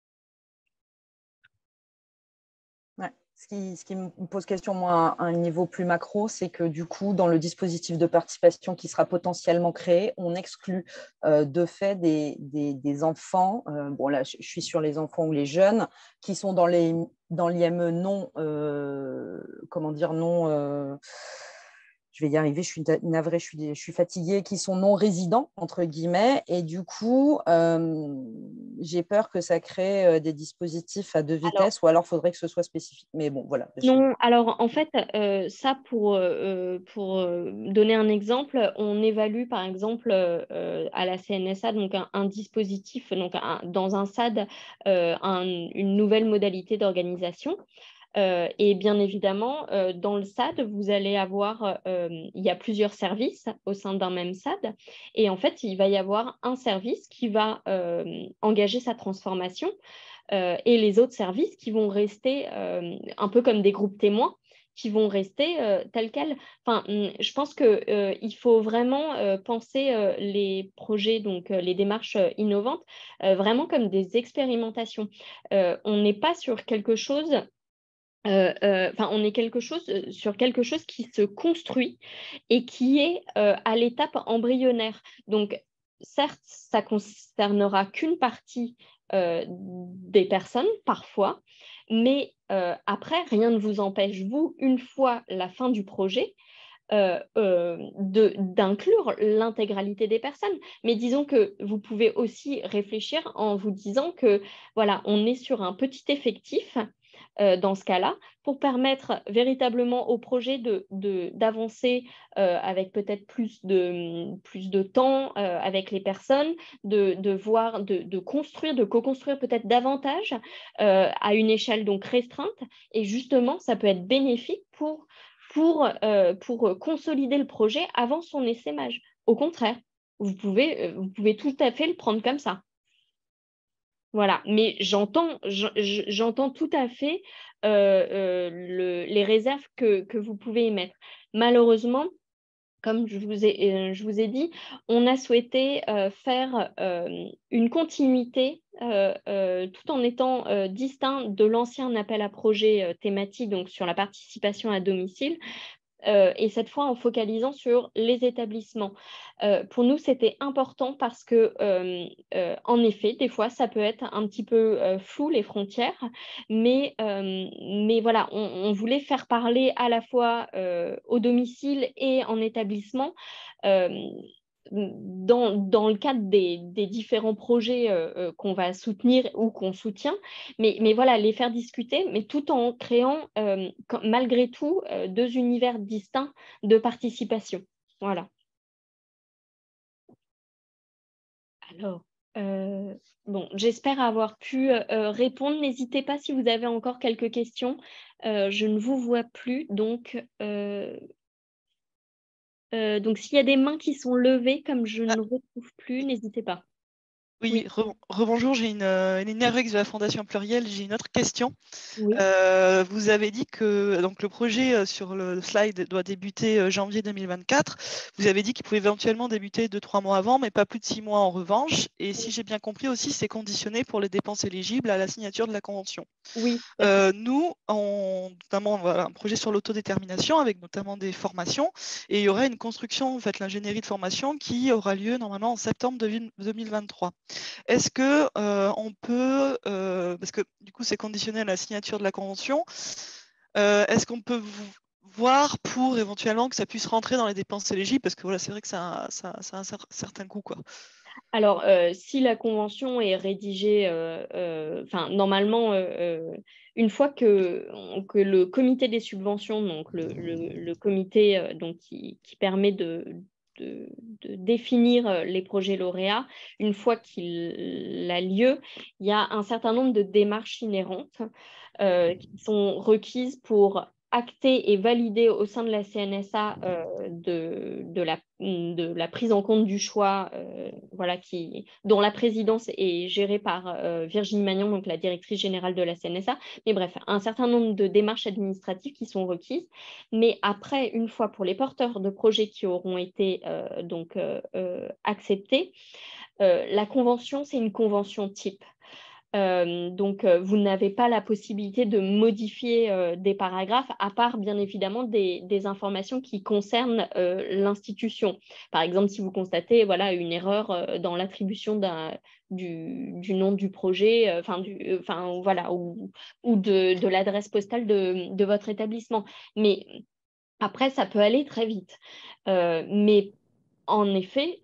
Speaker 7: Ce qui me pose question, moi, à un niveau plus macro, c'est que du coup, dans le dispositif de participation qui sera potentiellement créé, on exclut de fait des enfants, bon là, je suis sur les enfants ou les jeunes, qui sont dans l'IME non, comment dire, non... je vais y arriver, je suis navrée, je suis fatiguée, qui sont non résidents, entre guillemets, et du coup, j'ai peur que ça crée des dispositifs à 2 vitesses, ou alors il faudrait que ce soit spécifique. Mais bon, voilà.
Speaker 1: Non, alors en fait, ça, pour donner un exemple, on évalue par exemple à la CNSA donc un dispositif, donc dans un SAD, une nouvelle modalité d'organisation. Et bien évidemment, dans le SAD, vous allez avoir, il y a plusieurs services au sein d'un même SAD. Et en fait, il va y avoir un service qui va engager sa transformation et les autres services qui vont rester un peu comme des groupes témoins qui vont rester tels quels. Enfin, je pense qu'il faut vraiment penser les projets, donc les démarches innovantes, vraiment comme des expérimentations. On n'est pas sur quelque chose... on est sur quelque chose qui se construit et qui est à l'étape embryonnaire. Donc, certes, ça ne concernera qu'une partie des personnes, parfois, mais après, rien ne vous empêche, vous, une fois la fin du projet, d'inclure l'intégralité des personnes. Mais disons que vous pouvez aussi réfléchir en vous disant que, voilà, on est sur un petit effectif dans ce cas-là, pour permettre véritablement au projet d'avancer avec peut-être plus de temps avec les personnes, de construire, de co-construire peut-être davantage à une échelle donc restreinte. Et justement, ça peut être bénéfique pour consolider le projet avant son essaimage. Au contraire, vous pouvez tout à fait le prendre comme ça. Voilà, mais j'entends tout à fait les réserves que vous pouvez émettre. Malheureusement, comme je vous ai dit, on a souhaité faire une continuité tout en étant distinct de l'ancien appel à projet thématique, donc sur la participation à domicile, et cette fois en focalisant sur les établissements. Pour nous, c'était important parce que, en effet, des fois, ça peut être un petit peu flou, les frontières, mais voilà, on voulait faire parler à la fois au domicile et en établissement. Dans le cadre des différents projets qu'on va soutenir ou qu'on soutient, mais voilà, les faire discuter, mais tout en créant malgré tout 2 univers distincts de participation. Voilà. Alors, bon, j'espère avoir pu répondre. N'hésitez pas si vous avez encore quelques questions. Je ne vous vois plus, donc s'il y a des mains qui sont levées, comme je ne retrouve plus, n'hésitez pas.
Speaker 6: Oui, rebonjour, j'ai une Inervex de la Fondation Pluriel, j'ai une autre question.
Speaker 1: Oui.
Speaker 6: Vous avez dit que donc, le projet sur le slide doit débuter janvier 2024. Vous avez dit qu'il pouvait éventuellement débuter 2-3 mois avant, mais pas plus de 6 mois en revanche. Et si j'ai bien compris aussi, c'est conditionné pour les dépenses éligibles à la signature de la convention.
Speaker 1: Oui.
Speaker 6: Nous, notamment voilà, un projet sur l'autodétermination avec notamment des formations, et il y aurait une construction, en fait, l'ingénierie de formation qui aura lieu normalement en septembre 2023. Est-ce que on peut, parce que du coup c'est conditionné à la signature de la convention, est-ce qu'on peut voir pour éventuellement que ça puisse rentrer dans les dépenses éligibles, parce que voilà, c'est vrai que ça a un certain coût, quoi.
Speaker 1: Alors, si la convention est rédigée, normalement, une fois que le comité des subventions, donc le comité donc, qui permet de définir les projets lauréats, une fois qu'il a lieu, il y a un certain nombre de démarches inhérentes qui sont requises pour acter et valider au sein de la CNSA de la prise en compte du choix, voilà, dont la présidence est gérée par Virginie Magnon, donc la directrice générale de la CNSA. Mais bref, un certain nombre de démarches administratives qui sont requises. Mais après, une fois pour les porteurs de projets qui auront été acceptés, la convention, c'est une convention type. Vous n'avez pas la possibilité de modifier des paragraphes, à part bien évidemment des informations qui concernent l'institution. Par exemple, si vous constatez voilà, une erreur dans l'attribution du nom du projet, voilà, ou de l'adresse postale de votre établissement. Mais après, ça peut aller très vite. Mais en effet,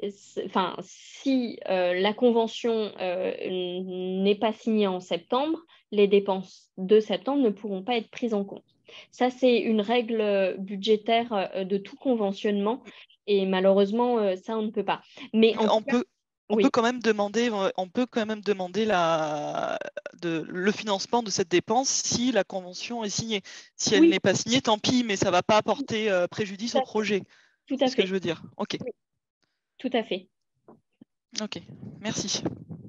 Speaker 1: si la convention n'est pas signée en septembre, les dépenses de septembre ne pourront pas être prises en compte. Ça, c'est une règle budgétaire de tout conventionnement et malheureusement, ça, on ne peut pas. Mais
Speaker 6: on peut quand même demander le financement de cette dépense si la convention est signée. Si elle n'est pas signée, tant pis, mais ça ne va pas apporter préjudice au projet.
Speaker 1: Tout à fait.
Speaker 6: C'est ce que je veux dire. OK.
Speaker 1: Oui. Tout à fait.
Speaker 6: OK, merci.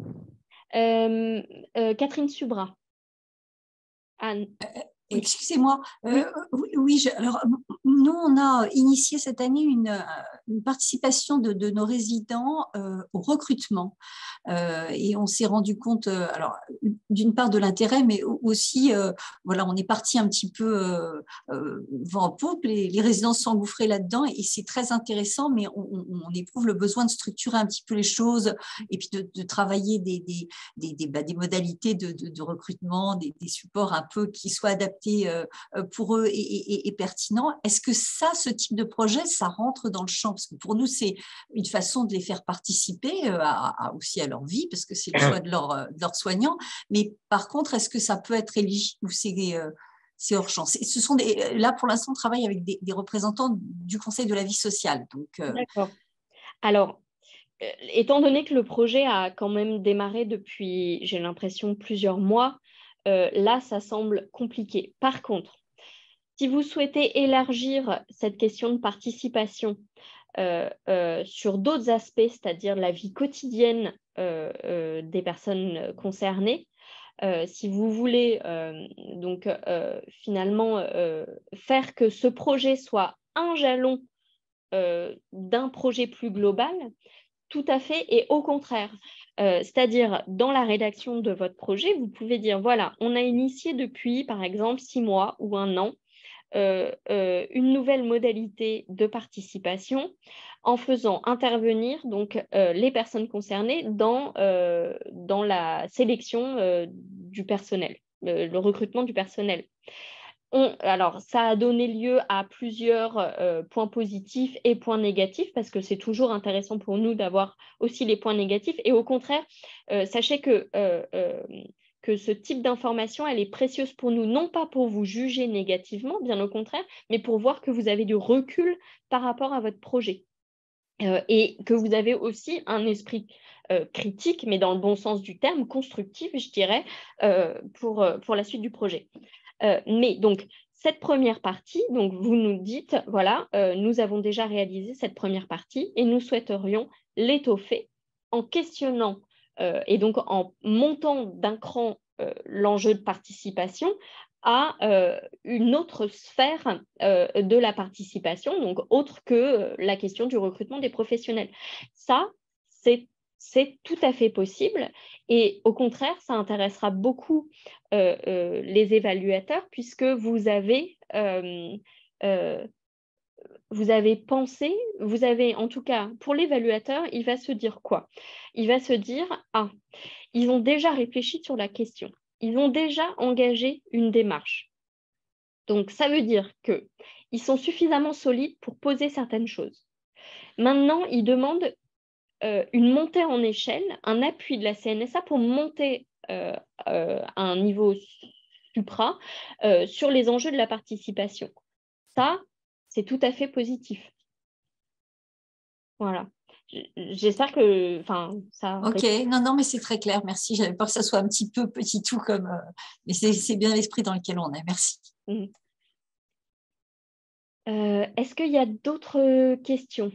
Speaker 1: Catherine Subra. Anne.
Speaker 10: Excusez-moi. Oui, alors nous, on a initié cette année une participation de nos résidents au recrutement. Et on s'est rendu compte, alors d'une part de l'intérêt, mais aussi, voilà, on est parti un petit peu vent en poupe. Les résidents s'engouffraient là-dedans et c'est très intéressant, mais on éprouve le besoin de structurer un petit peu les choses et puis de travailler des modalités de recrutement, des supports un peu qui soient adaptés pour eux et pertinent. Est-ce que ce type de projet, ça rentre dans le champ? Parce que pour nous, c'est une façon de les faire participer aussi à leur vie, parce que c'est le choix de leurs soignants. Mais par contre, est-ce que ça peut être éligible ou c'est hors champ? Ce sont là, pour l'instant, on travaille avec des représentants du Conseil de la vie sociale.
Speaker 1: D'accord. Alors, étant donné que le projet a quand même démarré depuis, j'ai l'impression, plusieurs mois, là, ça semble compliqué. Par contre, si vous souhaitez élargir cette question de participation sur d'autres aspects, c'est-à-dire la vie quotidienne des personnes concernées, si vous voulez finalement faire que ce projet soit un jalon d'un projet plus global, tout à fait, et au contraire. C'est-à-dire, dans la rédaction de votre projet, vous pouvez dire, voilà, on a initié depuis, par exemple, 6 mois ou 1 an une nouvelle modalité de participation en faisant intervenir donc, les personnes concernées dans la sélection du personnel, le recrutement du personnel. Alors, ça a donné lieu à plusieurs points positifs et points négatifs, parce que c'est toujours intéressant pour nous d'avoir aussi les points négatifs. Et au contraire, sachez que ce type d'information, elle est précieuse pour nous, non pas pour vous juger négativement, bien au contraire, mais pour voir que vous avez du recul par rapport à votre projet. Et que vous avez aussi un esprit critique, mais dans le bon sens du terme, constructif, je dirais, pour la suite du projet. Mais donc, cette première partie, donc vous nous dites, voilà, nous avons déjà réalisé cette première partie et nous souhaiterions l'étoffer en questionnant et donc en montant d'un cran l'enjeu de participation à une autre sphère de la participation, donc autre que la question du recrutement des professionnels. Ça, c'est tout à fait possible et au contraire, ça intéressera beaucoup les évaluateurs puisque vous avez pensé, vous avez en tout cas, pour l'évaluateur, il va se dire quoi? Il va se dire, ah, ils ont déjà réfléchi sur la question, ils ont déjà engagé une démarche. Donc, ça veut dire qu'ils sont suffisamment solides pour poser certaines choses. Maintenant, ils demandent une montée en échelle, un appui de la CNSA pour monter à un niveau supra sur les enjeux de la participation. Ça, c'est tout à fait positif. Voilà. J'espère que ça...
Speaker 10: Ok, non, mais c'est très clair, merci. J'avais peur que ça soit un petit peu petit tout, mais c'est bien l'esprit dans lequel on est, merci.
Speaker 1: Est-ce qu'il y a d'autres questions?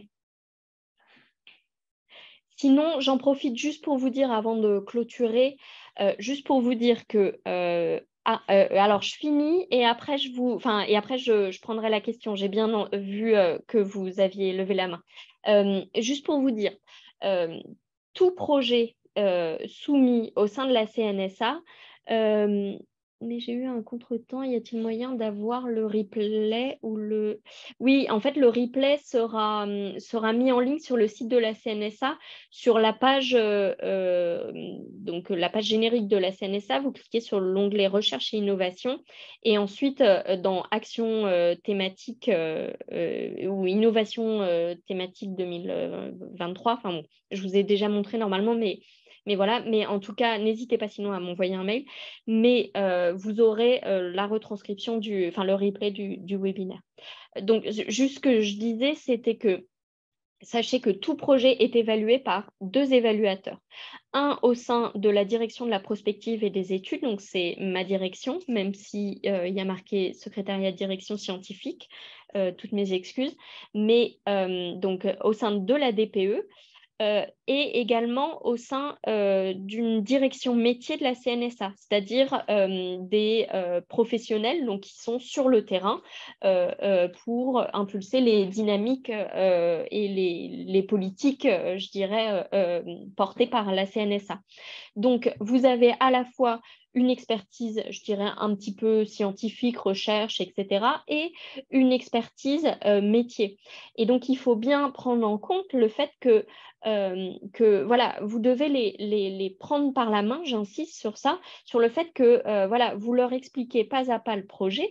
Speaker 1: Sinon, j'en profite juste pour vous dire, avant de clôturer, juste pour vous dire que... alors, je finis et après, je prendrai la question. J'ai bien vu que vous aviez levé la main. Juste pour vous dire, tout projet soumis au sein de la CNSA, mais j'ai eu un contretemps, y a-t-il moyen d'avoir le replay ou le... Oui, en fait, le replay sera mis en ligne sur le site de la CNSA, sur la page, donc la page générique de la CNSA. Vous cliquez sur l'onglet Recherche et Innovation et ensuite dans Action thématique ou Innovation thématique 2023. Enfin bon, je vous ai déjà montré normalement, mais voilà, mais en tout cas, n'hésitez pas sinon à m'envoyer un mail, mais vous aurez la retranscription, le replay du webinaire. Donc, juste ce que je disais, c'était que sachez que tout projet est évalué par 2 évaluateurs. Un au sein de la direction de la prospective et des études, donc c'est ma direction, même s'il y a marqué secrétariat de direction scientifique, toutes mes excuses, mais donc au sein de la DPE, et également au sein d'une direction métier de la CNSA, c'est-à-dire des professionnels donc, qui sont sur le terrain pour impulser les dynamiques et les politiques, je dirais, portées par la CNSA. Donc, vous avez à la fois une expertise, je dirais, un petit peu scientifique, recherche, etc., et une expertise métier. Et donc, il faut bien prendre en compte le fait que voilà, vous devez les prendre par la main, j'insiste sur ça, sur le fait que voilà, vous leur expliquez pas à pas le projet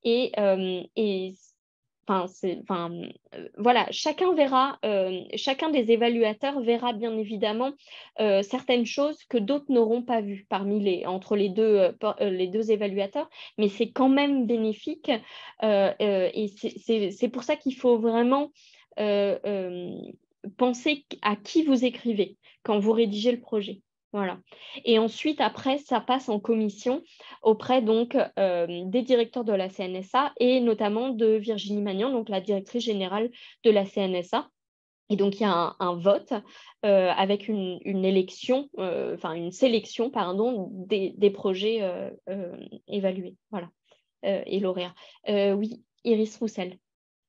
Speaker 1: voilà, chacun verra, chacun des évaluateurs verra bien évidemment certaines choses que d'autres n'auront pas vues entre les deux évaluateurs, mais c'est quand même bénéfique et c'est pour ça qu'il faut vraiment pensez à qui vous écrivez quand vous rédigez le projet. Voilà. Et ensuite, après, ça passe en commission auprès donc des directeurs de la CNSA et notamment de Virginie Magnan, donc la directrice générale de la CNSA. Et donc, il y a un vote avec une élection, une sélection, pardon, des projets évalués. Voilà. Et lauréats. Oui, Iris Roussel.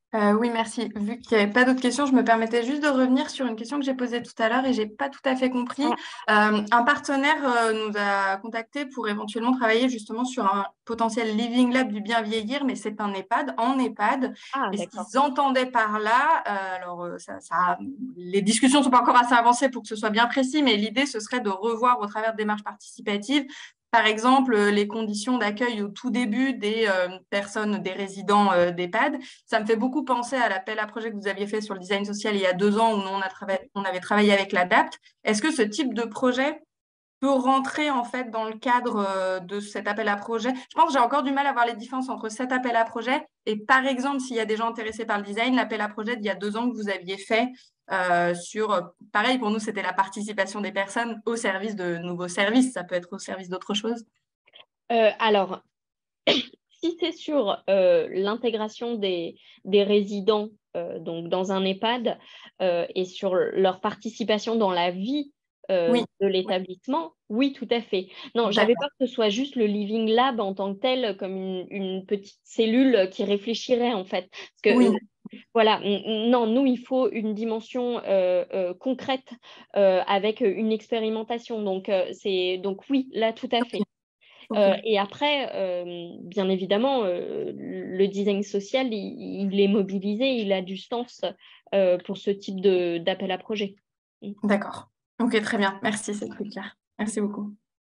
Speaker 9: Oui, merci. Vu qu'il n'y avait pas d'autres questions, je me permettais juste de revenir sur une question que j'ai posée tout à l'heure et je n'ai pas tout à fait compris. Un partenaire nous a contacté pour éventuellement travailler justement sur un potentiel Living Lab du bien vieillir, mais c'est un EHPAD, en EHPAD. Et ce qu'ils entendaient par là, les discussions ne sont pas encore assez avancées pour que ce soit bien précis, mais l'idée, ce serait de revoir au travers de démarches participatives par exemple, les conditions d'accueil au tout début des personnes, des résidents d'EHPAD. Ça me fait beaucoup penser à l'appel à projet que vous aviez fait sur le design social il y a 2 ans où on avait travaillé avec l'ADAPT. Est-ce que ce type de projet peut rentrer en fait dans le cadre de cet appel à projet? Je pense que j'ai encore du mal à voir les différences entre cet appel à projet et par exemple, s'il y a des gens intéressés par le design, l'appel à projet d'il y a 2 ans que vous aviez fait pareil, pour nous, c'était la participation des personnes au service de nouveaux services. Ça peut être au service d'autre chose.
Speaker 1: Alors, si c'est sur l'intégration des résidents donc dans un EHPAD et sur leur participation dans la vie de l'établissement, oui, tout à fait. Non, j'avais peur que ce soit juste le Living Lab en tant que tel, comme une petite cellule qui réfléchirait en fait. Parce que, voilà, non, nous, il faut une dimension concrète avec une expérimentation. Donc oui, là, tout à fait. Et après, bien évidemment, le design social, il est mobilisé, il a du sens pour ce type d'appel à projet.
Speaker 9: D'accord. Ok, très bien. Merci, c'est très clair. Merci beaucoup.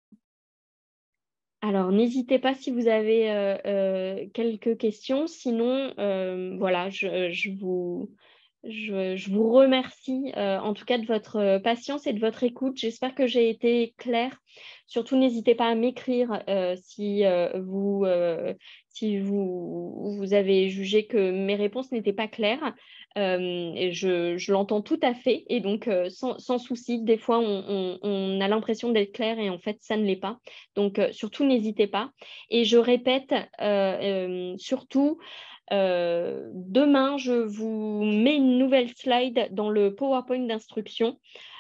Speaker 1: Alors, n'hésitez pas si vous avez quelques questions. Sinon, voilà, je vous remercie en tout cas de votre patience et de votre écoute. J'espère que j'ai été claire. Surtout, n'hésitez pas à m'écrire si vous avez jugé que mes réponses n'étaient pas claires. Et je l'entends tout à fait. Et donc, sans souci, des fois, on a l'impression d'être clair et en fait, ça ne l'est pas. Donc, surtout, n'hésitez pas. Et je répète, surtout, demain, je vous mets une nouvelle slide dans le PowerPoint d'instruction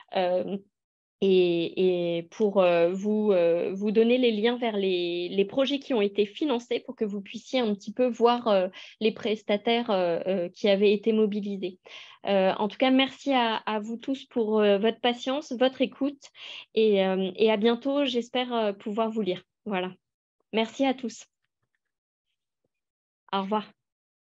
Speaker 1: et pour vous donner les liens vers les projets qui ont été financés pour que vous puissiez un petit peu voir les prestataires qui avaient été mobilisés. En tout cas, merci à vous tous pour votre patience, votre écoute et à bientôt. J'espère pouvoir vous lire. Voilà. Merci à tous. Au revoir.